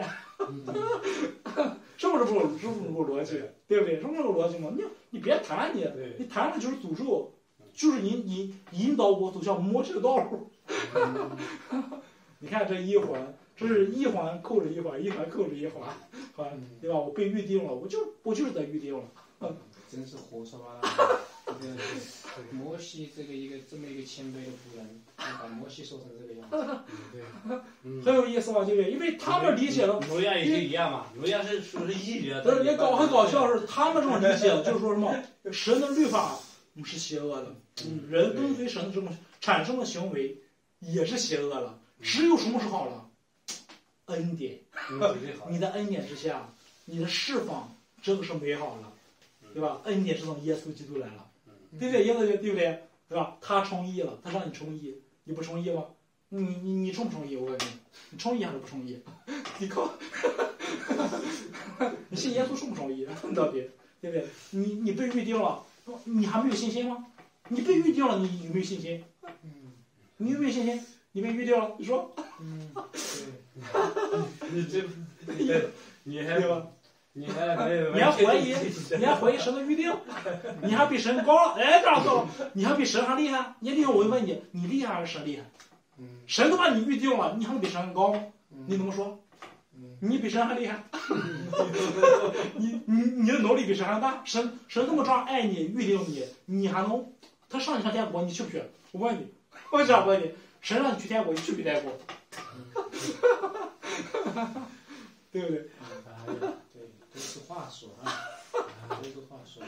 S1: 是不是不是不是不逻辑？对不对？是不是这个逻辑吗？你你别谈你，你谈的就是诅咒，就是引引引导我走向魔鬼的道路。你看这一环，这是一环扣着一环，一环扣着一环，环对吧？我被预定了，我就我就是得预定了。
S3: 真是胡说八道。摩西这个一个这么一个谦卑的仆人，把摩西说成这个样子，
S2: 对，
S1: 很有意思吧？对不对？因为他们理解了，
S2: 挪亚也是一样嘛，挪亚是说是义人。
S1: 不是也搞很搞笑的是，他们这种理解就是说什么神的律法是邪恶的，人跟随神的这种产生的行为也是邪恶的。只有什么是好了？恩典，你在恩典之下，你的释放，这个是美好的，对吧？恩典是从耶稣基督来了。对不对？耶稣对不对？对吧？他充义了，他让你充义，你不充义吗？你你你充不充义？我问你，你充义还是不充义？你靠，你信耶稣充不充义？到底对不对？你你被预定了，你还没有信心吗？你被预定了，你有没有信心？你有没有信心？你被预定了，你说？
S3: 嗯，
S2: 对，你这，你还
S1: 对吧？
S2: 你还没有，
S1: 你还怀疑，你还怀疑神的预定，你还比神高了，哎，这样子了，你还比神还厉害。你厉害，我就问你，你厉害还是神厉害？神都把你预定了，你还能比神高？你怎么说？你比神还厉害？你你你的能力比神还大？神神这么这样爱你，预定你，你还能？他上你上天国，你去不去？我问你，我这样问你，神让你去天国，你去不去天国？对不对？
S3: 都是话说啊，都是话说，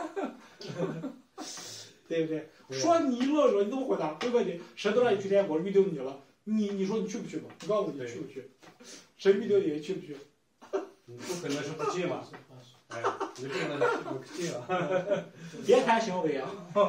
S1: 对不对？说你乐说，你怎么回答？对不对？神都让你去天国，预定你了，你你说你去不去吧？你告诉我你去不去？神预定你去不去？
S2: 你不可能是不去嘛？哎，你不可能是不去啊！
S1: 别谈行为啊！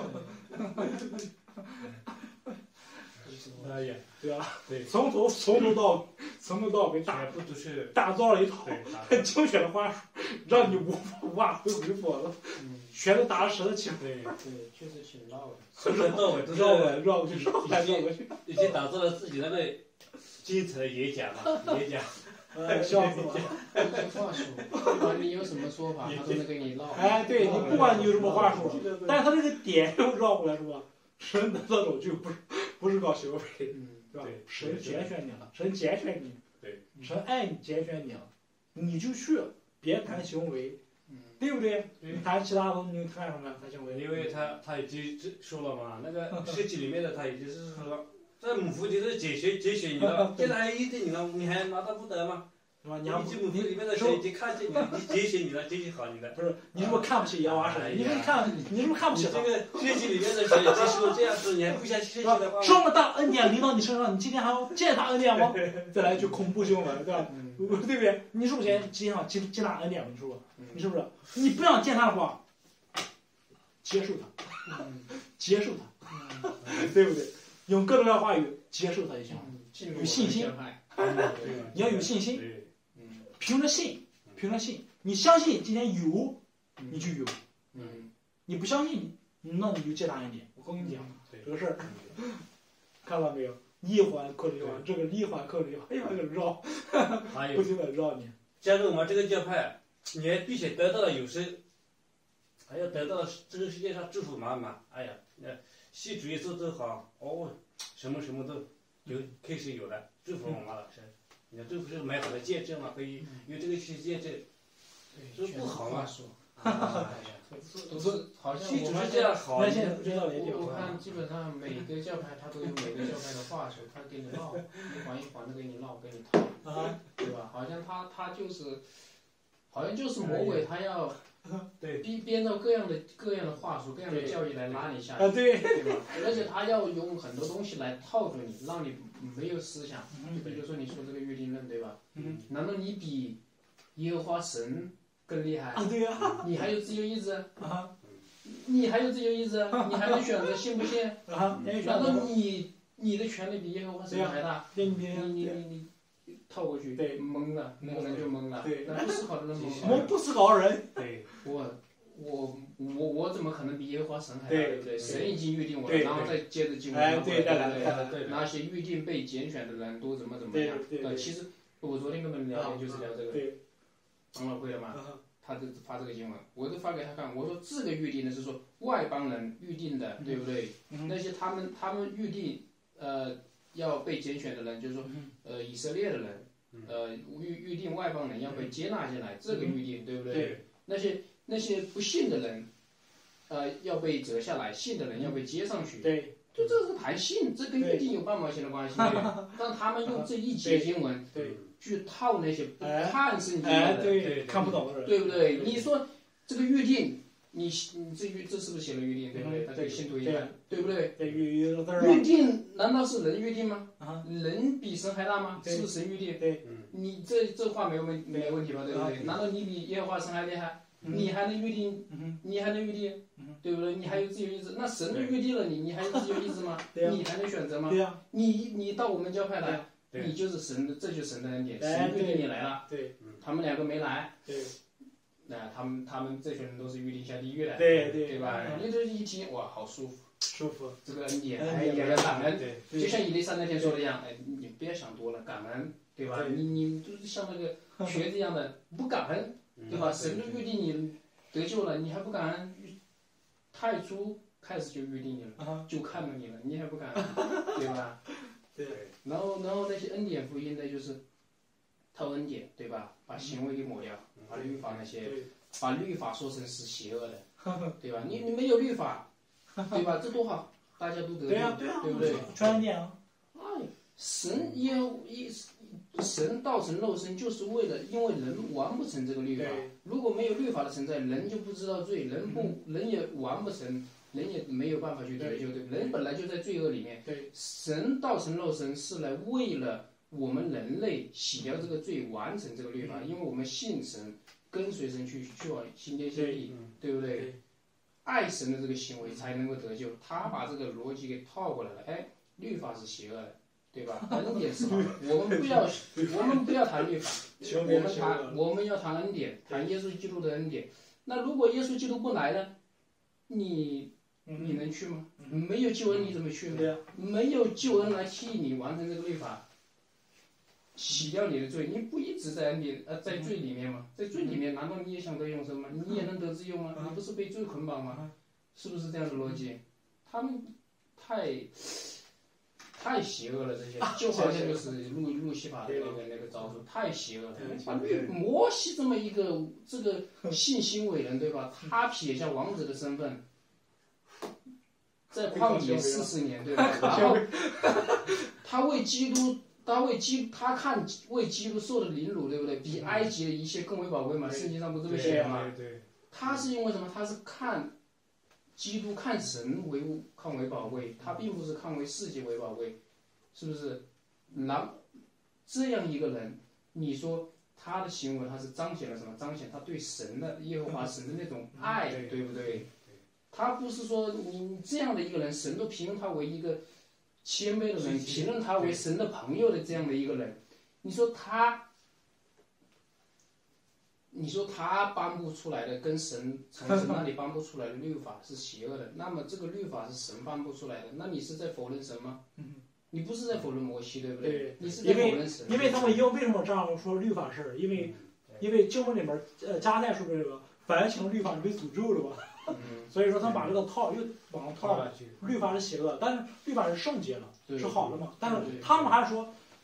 S2: 哎呀，
S1: 对吧？
S2: 对，
S1: 从头从头到从头到尾打
S2: 全部都是
S1: 打造了一套很精确的话术，让你无法无法回回复了，全都打实的清。
S2: 对
S3: 对，确实挺绕的，
S2: 从头到尾都是
S1: 绕过来绕过去绕过来绕过去，
S2: 已经打造了自己那个精彩的演讲嘛，演讲。
S1: 哎，笑死我了！
S3: 都是话术，不管你有什么说法，他都能给你绕。
S1: 哎，对你不管你有什么话术，但是他这个点又绕过来是吧？神的这种就不是不是靠行为，对吧？神拣选你了，神拣选你，
S2: 对，
S1: 神爱你，拣选你了，你就去，别谈行为，对不对？你谈其他的，你谈什么呀？谈行为？
S2: 因为他他已经说了嘛，那个设计里面的他已经是说，这母父就是节选节选你了，现在还预定你了，你还拿到不得吗？
S1: 是吧？你还
S2: 已经母父里面的神已经看见你，你节选你了，节选好你了。
S1: 不是，你是不是看不起亚娃神？你是不是看，你是不是看不起他？
S2: 这个设计里面的神接受这样子，你还不相信设计的话？
S1: 这么大恩典临到你身上，你今天还要践踏恩典吗？再来一句恐怖新闻，对吧？对不对？你是不是先接上接接纳恩典？你说吧，你是不是？你不想践踏的话，接受它，接受它，对不对？用各种各样的话语接受它就行了，有信心，你要有信心，凭着信，凭着信，你相信今天有，你就有，你不相信，那你就践踏恩典。我跟你讲这个事儿，看到没有？一环扣着一环，这个一环扣着一环，哎呀，这个绕，不停的绕你。
S2: 加入我们这个教派，你必须得到了有时，还要得到这个世界上祝福满满。哎呀，那系主义做得好，哦，什么什么都有开始有了，祝福我们了，是。你看这不是美好的见证吗？可以有这个去见证， 这不好嘛
S3: 说。
S2: 都
S3: 是好像
S2: 具体
S3: 我们
S2: 是这样好，
S1: 那现在不知道也
S3: 我
S1: 有
S3: 我看基本上每个教派他都有每个教派的话术，他给你唠，一环一环的给你唠，给你套，
S1: 啊，
S3: 对吧？好像他他就是，好像就是魔鬼，他要
S1: 对
S3: 编编造各样的各样的话术、各样的教义来拉你下
S1: 啊，
S3: 去，
S1: 对，
S3: 对吧？而且他要用很多东西来套住你，让你没有思想。
S1: 嗯
S3: 就比如说你说这个预定论，对吧？
S1: 嗯，
S3: 难道你比耶和华神更厉害？
S1: 啊，对呀，
S3: 你还有自由意志？
S1: 啊
S3: 你还有自由意志？你还能选择信不信？
S1: 啊，
S3: 难道你你的权利比耶和华神还大？
S1: 你
S3: 你你你你套过去，
S1: 对，
S3: 懵了，那个人就懵了。
S1: 对，
S3: 那不思考的人懵
S1: 我
S3: 了。
S1: 不思考人，
S2: 对，
S3: 我我我我怎么可能比耶和华神还大？
S1: 对
S3: 对不对？神已经预定我了，
S1: 对
S3: 然后再接着进入
S1: 哎，对
S3: 对不
S1: 的，
S3: 对？那些预定被拣选的人都怎么怎么样？
S1: 对对对
S3: 其实我昨天跟他们聊天就是聊这个，
S1: 对，
S3: 长老会了嘛。
S1: 啊
S3: 他就发这个经文，我就发给他看。我说这个预定的是说外邦人预定的，对不对？
S1: 嗯
S3: 那些他们他们预定呃要被拣选的人，就是说呃以色列的人，呃预预定外邦人要被接纳进来，这个预定对不对？
S1: 对
S3: 那些那些不信的人，呃要被折下来，信的人要被接上去。
S1: 对，
S3: 就这是谈信，这跟预定有半毛钱的关系没有。但他们用这一节经文
S1: 对
S3: 去套那些不看圣经
S1: 哎，
S3: 的人。
S1: 对，看不懂的人，
S3: 对不对？你说这个预定，你你这预这是不是写了预定，对不对？
S1: 嗯
S3: 他这个信徒一看，对不对？
S1: 对，有有个字儿
S3: 预定难道是人预定吗？
S1: 啊，
S3: 人比神还大吗？
S1: 对
S3: 是神预定。
S1: 对，
S3: 你这这话没有问没有问题吧？对不对？难道你比耶和华神还厉害？你还能预定？
S1: 嗯
S3: 你还能预定？对不对？你还有自由意志？那神都预定了你，你还有自由意志吗？
S1: 对呀
S3: 你还能选择吗？
S1: 对呀，
S3: 你你到我们教派
S1: 对
S3: 来，你就是神的，这就是神的恩典。
S1: 哎
S3: 神预定你来了，
S1: 对
S3: 他们两个没来。
S1: 对
S3: 那他们他们这群人都是预定下地狱的，
S1: 对对
S3: 对吧？你这一听哇，好舒服，
S1: 舒服，
S3: 这个恩典，
S1: 恩
S3: 哎
S1: 典
S3: 呀，要感恩，
S1: 对，
S3: 就像以利沙那天说的一样，哎，你别想多了，感恩，对吧？
S1: 对
S3: 你你就是像那个瘸子一样的，不感恩，对吧？神都预定你得救了，你还不感恩？太初开始就预定你了，就看到你了，你还不感恩，对吧？
S1: 对。
S3: 然后然后那些恩典福音呢，就是套恩典，对吧？把行为给抹掉，把律法那些。把律法说成是邪恶的，对吧？你你没有律法，对吧？这多好，大家都得救，
S1: 对呀对呀，
S3: 对不对？
S1: 全点啊！
S3: 哎，神也一神道成肉身，就是为了因为人完不成这个律法。如果没有律法的存在，人就不知道罪，人不人也完不成，人也没有办法去得救，对不对？人本来就在罪恶里面。
S1: 对。
S3: 神道成肉身是来为了我们人类洗掉这个罪，完成这个律法，因为我们信神。跟随神去去往新天新地，对不对？对爱神的这个行为才能够得救。他把这个逻辑给套过来了。哎，律法是邪恶的，对吧？恩典是好的。我们不要，我们不要谈律法，我们谈，我们要谈恩典，谈耶稣基督的恩典。那如果耶稣基督不来呢？你你能去吗？没有救恩你怎么去呢？没有救恩来替你完成这个律法。洗掉你的罪，你不一直在恩典呃在罪里面吗？在罪里面，难道你也想得永生吗？你也能得自由吗？你不是被罪捆绑吗？是不是这样的逻辑？他们太太邪恶了，这些就好像就是路路西法的那个那个招数，太邪恶了。把摩西这么一个这个信心伟人，对吧？他撇下王子的身份，在旷野四十年，对吧？然后他为基督。他为基，他看为基督受的凌辱，对不对？比埃及的一切更为宝贵嘛？圣经上不是这么写的吗？他是因为什么？他是看基督、看神为看为宝贵，他并不是看为世界为宝贵，是不是？然这样一个人，你说他的行为，他是彰显了什么？彰显他对神的耶和华神的那种爱，对不对？他不是说你这样的一个人，神都评他为一个。谦卑的人评论他为神的朋友的这样的一个人，你说他，你说他颁布出来的跟神从神那里颁布出来的律法是邪恶的，那么这个律法是神颁布出来的，那你是在否认神吗？你不是在否认摩西，对不对？
S1: 对，
S3: 你是在否认神。
S1: 因为他们因为什么这样说律法事？因为因为经文里面呃加泰说这个凡行律法是被诅咒的吧？所以说他们把这个套又往上套了，律法是邪恶，但是律法是圣洁了，是好的嘛。但是他们还说，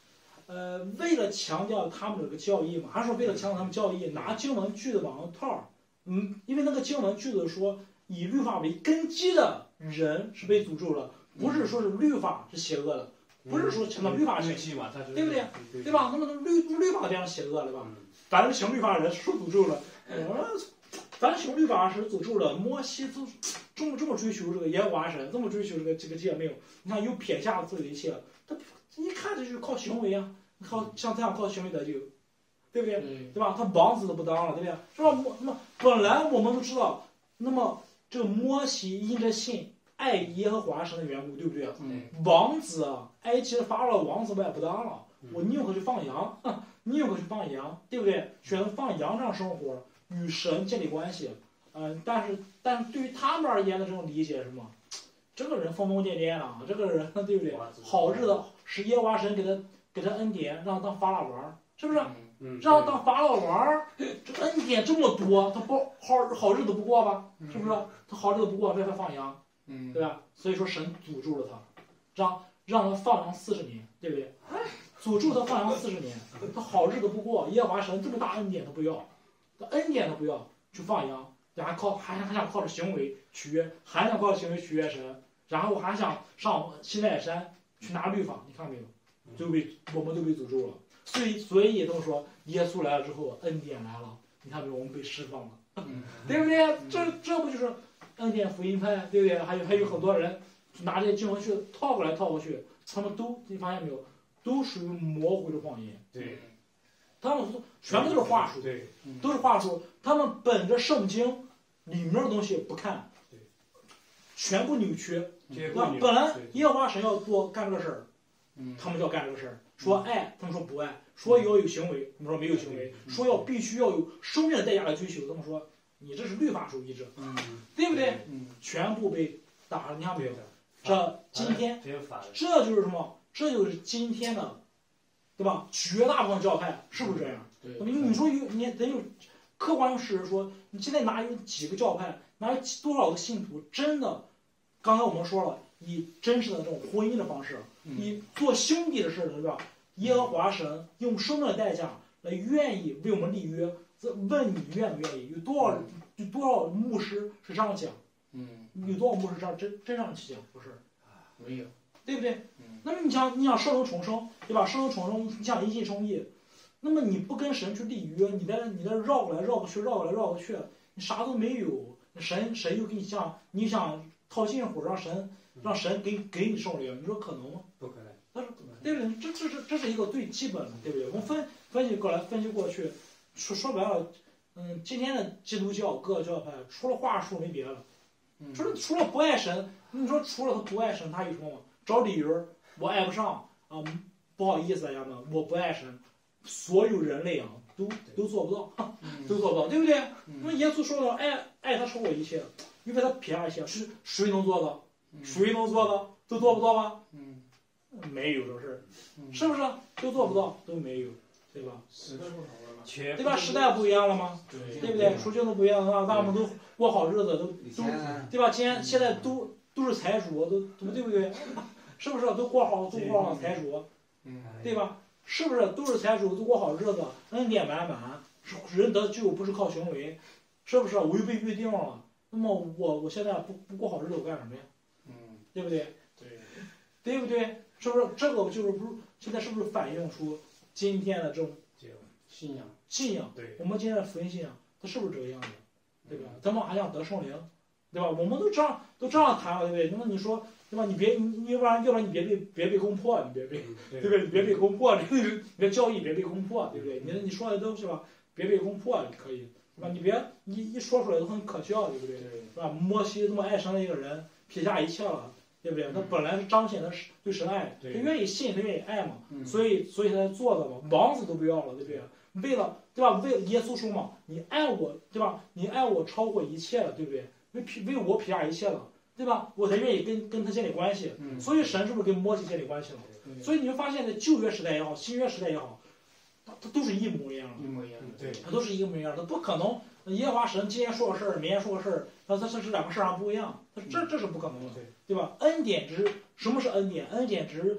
S1: 呃，为了强调他们这个教义嘛，还是说为了强调他们教义，拿经文句子往上套？嗯，因为那个经文句子说以律法为根基的人是被诅咒了，不是说是律法是邪恶的，不是说强调律法是
S2: 邪恶，
S1: 对不对？对吧？那么律律法这样邪恶了吧？凡是行律法的人是受诅咒了。呃，凡是行律法是诅咒了。摩西都这么这么追求这个耶和华神，这么追求这个这个诫命，你看又撇下自己的一切，他一看这就是靠行为啊，靠像这样靠行为得救，对不对？
S3: 嗯、
S1: 对吧？他王子都不当了，对不对？是吧？那么本来我们都知道，那么这个摩西因着信爱耶和华神的缘故，对不对？
S3: 嗯、
S1: 王子啊，埃及的法老王子我也不当了，我宁可去放羊，宁可去放羊，对不对？选择放羊这样生活，与神建立关系。嗯、呃，但是但是对于他们而言的这种理解是什么？这个人疯疯癫癫啊，这个人对不对？好日子是耶和华神给他给他恩典，让他当法老王，是不是？
S2: 嗯，
S1: 让他当法老王，这个恩典这么多，他不好好日子不过吧？是不是？他好日子不过，为他放羊，
S3: 嗯，
S1: 对吧？所以说神诅咒了他，让让他放羊四十年，对不对？诅咒他放羊四十年，他好日子不过，耶和华神这么大恩典他不要，他恩典他不要，去放羊，还靠还还想靠着行为取悦，还想靠着行为取悦神，然后还想上西奈山去拿律法，你看没有？就被我们都被诅咒了。所以所以都说耶稣来了之后，恩典来了，你看没有？我们被释放了，对不对？这这不就是恩典福音派，对不对？还有还有很多人拿这些经文去套过来套过去，他们都你发现没有？都属于模糊的谎言，
S2: 对，
S1: 他们全部都是话术，
S2: 对，
S1: 都是话术。他们本着圣经里面的东西不看，
S2: 对，
S1: 全部扭曲。
S2: 那
S1: 本来耶和华神要做干这个事儿，
S3: 嗯，
S1: 他们就要干这个事儿。说爱，他们说不爱；说要有行为，他们说没有行为；说要必须要有生命的代价来追求，他们说你这是律法主义者，
S3: 嗯，
S1: 对不对？
S3: 嗯，
S1: 全部被打了，你看没有？这今天，这就是什么？这就是今天的，对吧？绝大部分教派是不是这样？
S3: 对，
S1: 你你说有你得有客观用事实说，你现在哪有几个教派，哪有多少个信徒真的？刚才我们说了，以真实的这种婚姻的方式，以做兄弟的事，是吧？耶和华神用生命的代价来愿意为我们立约，问你愿不愿意？有多少有多少牧师是这样讲？
S3: 嗯，
S1: 有多少牧师这样真真这样去讲？不是，
S3: 没有，
S1: 对不对？那么你想，你想圣灵重生，对吧？圣灵重生，你想因信称义，那么你不跟神去立约，你在你在绕过来绕过去，绕过来绕过去，你啥都没有，神神又给你想你想套近乎，让神让神给给你圣灵，你说可能吗？
S2: 不可能。
S1: 但是对不对？这这是这是一个最基本的，对不对？我们分分析过来分析过去，说说白了，嗯，今天的基督教各个教派除了话术没别的，除了除了不爱神，你说除了他不爱神，他有什么吗？找理由。我爱不上啊，不好意思大家们，我不爱神，所有人类啊都都做不到，都做不到，对不对？那么耶稣说了，爱爱他超过一切，又被他撇下一切，是谁能做到？谁能做到？都做不到吧？
S3: 嗯，
S1: 没有这事儿，是不是？都做不到，都没有，对吧？
S3: 时代不同了嘛，
S1: 对吧？时代不一样了吗？
S3: 对，
S1: 对不对？处境都不一样了，那我们都过好日子，都都对吧？今天现在都都是财主，都都对不对？是不是都过好都过好财主，对吧？是不是都是财主都过好日子，恩典满满，人得救不是靠行为，是不是违背预定了？那么我我现在不不过好日子我干什么呀？
S3: 嗯，
S1: 对不对？
S3: 对，
S1: 对不对？是不是这个就是不是现在是不是反映出今天的这种
S3: 信仰
S1: 信仰？
S2: 对，
S1: 我们今天的福音信仰，它是不是这个样子？对吧？咱们还想得圣灵，对吧？我们都这样都这样谈了，对不对？那么你说。对吧？你别你要不然要不然你别被别被攻破，你别被对不对？你别被攻破，你你的教义别被攻破，对不对？你你说的东西吧，别被攻破可以，是吧？你别你一说出来都很可笑，对不对？是吧？摩西这么爱神的一个人，撇下一切了，对不对？他本来是彰显的对神爱，他愿意信，他愿意爱嘛，所以所以他才做的嘛。王子都不要了，对不对？为了对吧？为耶稣说嘛，你爱我，对吧？你爱我超过一切了，对不对？为撇为我撇下一切了。对吧？我才愿意跟跟他建立关系，所以神是不是跟摩西建立关系了？所以你会发现，在旧约时代也好，新约时代也好，它它都是一模一样的，
S3: 一模一样的，
S1: 对，它都是一模一样的，不可能。耶和华神今天说个事儿，明天说个事儿，那它这是两个事儿还不一样，它这这是不可能的，对吧？恩典值什么是恩典？恩典值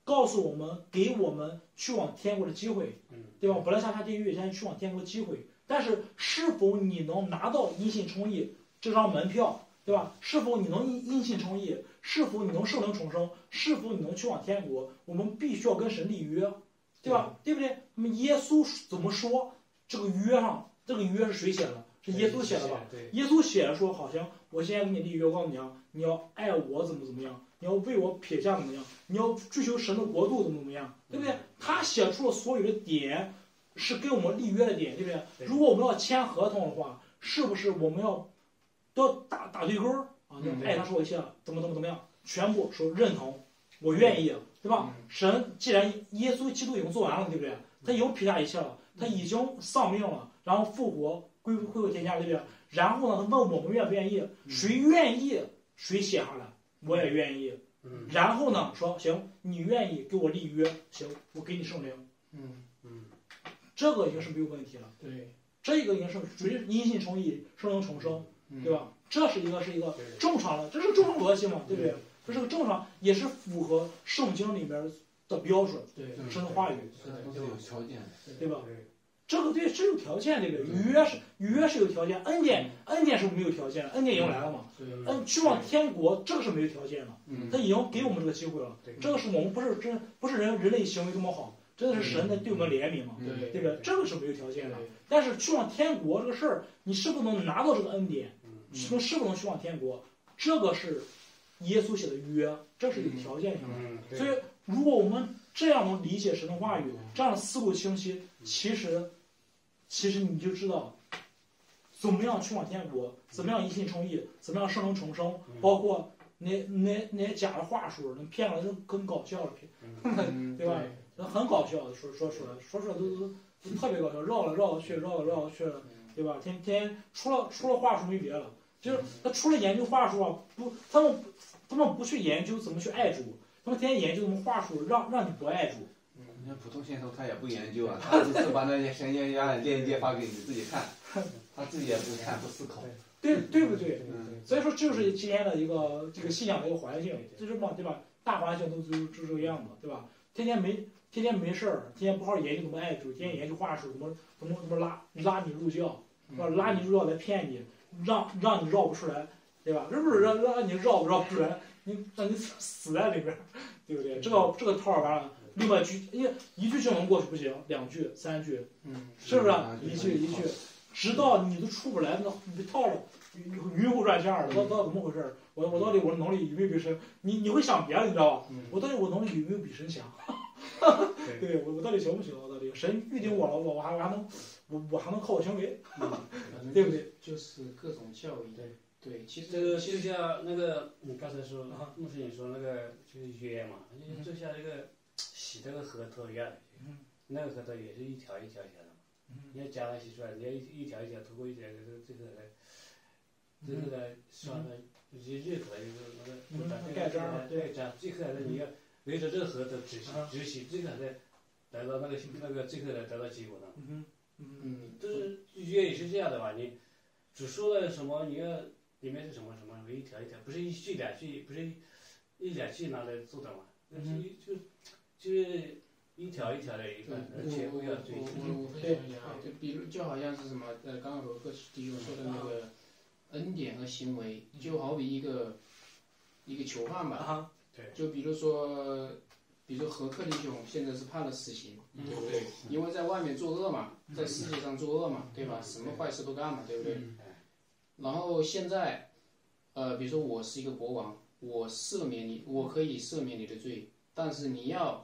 S1: 告诉我们，给我们去往天国的机会，对吧？本来想下地狱，现在去往天国的机会。但是是否你能拿到因信称义这张门票，对吧？是否你能因因信称义？是否你能圣灵重生？是否你能去往天国？我们必须要跟神立约，对吧？对不对？那么耶稣怎么说？这个约上，这个约是谁写的？是耶稣写的吧？耶稣写的说，好像我现在跟你立约，我告诉你啊，你要爱我怎么怎么样，你要为我撇下怎么样，你要追求神的国度怎么怎么样，对不对？他写出了所有的点，是跟我们立约的点，对不对？如果我们要签合同的话，是不是我们要都要打打对勾啊？你爱他说一切，怎么怎么怎么样，全部说认同，我愿意，对吧？神既然耶稣基督已经做完了，对不对？他已经撇下一切了，他已经丧命了，然后复活。归归回天家，对不对？然后呢，他问我们愿不愿意，谁愿意谁写下来，我也愿意。然后呢，说行，你愿意给我立约，行，我给你圣灵。
S3: 嗯
S1: 嗯，这个已经是没有问题了。
S3: 对，
S1: 这个已经是属于因信称义，圣灵重生，对吧？这是一个是一个正常的，这是正常逻辑嘛，对不对？这是个正常，也是符合圣经里面的标准，
S3: 对，
S1: 神的话语，
S4: 都是有条件的，
S1: 对吧？这个对是有条件，对不对？约是约是有条件，恩典恩典是没有条件的，恩典已经来了嘛。嗯，去往天国这个是没有条件的，他已经给我们这个机会了。这个是我们不是真不是人人类行为多么好，真的是神在对我们怜悯嘛，对不对？这个是没有条件的。但是去往天国这个事儿，你是不是能拿到这个恩典？是不是不能去往天国？这个是耶稣写的约，这是有条件性的。所以，如果我们这样能理解神的话语，这样的思路清晰，其实。其实你就知道，怎么样去往天国，怎么样因信称义，怎么样圣灵重生，包括那那那些假的话术，能骗了，就很搞笑了，对吧？很搞笑的说说出来，说出来都都都特别搞笑，绕了绕了去，绕了绕了去了，对吧？天天除了除了话术没别的，就是他除了研究话术啊，不，他们他们不去研究怎么去爱主，他们天天研究什么话术，让让你不爱主。
S4: 那普通信徒他也不研究啊，他只是把那些神学家的链接发给你自己看，他自己也不看不思考，
S1: 对对不对？嗯，所以说就是今天的一个这个信仰的一个环境，就是嘛，对吧？大环境都就就这个样子，对吧？天天没天天没事儿，天天不好好研究怎么爱主，天天研究话术，怎么怎么怎么拉拉你入教，是吧？拉你入教来骗你，让让你绕不出来，对吧？是不是让让你绕绕不出来？你让你死在里边，对不对？这个这个套完了。另外句一一句就能过去不行，两句三句，
S3: 嗯，
S1: 是不是？一句一句，直到你都出不来，那你套了晕乎转向的，到到怎么回事？我我到底我的能力有没有比神？你你会想别的，你知道吧？我到底我能力有没有比神强？对，我我到底行不行？我到底神预定我了，我我还我还能我我还能靠我行为，对不对？
S3: 就是各种教育，对对，其实
S2: 这个就像那个你刚才说牧师你说那个就是约嘛，就像这个。洗这个核桃一样，那个核桃也是一条一条一条的嘛。你要将来洗出来，你要一一条一条通过一条这个这个来，这个来刷的，就是热出来就是那个
S1: 盖章，
S2: 对章，最后的你要围着这个核桃执行执行，最后的得到那个那个最后的得到结果呢。
S1: 嗯
S2: 嗯，就是约也是这样的吧？你只说了什么，你要里面是什么什么，一条一条，不是一句两句，不是一一两句拿来做的嘛？那是一就。就是一条一条的一个，而且不要追求。
S3: 我我分享一下啊，就比如就好像是什么，呃，刚刚罗克弟兄说的那个恩典和行为，就好比一个一个囚犯吧。
S2: 对。
S3: 就比如说，比如何克弟兄现在是判了死刑，对不对？因为在外面作恶嘛，在世界上作恶嘛，对吧？什么坏事都干嘛，对不对？然后现在，呃，比如说我是一个国王，我赦免你，我可以赦免你的罪，但是你要。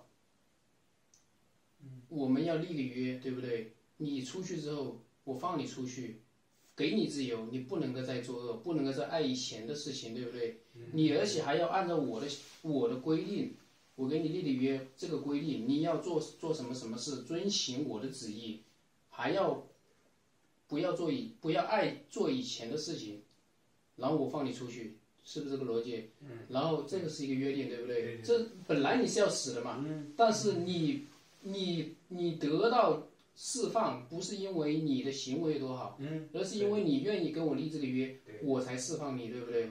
S3: 我们要立个约，对不对？你出去之后，我放你出去，给你自由，你不能够再作恶，不能够再爱以前的事情，对不对？你而且还要按照我的我的规定，我给你立的约，这个规定你要做做什么什么事，遵行我的旨意，还要不要做以不要爱做以前的事情，然后我放你出去，是不是这个逻辑？然后这个是一个约定，对不对？这本来你是要死的嘛，但是你。你你得到释放，不是因为你的行为有多好，而是因为你愿意跟我立这个约，我才释放你，对不对？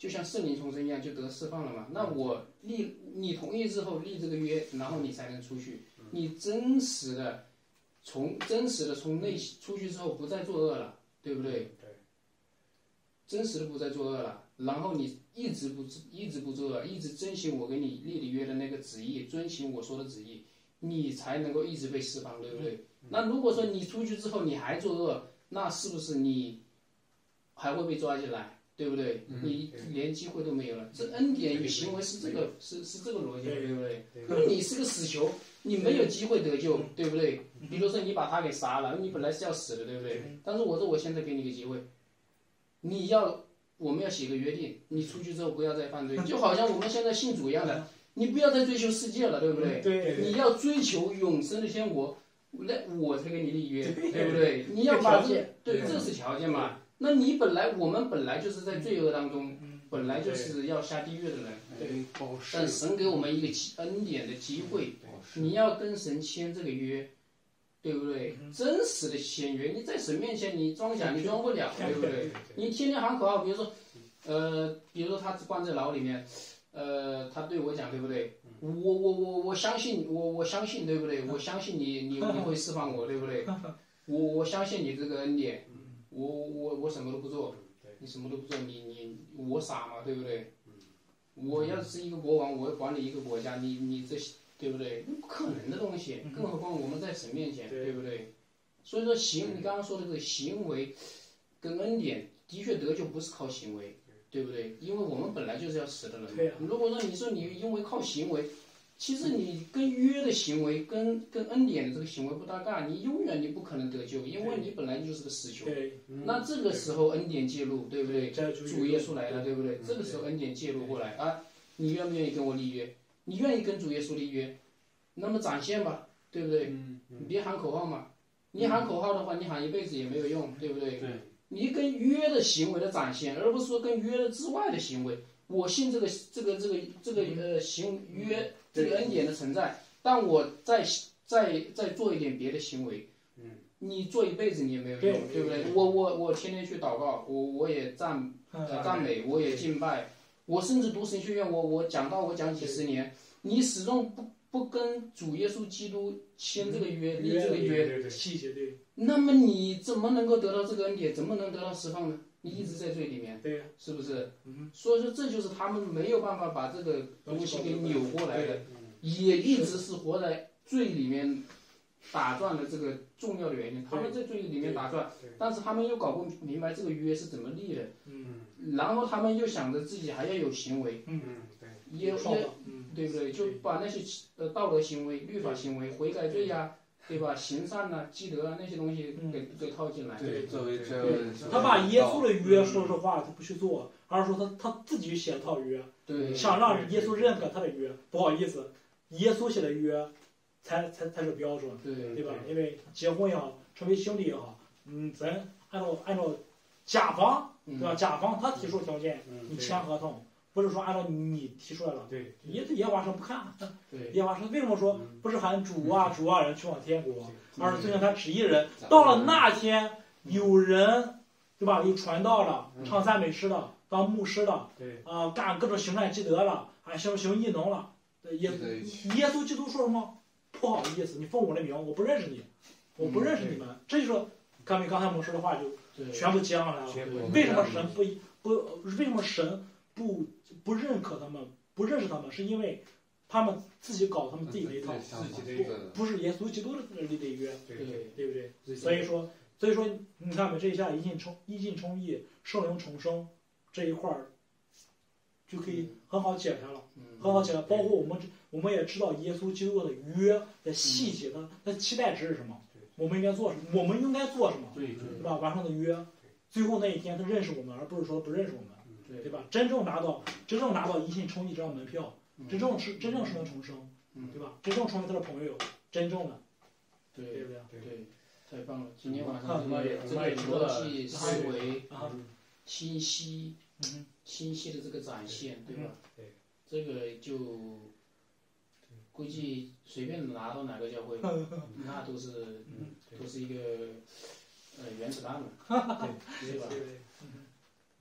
S3: 就像圣灵重生一样，就得释放了嘛。那我立你同意之后立这个约，然后你才能出去。你真实的从真实的从内出去之后，不再作恶了，对不对？
S2: 对。
S3: 真实的不再作恶了，然后你一直不一直不作恶，一直遵循我给你立的约的那个旨意，遵循我说的旨意，你才能够一直被释放，对不对？那如果说你出去之后你还作恶，那是不是你还会被抓进来？对不对？你连机会都没有了。这恩典与行为是这个是是这个逻辑，对不对？因为你是个死囚，你没有机会得救，对不对？比如说你把他给杀了，你本来是要死的，对不对？但是我说我现在给你个机会，你要我们要写个约定，你出去之后不要再犯罪，就好像我们现在信主一样的，你不要再追求世界了，对不对？
S1: 对，
S3: 你要追求永生的天国，那我才给你立约，对不对？你要把这对，这是条件嘛。那你本来我们本来就是在罪恶当中，本来就是要下地狱的人，对。但神给我们一个恩典的机会，你要跟神签这个约，对不对？真实的签约，你在神面前你装假你装不了，对不对？你天天喊口号，比如说，呃，比如说他关在牢里面，呃，他对我讲，对不对？我我我我相信我我相信，对不对？我相信你你你会释放我，对不对？我我相信你这个恩典。我我我什么都不做，你什么都不做，你你我傻嘛，对不对？我要是一个国王，我要管理一个国家，你你这对不对？不可能的东西，更何况我们在神面前，对不对？所以说行，你刚刚说的这个行为跟恩典，的确得救不是靠行为，对不对？因为我们本来就是要死的人。如果说你说你因为靠行为，其实你跟约的行为跟跟恩典的这个行为不搭嘎，你永远你不可能得救，因为你本来就是个死囚。那这个时候恩典介入，对不对？主耶稣来了，对不对？这个时候恩典介入过来啊，你愿不愿意跟我立约？你愿意跟主耶稣立约，那么展现吧，对不对？你别喊口号嘛，你喊口号的话，你喊一辈子也没有用，对不对？你跟约的行为的展现，而不是说跟约的之外的行为。我信这个这个这个这个呃行约。这个恩典的存在，但我再再再做一点别的行为，你做一辈子你也没有用，对不对？我我我天天去祷告，我我也赞呃赞美，我也敬拜，我甚至读神学院，我我讲道我讲几十年，你始终不不跟主耶稣基督签这个约，立这个约，
S1: 细节对。
S3: 那么你怎么能够得到这个恩典？怎么能得到释放呢？你一直在罪里面，
S1: 对，
S3: 是不是？所以说这就是他们没有办法把这个东西给扭过来的，也一直是活在罪里面打转的这个重要的原因。他们在罪里面打转，但是他们又搞不明白这个约是怎么立的，然后他们又想着自己还要有行为，也也对不对？就把那些呃道德行为、律法行为、悔改罪呀。对吧？行善呐、积德啊那些东西给给套进来。
S4: 对，作为这
S1: 他把耶稣的约，说实话他不去做，而是说他他自己写了套约，
S3: 对，
S1: 想让耶稣认可他的约。不好意思，耶稣写的约才才才是标准，
S3: 对
S1: 对吧？因为结婚也好，成为兄弟也好，嗯，咱按照按照甲方对吧？甲方他提出条件，你签合同。不是说按照你提出来了，
S2: 对，
S1: 耶耶和华说不看，
S3: 对，
S1: 耶和华说为什么说不是喊主啊主啊人去往天国，而是遵循他旨意的人，到了那天有人，对吧？有传道了，唱赞美诗的，当牧师的，
S2: 对，
S1: 啊，干各种行善积德了，还行行义农了，耶耶稣基督说什么？不好意思，你奉我的名，我不认识你，我不认识你们，这就说，刚才刚才我们说的话就全部接上来了。为什么神不不为什么神不不认可他们，不认识他们，是因为他们自己搞他们自己的一套，不不是耶稣基督的立的约，
S3: 对
S1: 对不对？所以说，所以说，你看嘛，这一下一进充一进充溢，圣灵重生这一块儿，就可以很好解开了，很好解开。包括我们我们也知道耶稣基督的约的细节，他他期待值是什么？我们应该做什么？我们应该做什么？对吧？完成的约，最后那一天他认识我们，而不是说不认识我们。对吧？真正拿到真正拿到一信充一这张门票，真正是真正是能重生，对吧？真正成为他的朋友，真正的，
S3: 对
S1: 对不对？
S3: 对，太棒了！今天晚上这个这个逻辑思维清晰，清晰的这个展现，对吧？这个就估计随便拿到哪个教会，那都是都是一个呃原子弹了，对吧？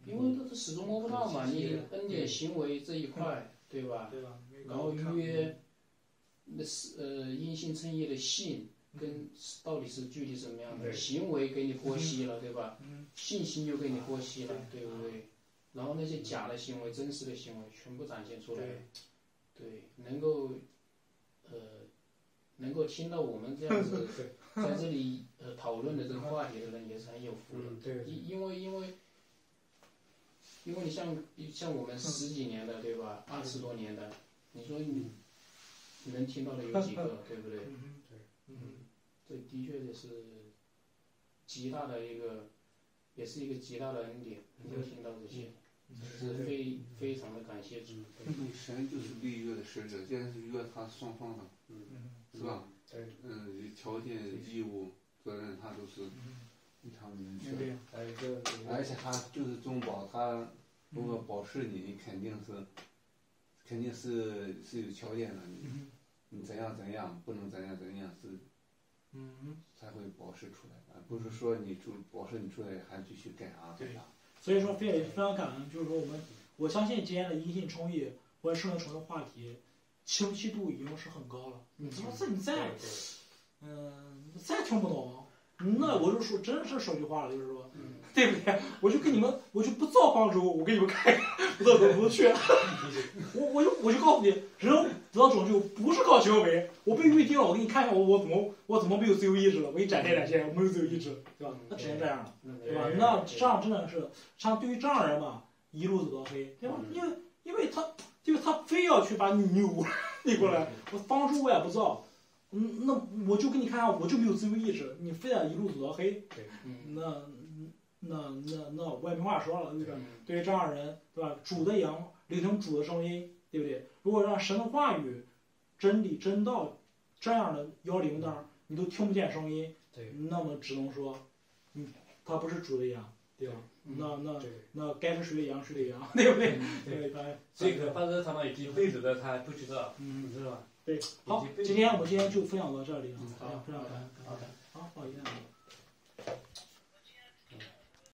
S3: 因为这始终摸不到嘛，你恩典行为这一块，对吧？
S1: 对吧？
S3: 然后约那是呃因信称义的信跟到底是具体什么样的行为给你剖析了，对吧？信心就给你剖析了，对不对？然后那些假的行为、真实的行为全部展现出来，对，能够呃能够听到我们这样子在这里呃讨论的这个话题的人也是很有福的，
S2: 对，
S3: 因因为因为。因为你像像我们十几年的，对吧？二十多年的，你说你你能听到的有几个，对不对？
S2: 对，
S3: 嗯，这的确也是极大的一个，也是一个极大的恩典，能够听到这些，是非非常的感谢主。
S4: 神就是立约的使者，这是约他双方的，是吧？
S2: 对，
S4: 嗯，条件、义务、责任，他都是。非常明确，
S2: 还有一个，
S4: 而且他就是中保，他如果保释你，你肯定是，肯定是是有条件的，你你怎样怎样，不能怎样怎样是，
S1: 嗯，
S4: 才会保释出来，而不是说你出保释你出来还继续改啊
S1: 对呀。所以说非非常感恩，就是说我们我相信今天的因信称义或者圣灵城的话题，清晰度已经是很高了。你说这你再，嗯，再听不懂。那我就说，真是说句话了，就是说，嗯、对不对？我就跟你们，我就不造方舟，我给你们看看，不造怎么去。我我就我就告诉你，人得到拯救不是靠行为，我被预定了，我给你看看我我怎么我怎么没有自由意志了，我给你展现展现，我没有自由意志，对吧？那只能这样了，对吧？那这样真的是，像对于这样人嘛，一路走到黑，对吧？因为因为他因为他非要去把你扭扭过来，我方舟我也不造。嗯，那我就给你看看，我就没有自由意志，你非得一路走到黑，
S2: 对，
S1: 那那那那我也没话说了，对吧？对于这样的人，对吧？主的羊聆听主的声音，对不对？如果让神的话语、真理、真道这样的摇铃铛，你都听不见声音，
S2: 对，
S1: 那么只能说，嗯，他不是主的羊，对吧？那那那该是谁的羊谁的羊，对不对？对，
S5: 这个反正他们已经背着的，他不知道，
S1: 嗯，
S5: 是吧？
S1: 对，好，今天我们今天就分享到这里啊，非常感恩，好，好，好，一样。